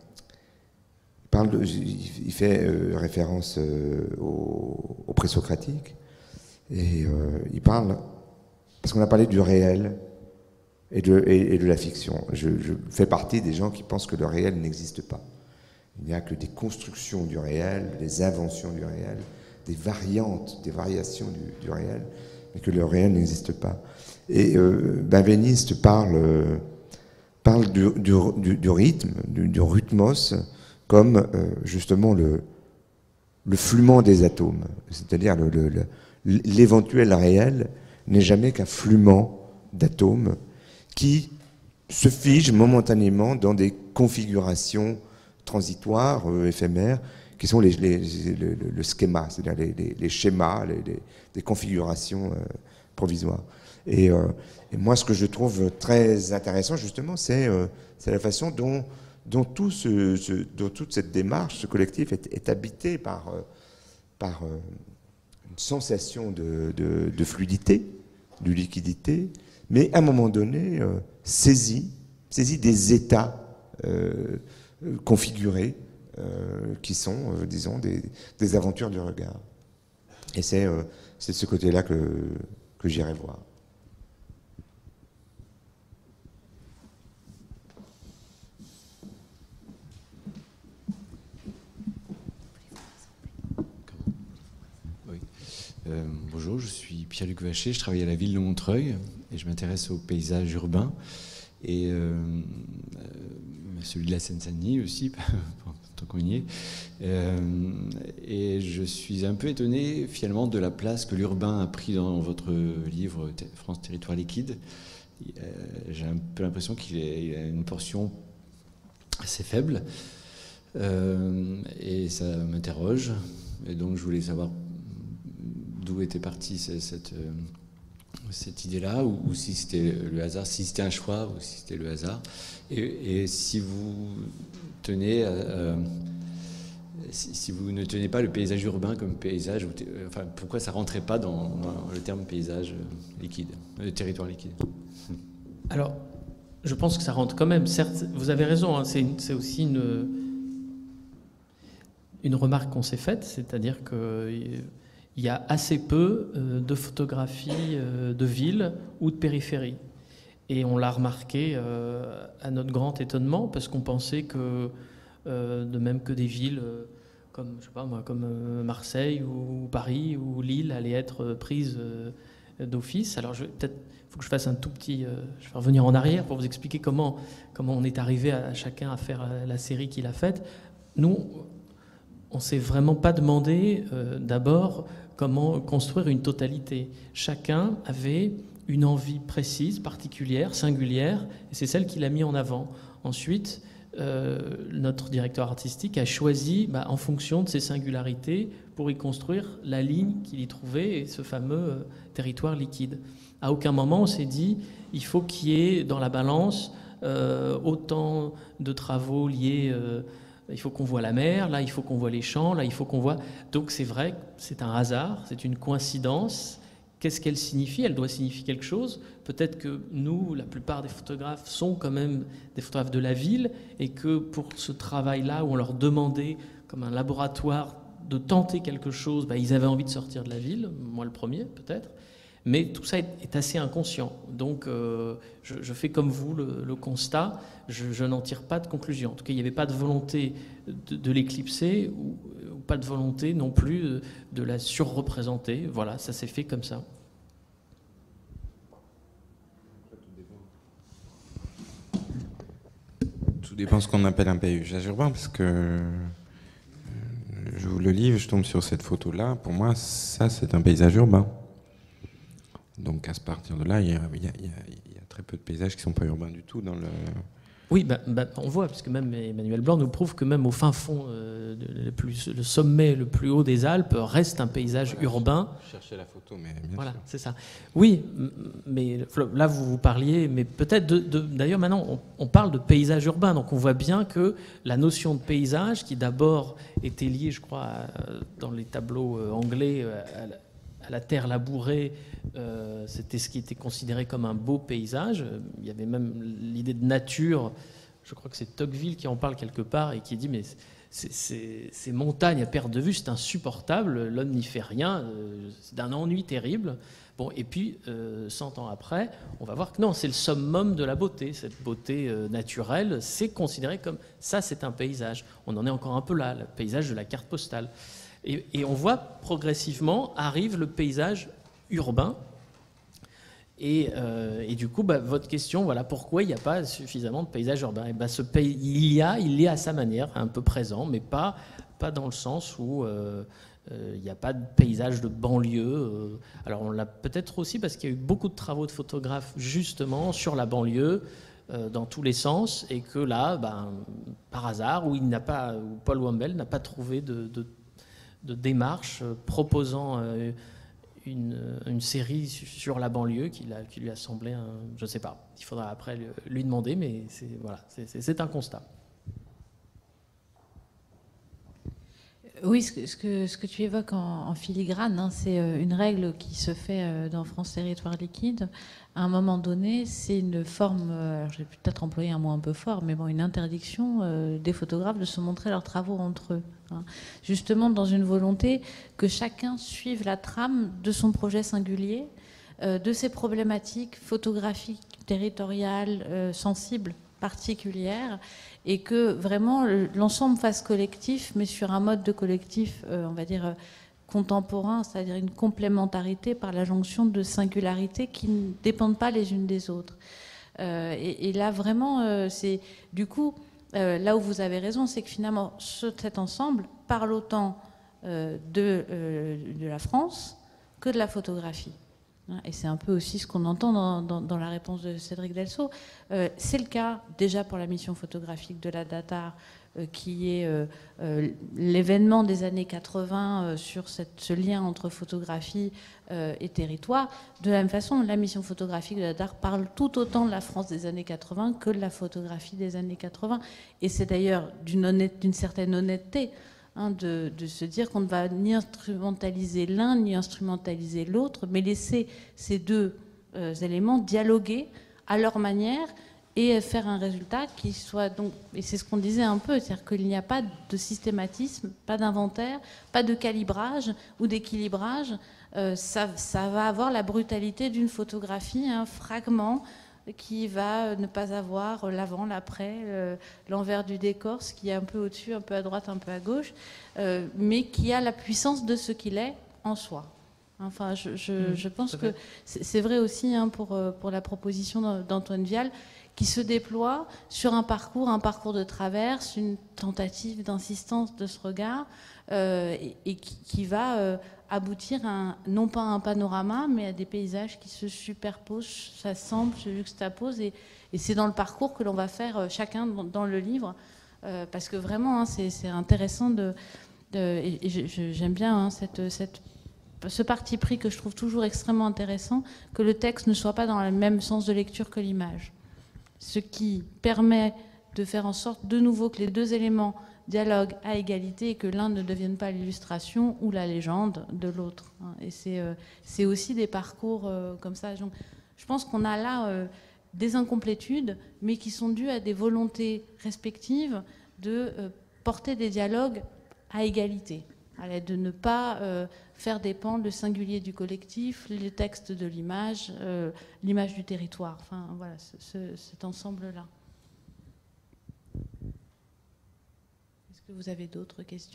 Speaker 4: il, parle de, il fait euh, référence euh, au, au présocratique et euh, il parle, parce qu'on a parlé du réel et de, et, et de la fiction. Je, je fais partie des gens qui pensent que le réel n'existe pas. Il n'y a que des constructions du réel, des inventions du réel, des variantes, des variations du, du réel, mais que le réel n'existe pas. Et euh, Benveniste parle, euh, parle du, du, du, du rythme, du, du rhythmos, comme euh, justement le, le flument des atomes. C'est-à-dire le, le, le, l'éventuel réel n'est jamais qu'un flument d'atomes qui se fige momentanément dans des configurations transitoires, euh, éphémères, qui sont les, les, les, le, le schéma, c'est-à-dire les, les, les schémas, les, les, les configurations euh, provisoires. Et, euh, et moi, ce que je trouve très intéressant, justement, c'est, euh, c'est la façon dont, dont, tout ce, ce, dont toute cette démarche, ce collectif, est, est habité par, euh, par euh, une sensation de, de, de fluidité, de liquidité, mais à un moment donné, euh, saisi, saisi des états euh, configurés, euh, qui sont, euh, disons, des, des aventures du regard. Et c'est, euh, c'est de ce côté-là que, que j'irai voir.
Speaker 8: Oui. Euh, bonjour, je suis Pierre-Luc Vacher, je travaille à la ville de Montreuil et je m'intéresse au paysage urbain et euh, euh, celui de la Seine-Saint-Denis aussi, tant qu'on y est. Euh, et je suis un peu étonné finalement de la place que l'urbain a pris dans votre livre France Territoire Liquide. Euh, j'ai un peu l'impression qu'il y a une portion assez faible euh, et ça m'interroge. Et donc je voulais savoir d'où était partie cette, cette, cette idée-là, ou, ou si c'était le hasard, si c'était un choix, ou si c'était le hasard. Et, et si vous tenez, euh, si, si vous ne tenez pas le paysage urbain comme paysage, enfin, pourquoi ça rentrait pas dans, dans le terme paysage liquide, le territoire liquide?
Speaker 3: Alors, je pense que ça rentre quand même. Certes, vous avez raison, hein, c'est, une, c'est aussi une, une remarque qu'on s'est faite, c'est-à-dire que il y a assez peu euh, de photographies euh, de villes ou de périphérie. Et on l'a remarqué euh, à notre grand étonnement, parce qu'on pensait que, euh, de même que des villes euh, comme, je sais pas moi, comme euh, Marseille ou Paris ou Lille allaient être prises euh, d'office. Alors je, peut-être il faut que je fasse un tout petit... Euh, je vais revenir en arrière pour vous expliquer comment, comment on est arrivé à, à chacun à faire la, la série qu'il a faite. Nous, on ne s'est vraiment pas demandé euh, d'abord comment construire une totalité. Chacun avait une envie précise, particulière, singulière, et c'est celle qu'il a mis en avant. Ensuite, euh, notre directeur artistique a choisi, bah, en fonction de ses singularités, pour y construire la ligne qu'il y trouvait et ce fameux euh, territoire liquide. À aucun moment on s'est dit, il faut qu'il y ait dans la balance euh, autant de travaux liés... Euh, il faut qu'on voit la mer, là il faut qu'on voit les champs, là il faut qu'on voit... Donc c'est vrai, c'est un hasard, c'est une coïncidence. Qu'est-ce qu'elle signifie? Elle doit signifier quelque chose. Peut-être que nous, la plupart des photographes, sont quand même des photographes de la ville, et que pour ce travail-là, où on leur demandait, comme un laboratoire, de tenter quelque chose, bah, ils avaient envie de sortir de la ville, moi le premier peut-être. Mais tout ça est assez inconscient. Donc euh, je, je fais comme vous le, le constat, je, je n'en tire pas de conclusion. En tout cas, il n'y avait pas de volonté de, de l'éclipser, ou, ou pas de volonté non plus de, de la surreprésenter. Voilà, ça s'est fait comme ça.
Speaker 2: Tout dépend ce qu'on appelle un paysage urbain, parce que euh, je vous le livre, je tombe sur cette photo-là. Pour moi, ça, c'est un paysage urbain. Donc à partir de là, il y, a, il, y a, il y a très peu de paysages qui ne sont pas urbains du tout dans le...
Speaker 3: Oui, bah, bah, on voit, parce que même Emmanuel Blanc nous prouve que même au fin fond, euh, le, plus, le sommet le plus haut des Alpes reste un paysage voilà, urbain.
Speaker 2: Je cherchais la photo, mais bien
Speaker 3: voilà,
Speaker 2: sûr.
Speaker 3: C'est ça. Oui, mais là vous vous parliez, mais peut-être de, de, d'ailleurs maintenant on, on parle de paysage urbain, donc on voit bien que la notion de paysage, qui d'abord était liée, je crois, à, dans les tableaux anglais, à, à la terre labourée, euh, c'était ce qui était considéré comme un beau paysage. Il y avait même l'idée de nature, je crois que c'est Tocqueville qui en parle quelque part et qui dit mais c'est, c'est, ces montagnes à perte de vue, c'est insupportable, l'homme n'y fait rien, euh, c'est d'un ennui terrible. Bon, et puis, euh, cent ans après, on va voir que non, c'est le summum de la beauté. Cette beauté euh, naturelle, c'est considéré comme ça, c'est un paysage. On en est encore un peu là, le paysage de la carte postale. Et, et on voit progressivement arrive le paysage urbain. Et, euh, et du coup, bah, votre question, voilà, pourquoi il n'y a pas suffisamment de paysage urbain? Et bah, ce pays, il y a, il est à sa manière, un peu présent, mais pas, pas dans le sens où euh, euh, il n'y a pas de paysage de banlieue. Euh. Alors on l'a peut-être aussi parce qu'il y a eu beaucoup de travaux de photographes justement sur la banlieue, euh, dans tous les sens, et que là, bah, par hasard, où il n'a pas, où Paul Wambel n'a pas trouvé de, de de démarche proposant une, une série sur la banlieue qui, a, qui lui a semblé, un, je ne sais pas, il faudra après lui demander, mais c'est, voilà, c'est, c'est, c'est un constat.
Speaker 1: Oui, ce que, ce que, ce que tu évoques en, en filigrane, hein, c'est une règle qui se fait dans France Territoire Liquide. À un moment donné, c'est une forme, alors je vais peut-être employer un mot un peu fort, mais bon, une interdiction euh, des photographes de se montrer leurs travaux entre eux. Hein. Justement, dans une volonté que chacun suive la trame de son projet singulier, euh, de ses problématiques photographiques, territoriales, euh, sensibles, particulières, et que vraiment l'ensemble fasse collectif, mais sur un mode de collectif, euh, on va dire, euh, contemporain, c'est-à-dire une complémentarité par la jonction de singularités qui ne dépendent pas les unes des autres. Euh, et, et là, vraiment, euh, c'est du coup, euh, là où vous avez raison, c'est que finalement, ce, cet ensemble parle autant euh, de, euh, de la France que de la photographie. Et c'est un peu aussi ce qu'on entend dans, dans, dans la réponse de Cédric Delceau. Euh, c'est le cas déjà pour la mission photographique de la Datar, euh, qui est euh, euh, l'événement des années quatre-vingts euh, sur cette, ce lien entre photographie euh, et territoire. De la même façon, la mission photographique de la Datar parle tout autant de la France des années quatre-vingts que de la photographie des années quatre-vingts. Et c'est d'ailleurs d'une, honnête, d'une certaine honnêteté, Hein, de, de se dire qu'on ne va ni instrumentaliser l'un ni instrumentaliser l'autre, mais laisser ces deux euh, éléments dialoguer à leur manière et faire un résultat qui soit donc, et c'est ce qu'on disait un peu, c'est-à-dire qu'il n'y a pas de systématisme, pas d'inventaire, pas de calibrage ou d'équilibrage. Euh, ça, ça va avoir la brutalité d'une photographie, un fragment qui va ne pas avoir l'avant, l'après, euh, l'envers du décor, ce qui est un peu au-dessus, un peu à droite, un peu à gauche, euh, mais qui a la puissance de ce qu'il est en soi. Enfin, je, je, mmh, je pense que c'est vrai aussi hein, pour, pour la proposition d'Antoine Vial, qui se déploie sur un parcours, un parcours de traverse, une tentative d'insistance de ce regard, euh, et, et qui, qui va euh, aboutir à un, non pas à un panorama, mais à des paysages qui se superposent, s'assemblent, se juxtaposent, et, et c'est dans le parcours que l'on va faire euh, chacun dans, dans le livre, euh, parce que vraiment, hein, c'est intéressant de, de et, et j'aime bien hein, cette, cette ce parti pris que je trouve toujours extrêmement intéressant, que le texte ne soit pas dans le même sens de lecture que l'image. Ce qui permet de faire en sorte de nouveau que les deux éléments dialoguent à égalité et que l'un ne devienne pas l'illustration ou la légende de l'autre. Et c'est euh, c'est aussi des parcours euh, comme ça. Donc, je pense qu'on a là euh, des incomplétudes, mais qui sont dues à des volontés respectives de euh, porter des dialogues à égalité, de ne pas euh, faire dépendre le singulier du collectif, les textes de l'image, euh, l'image du territoire. Enfin, voilà, ce, ce, cet ensemble-là. Est-ce que vous avez d'autres questions ?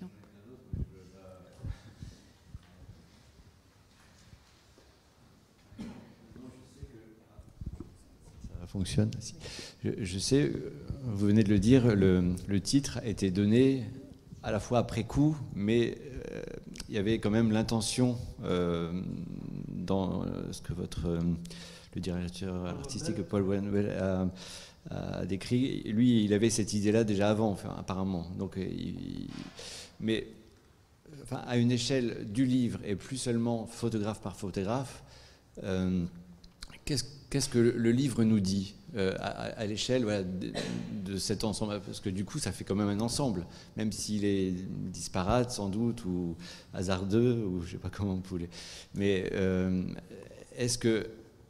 Speaker 8: Ça fonctionne. Je, je sais, vous venez de le dire, le, le titre a été donné à la fois après coup, mais euh, il y avait quand même l'intention euh, dans ce que votre euh, le directeur artistique Paul Wenwell a, a décrit. Lui, il avait cette idée-là déjà avant, enfin, apparemment. Donc, il, mais enfin, à une échelle du livre et plus seulement photographe par photographe, euh, qu'est-ce Qu'est-ce que le livre nous dit euh, à, à l'échelle voilà, de, de cet ensemble? Parce que du coup, ça fait quand même un ensemble, même s'il est disparate sans doute, ou hasardeux, ou je ne sais pas comment on pouvait. Mais euh, est-ce que,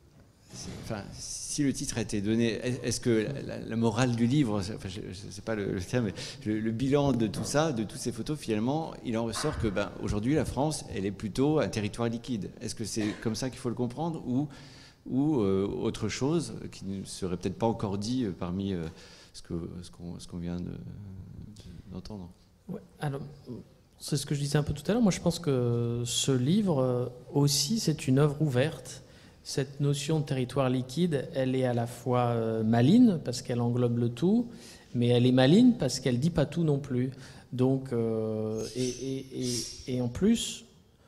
Speaker 8: enfin, si le titre a été donné, est-ce que la, la morale du livre, enfin, je ne sais pas le, le terme, mais le, le bilan de tout ça, de toutes ces photos, finalement, il en ressort que ben, aujourd'hui, la France, elle est plutôt un territoire liquide. Est-ce que c'est comme ça qu'il faut le comprendre, ou ou euh, autre chose qui ne serait peut-être pas encore dit euh, parmi euh, ce qu'on ce qu'on, ce qu'on vient de, de, d'entendre.
Speaker 3: Ouais, alors, c'est ce que je disais un peu tout à l'heure. Moi, je pense que ce livre euh, aussi, c'est une œuvre ouverte. Cette notion de territoire liquide, elle est à la fois euh, maligne, parce qu'elle englobe le tout, mais elle est maligne parce qu'elle ne dit pas tout non plus. Donc, euh, et, et, et, et en plus,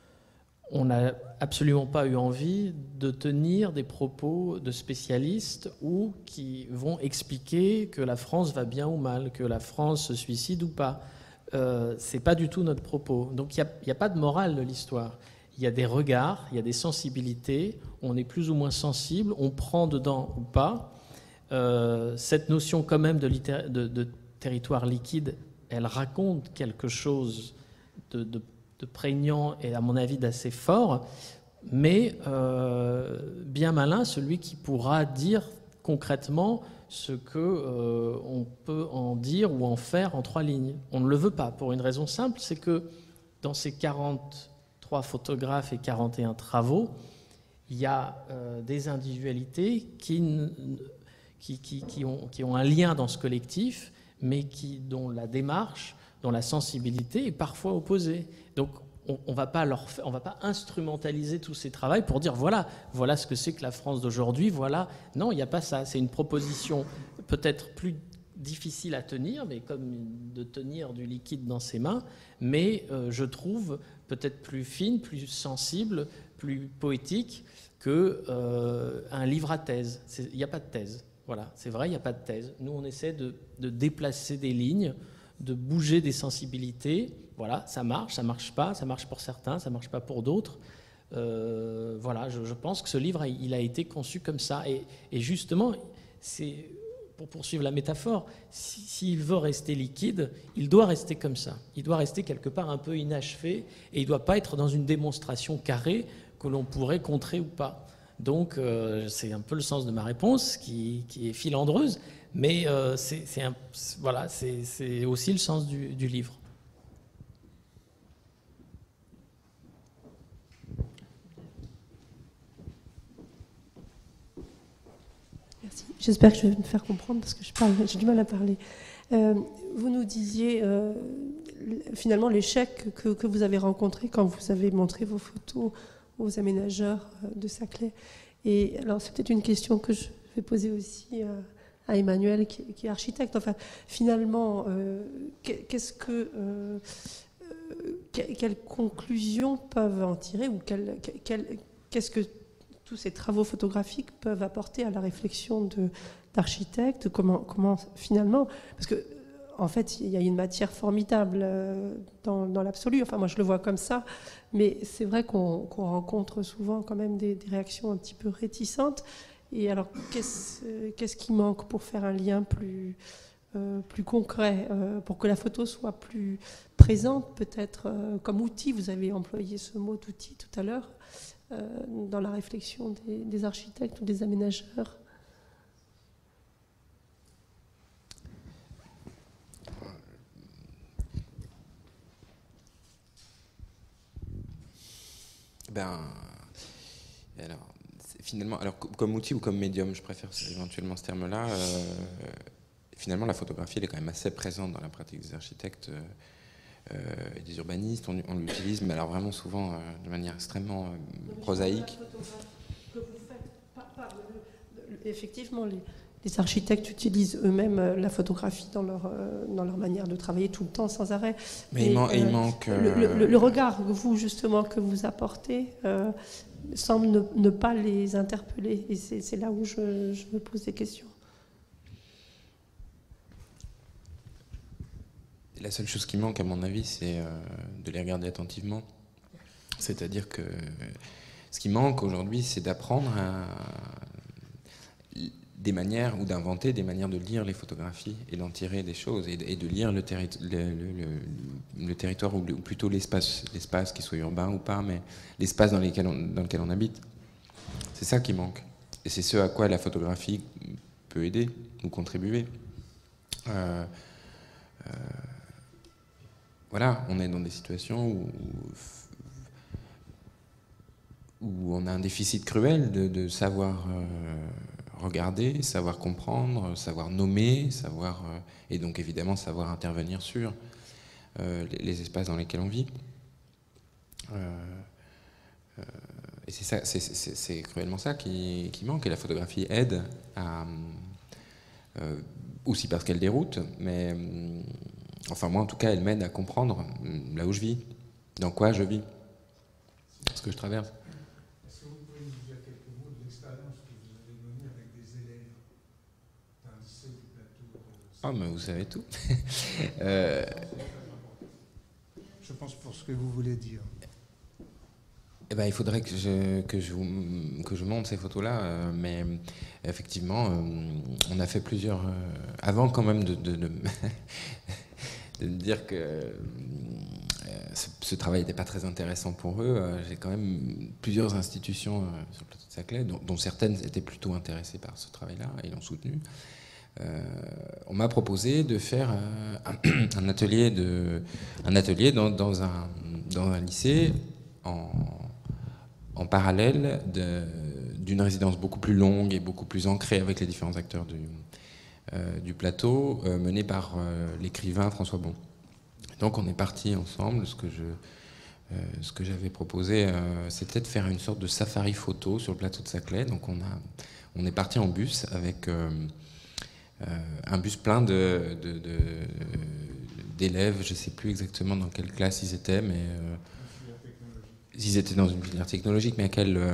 Speaker 3: on n'a absolument pas eu envie de tenir des propos de spécialistes ou qui vont expliquer que la France va bien ou mal, que la France se suicide ou pas. Euh, c'est pas du tout notre propos. Donc il n'y a, a pas de morale de l'histoire. Il y a des regards, il y a des sensibilités, on est plus ou moins sensible, on prend dedans ou pas. Euh, cette notion quand même de, littér- de, de territoire liquide, elle raconte quelque chose de, de de prégnant et à mon avis d'assez fort, mais euh, bien malin celui qui pourra dire concrètement ce que euh, on peut en dire ou en faire en trois lignes. On ne le veut pas pour une raison simple, c'est que dans ces quarante-trois photographes et quarante et un travaux, il y a euh, des individualités qui, qui, qui, qui, ont, qui ont un lien dans ce collectif, mais qui, dont la démarche, dont la sensibilité est parfois opposée. Donc, on ne va pas leur, on va pas instrumentaliser tous ces travaux pour dire voilà, voilà ce que c'est que la France d'aujourd'hui. Voilà, non, il n'y a pas ça. C'est une proposition peut-être plus difficile à tenir, mais comme de tenir du liquide dans ses mains. Mais euh, je trouve peut-être plus fine, plus sensible, plus poétique que euh, un livre à thèse. Il n'y a pas de thèse. Voilà, c'est vrai, il n'y a pas de thèse. Nous, on essaie de, de déplacer des lignes, de bouger des sensibilités. Voilà, ça marche, ça marche pas, ça marche pour certains, ça marche pas pour d'autres. Euh, voilà, je, je pense que ce livre, il a été conçu comme ça. Et, et justement, c'est, pour poursuivre la métaphore, s'il si, veut rester liquide, il doit rester comme ça. Il doit rester quelque part un peu inachevé et il ne doit pas être dans une démonstration carrée que l'on pourrait contrer ou pas. Donc euh, c'est un peu le sens de ma réponse qui, qui est filandreuse, mais euh, c'est, c'est, un, voilà, c'est, c'est aussi le sens du, du livre.
Speaker 9: Merci. J'espère que je vais me faire comprendre parce que je parle, j'ai du mal à parler. Euh, vous nous disiez euh, finalement l'échec que, que vous avez rencontré quand vous avez montré vos photos aux aménageurs de Saclay. Et alors c'est peut-être une question que je vais poser aussi euh, à Emmanuel qui, qui est architecte. Enfin, finalement, euh, qu'est-ce que, euh, quelles conclusions peuvent en tirer ou quel, quel, qu'est-ce que tous ces travaux photographiques peuvent apporter à la réflexion de, d'architectes, comment, comment finalement, parce que en fait il y a une matière formidable dans, dans l'absolu, enfin moi je le vois comme ça, mais c'est vrai qu'on, qu'on rencontre souvent quand même des, des réactions un petit peu réticentes. Et alors qu'est-ce, qu'est-ce qui manque pour faire un lien plus, euh, plus concret, euh, pour que la photo soit plus présente peut-être euh, comme outil, vous avez employé ce mot d'outil tout à l'heure, euh, dans la réflexion des, des architectes ou des aménageurs?
Speaker 2: Ben, alors, finalement, alors comme outil ou comme médium, je préfère éventuellement ce terme-là. Euh, finalement, la photographie, elle est quand même assez présente dans la pratique des architectes euh, et des urbanistes. On, on l'utilise, mais alors vraiment souvent euh, de manière extrêmement euh, prosaïque.
Speaker 9: Que vous faites, pas, pas, le, le, effectivement, les, les architectes utilisent eux-mêmes la photographie dans leur, euh, dans leur manière de travailler tout le temps, sans arrêt.
Speaker 2: Mais
Speaker 9: et,
Speaker 2: il, man,
Speaker 9: euh,
Speaker 2: il manque...
Speaker 9: Euh, le, le, le regard, vous, justement, que vous apportez, euh, semble ne, ne pas les interpeller. Et c'est, c'est là où je, je me pose des questions.
Speaker 2: La seule chose qui manque, à mon avis, c'est euh, de les regarder attentivement. C'est-à-dire que ce qui manque aujourd'hui, c'est d'apprendre à... des manières, ou d'inventer des manières de lire les photographies et d'en tirer des choses, et de, et de lire le, terri le, le, le, le territoire, ou, le, ou plutôt l'espace, l'espace, qu'il soit urbain ou pas, mais l'espace dans, lesquels on, dans lequel on habite. C'est ça qui manque. Et c'est ce à quoi la photographie peut aider ou contribuer. Euh, euh, voilà, on est dans des situations où, où on a un déficit cruel de, de savoir... Euh, regarder, savoir comprendre, savoir nommer, savoir euh, et donc évidemment savoir intervenir sur euh, les, les espaces dans lesquels on vit. Euh, euh, et c'est ça, c'est, c'est, c'est cruellement ça qui, qui manque. Et la photographie aide à euh, aussi parce qu'elle déroute, mais euh, enfin moi en tout cas elle m'aide à comprendre là où je vis, dans quoi je vis, ce que je traverse. Ah, mais vous savez tout. euh...
Speaker 10: Je pense pour ce que vous voulez dire.
Speaker 2: Eh ben, il faudrait que je, que je, que je monte ces photos-là, euh, mais effectivement, euh, on a fait plusieurs... Euh, avant quand même de, de, de, de me dire que euh, ce, ce travail n'était pas très intéressant pour eux, euh, j'ai quand même plusieurs institutions euh, sur le plateau de Saclay, dont, dont certaines étaient plutôt intéressées par ce travail-là et l'ont soutenu. Euh, on m'a proposé de faire euh, un, un atelier, de, un atelier dans, dans, un, dans un lycée en, en parallèle de, d'une résidence beaucoup plus longue et beaucoup plus ancrée avec les différents acteurs du, euh, du plateau, euh, menée par euh, l'écrivain François Bon. Donc on est partis ensemble. Ce que, je, euh, ce que j'avais proposé, euh, c'était de faire une sorte de safari photo sur le plateau de Saclay. Donc on, a, on est parti en bus avec... Euh, Euh, un bus plein de, de, de, d'élèves, je ne sais plus exactement dans quelle classe ils étaient, mais euh, ils étaient dans une filière technologique, mais à quelle... Euh,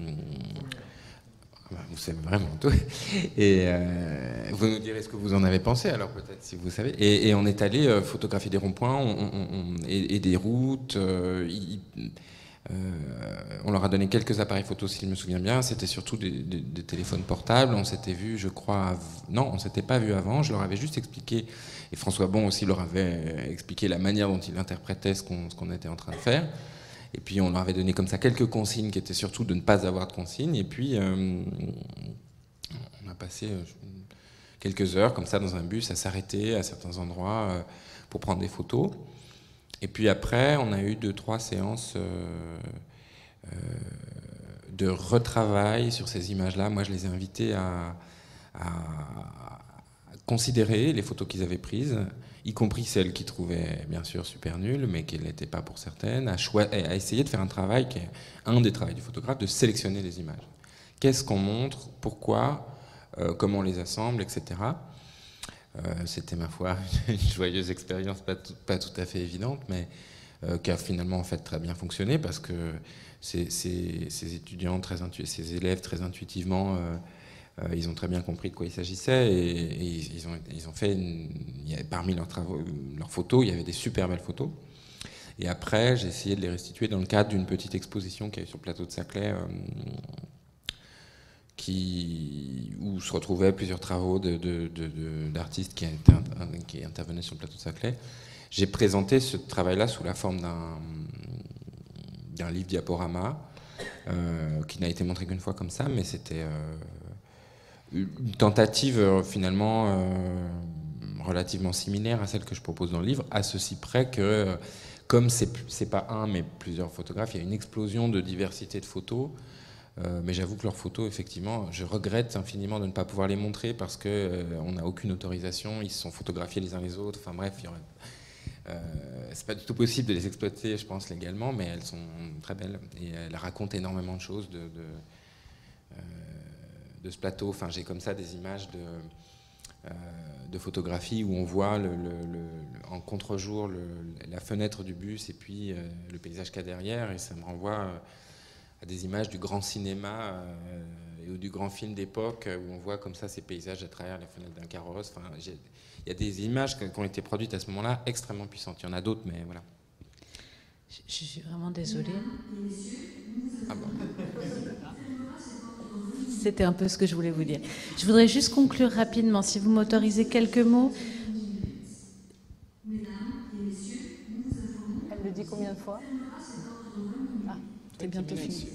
Speaker 2: vous savez vraiment tout. Et euh, vous nous direz ce que vous en avez pensé, alors peut-être, si vous savez. Et, et on est allé euh, photographier des ronds-points on, on, on, et, et des routes. Euh, y, Euh, on leur a donné quelques appareils photos, si je me souviens bien. C'était surtout des, des, des téléphones portables. On s'était vu, je crois... Non, on ne s'était pas vu avant. Je leur avais juste expliqué, et François Bon aussi leur avait expliqué la manière dont il interprétait ce qu'on, ce qu'on était en train de faire. Et puis on leur avait donné comme ça quelques consignes qui étaient surtout de ne pas avoir de consignes. Et puis euh, on a passé euh, quelques heures comme ça dans un bus à s'arrêter à certains endroits euh, pour prendre des photos. Et puis après, on a eu deux, trois séances euh, euh, de retravail sur ces images-là. Moi, je les ai invités à, à considérer les photos qu'ils avaient prises, y compris celles qu'ils trouvaient bien sûr super nulles, mais qui ne l'étaient pas pour certaines, à, à essayer de faire un travail qui est un des travaux du photographe, de sélectionner les images. Qu'est-ce qu'on montre, pourquoi, euh, comment on les assemble, et cetera. Euh, c'était, ma foi, une joyeuse expérience, pas tout, pas tout à fait évidente, mais euh, qui a finalement en fait très bien fonctionné, parce que ces, ces, ces étudiants, très intu- ces élèves très intuitivement, euh, euh, ils ont très bien compris de quoi il s'agissait, et, et ils, ont, ils ont fait, une, il y avait, parmi leurs, travaux, leurs photos, il y avait des super belles photos. Et après, j'ai essayé de les restituer dans le cadre d'une petite exposition qui est sur le plateau de Saclay, euh, Qui, où se retrouvaient plusieurs travaux de, de, de, de, d'artistes qui, qui intervenaient sur le plateau de Saclay. J'ai présenté ce travail-là sous la forme d'un, d'un livre diaporama, euh, qui n'a été montré qu'une fois comme ça, mais c'était euh, une tentative euh, finalement euh, relativement similaire à celle que je propose dans le livre, à ceci près que, euh, comme c'est, c'est pas un mais plusieurs photographes, il y a une explosion de diversité de photos. Euh, mais j'avoue que leurs photos, effectivement, je regrette infiniment de ne pas pouvoir les montrer parce qu'on euh, n'a aucune autorisation, ils se sont photographiés les uns les autres, enfin bref, il y aurait, euh, c'est pas du tout possible de les exploiter, je pense, légalement, mais elles sont très belles et elles racontent énormément de choses de, de, euh, de ce plateau. Enfin, j'ai comme ça des images de, euh, de photographies où on voit le, le, le, en contre-jour le, la fenêtre du bus et puis euh, le paysage qu'il y a derrière, et ça me renvoie euh, à des images du grand cinéma euh, ou du grand film d'époque où on voit comme ça ces paysages à travers la fenêtre d'un carrosse. Enfin, il y a des images qui ont été produites à ce moment-là extrêmement puissantes. Il y en a d'autres, mais voilà.
Speaker 1: Je, je suis vraiment désolée.
Speaker 2: Ah bon.
Speaker 1: C'était un peu ce que je voulais vous dire. Je voudrais juste conclure rapidement, si vous m'autorisez quelques mots. Elle le dit combien de fois ? Ah, c'est bientôt fini.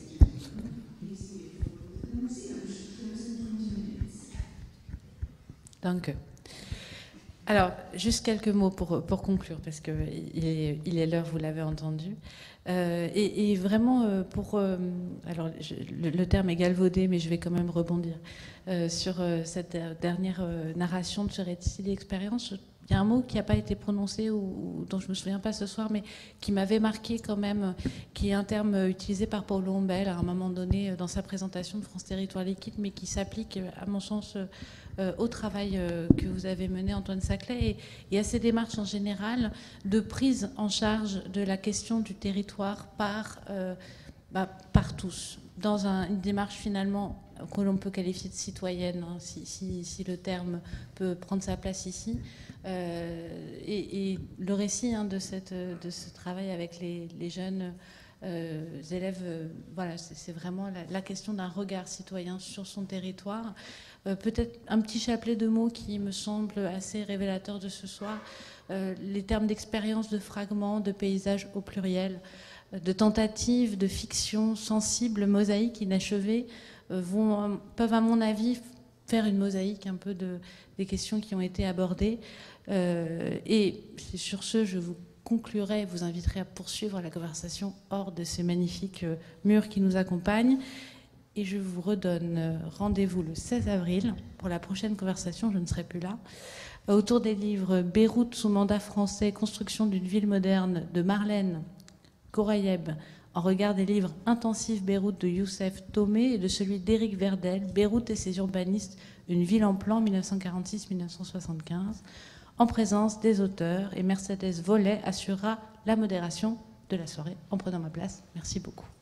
Speaker 1: Donc, alors, juste quelques mots pour, pour conclure, parce qu'il est, il est l'heure, vous l'avez entendu. Euh, et, et vraiment, euh, pour... Euh, alors, je, le, le terme est galvaudé, mais je vais quand même rebondir euh, sur euh, cette dernière euh, narration de ce récit d'expérience. Il y a un mot qui n'a pas été prononcé, ou, ou dont je ne me souviens pas ce soir, mais qui m'avait marqué quand même, qui est un terme utilisé par Paulo Ombel à un moment donné dans sa présentation de France Territoire Liquide, mais qui s'applique, à mon sens, euh, au travail euh, que vous avez mené, Antoine Saclay, et, et à ces démarches en général de prise en charge de la question du territoire par, euh, bah, par tous, dans un, une démarche finalement que l'on peut qualifier de citoyenne, hein, si, si, si le terme peut prendre sa place ici. Euh, et, et le récit hein, de, cette, de ce travail avec les, les jeunes euh, élèves, euh, voilà, c'est, c'est vraiment la, la question d'un regard citoyen sur son territoire. Euh, peut-être un petit chapelet de mots qui me semble assez révélateur de ce soir. Euh, les termes d'expérience, de fragments, de paysages au pluriel, de tentatives, de fiction sensible, mosaïque, inachevée, euh, vont, peuvent à mon avis faire une mosaïque un peu de, des questions qui ont été abordées. Euh, et c'est sur ce, je vous conclurai, vous inviterai à poursuivre la conversation hors de ces magnifiques euh, murs qui nous accompagnent. Et je vous redonne rendez-vous le seize avril pour la prochaine conversation, je ne serai plus là, autour des livres Beyrouth sous mandat français, construction d'une ville moderne de Marlène Gorayeb, en regard des livres intensifs Beyrouth de Youssef Tomé et de celui d'Éric Verdel, Beyrouth et ses urbanistes, une ville en plan mille neuf cent quarante-six à mille neuf cent soixante-quinze, en présence des auteurs, et Mercedes Vollet assurera la modération de la soirée en prenant ma place. Merci beaucoup.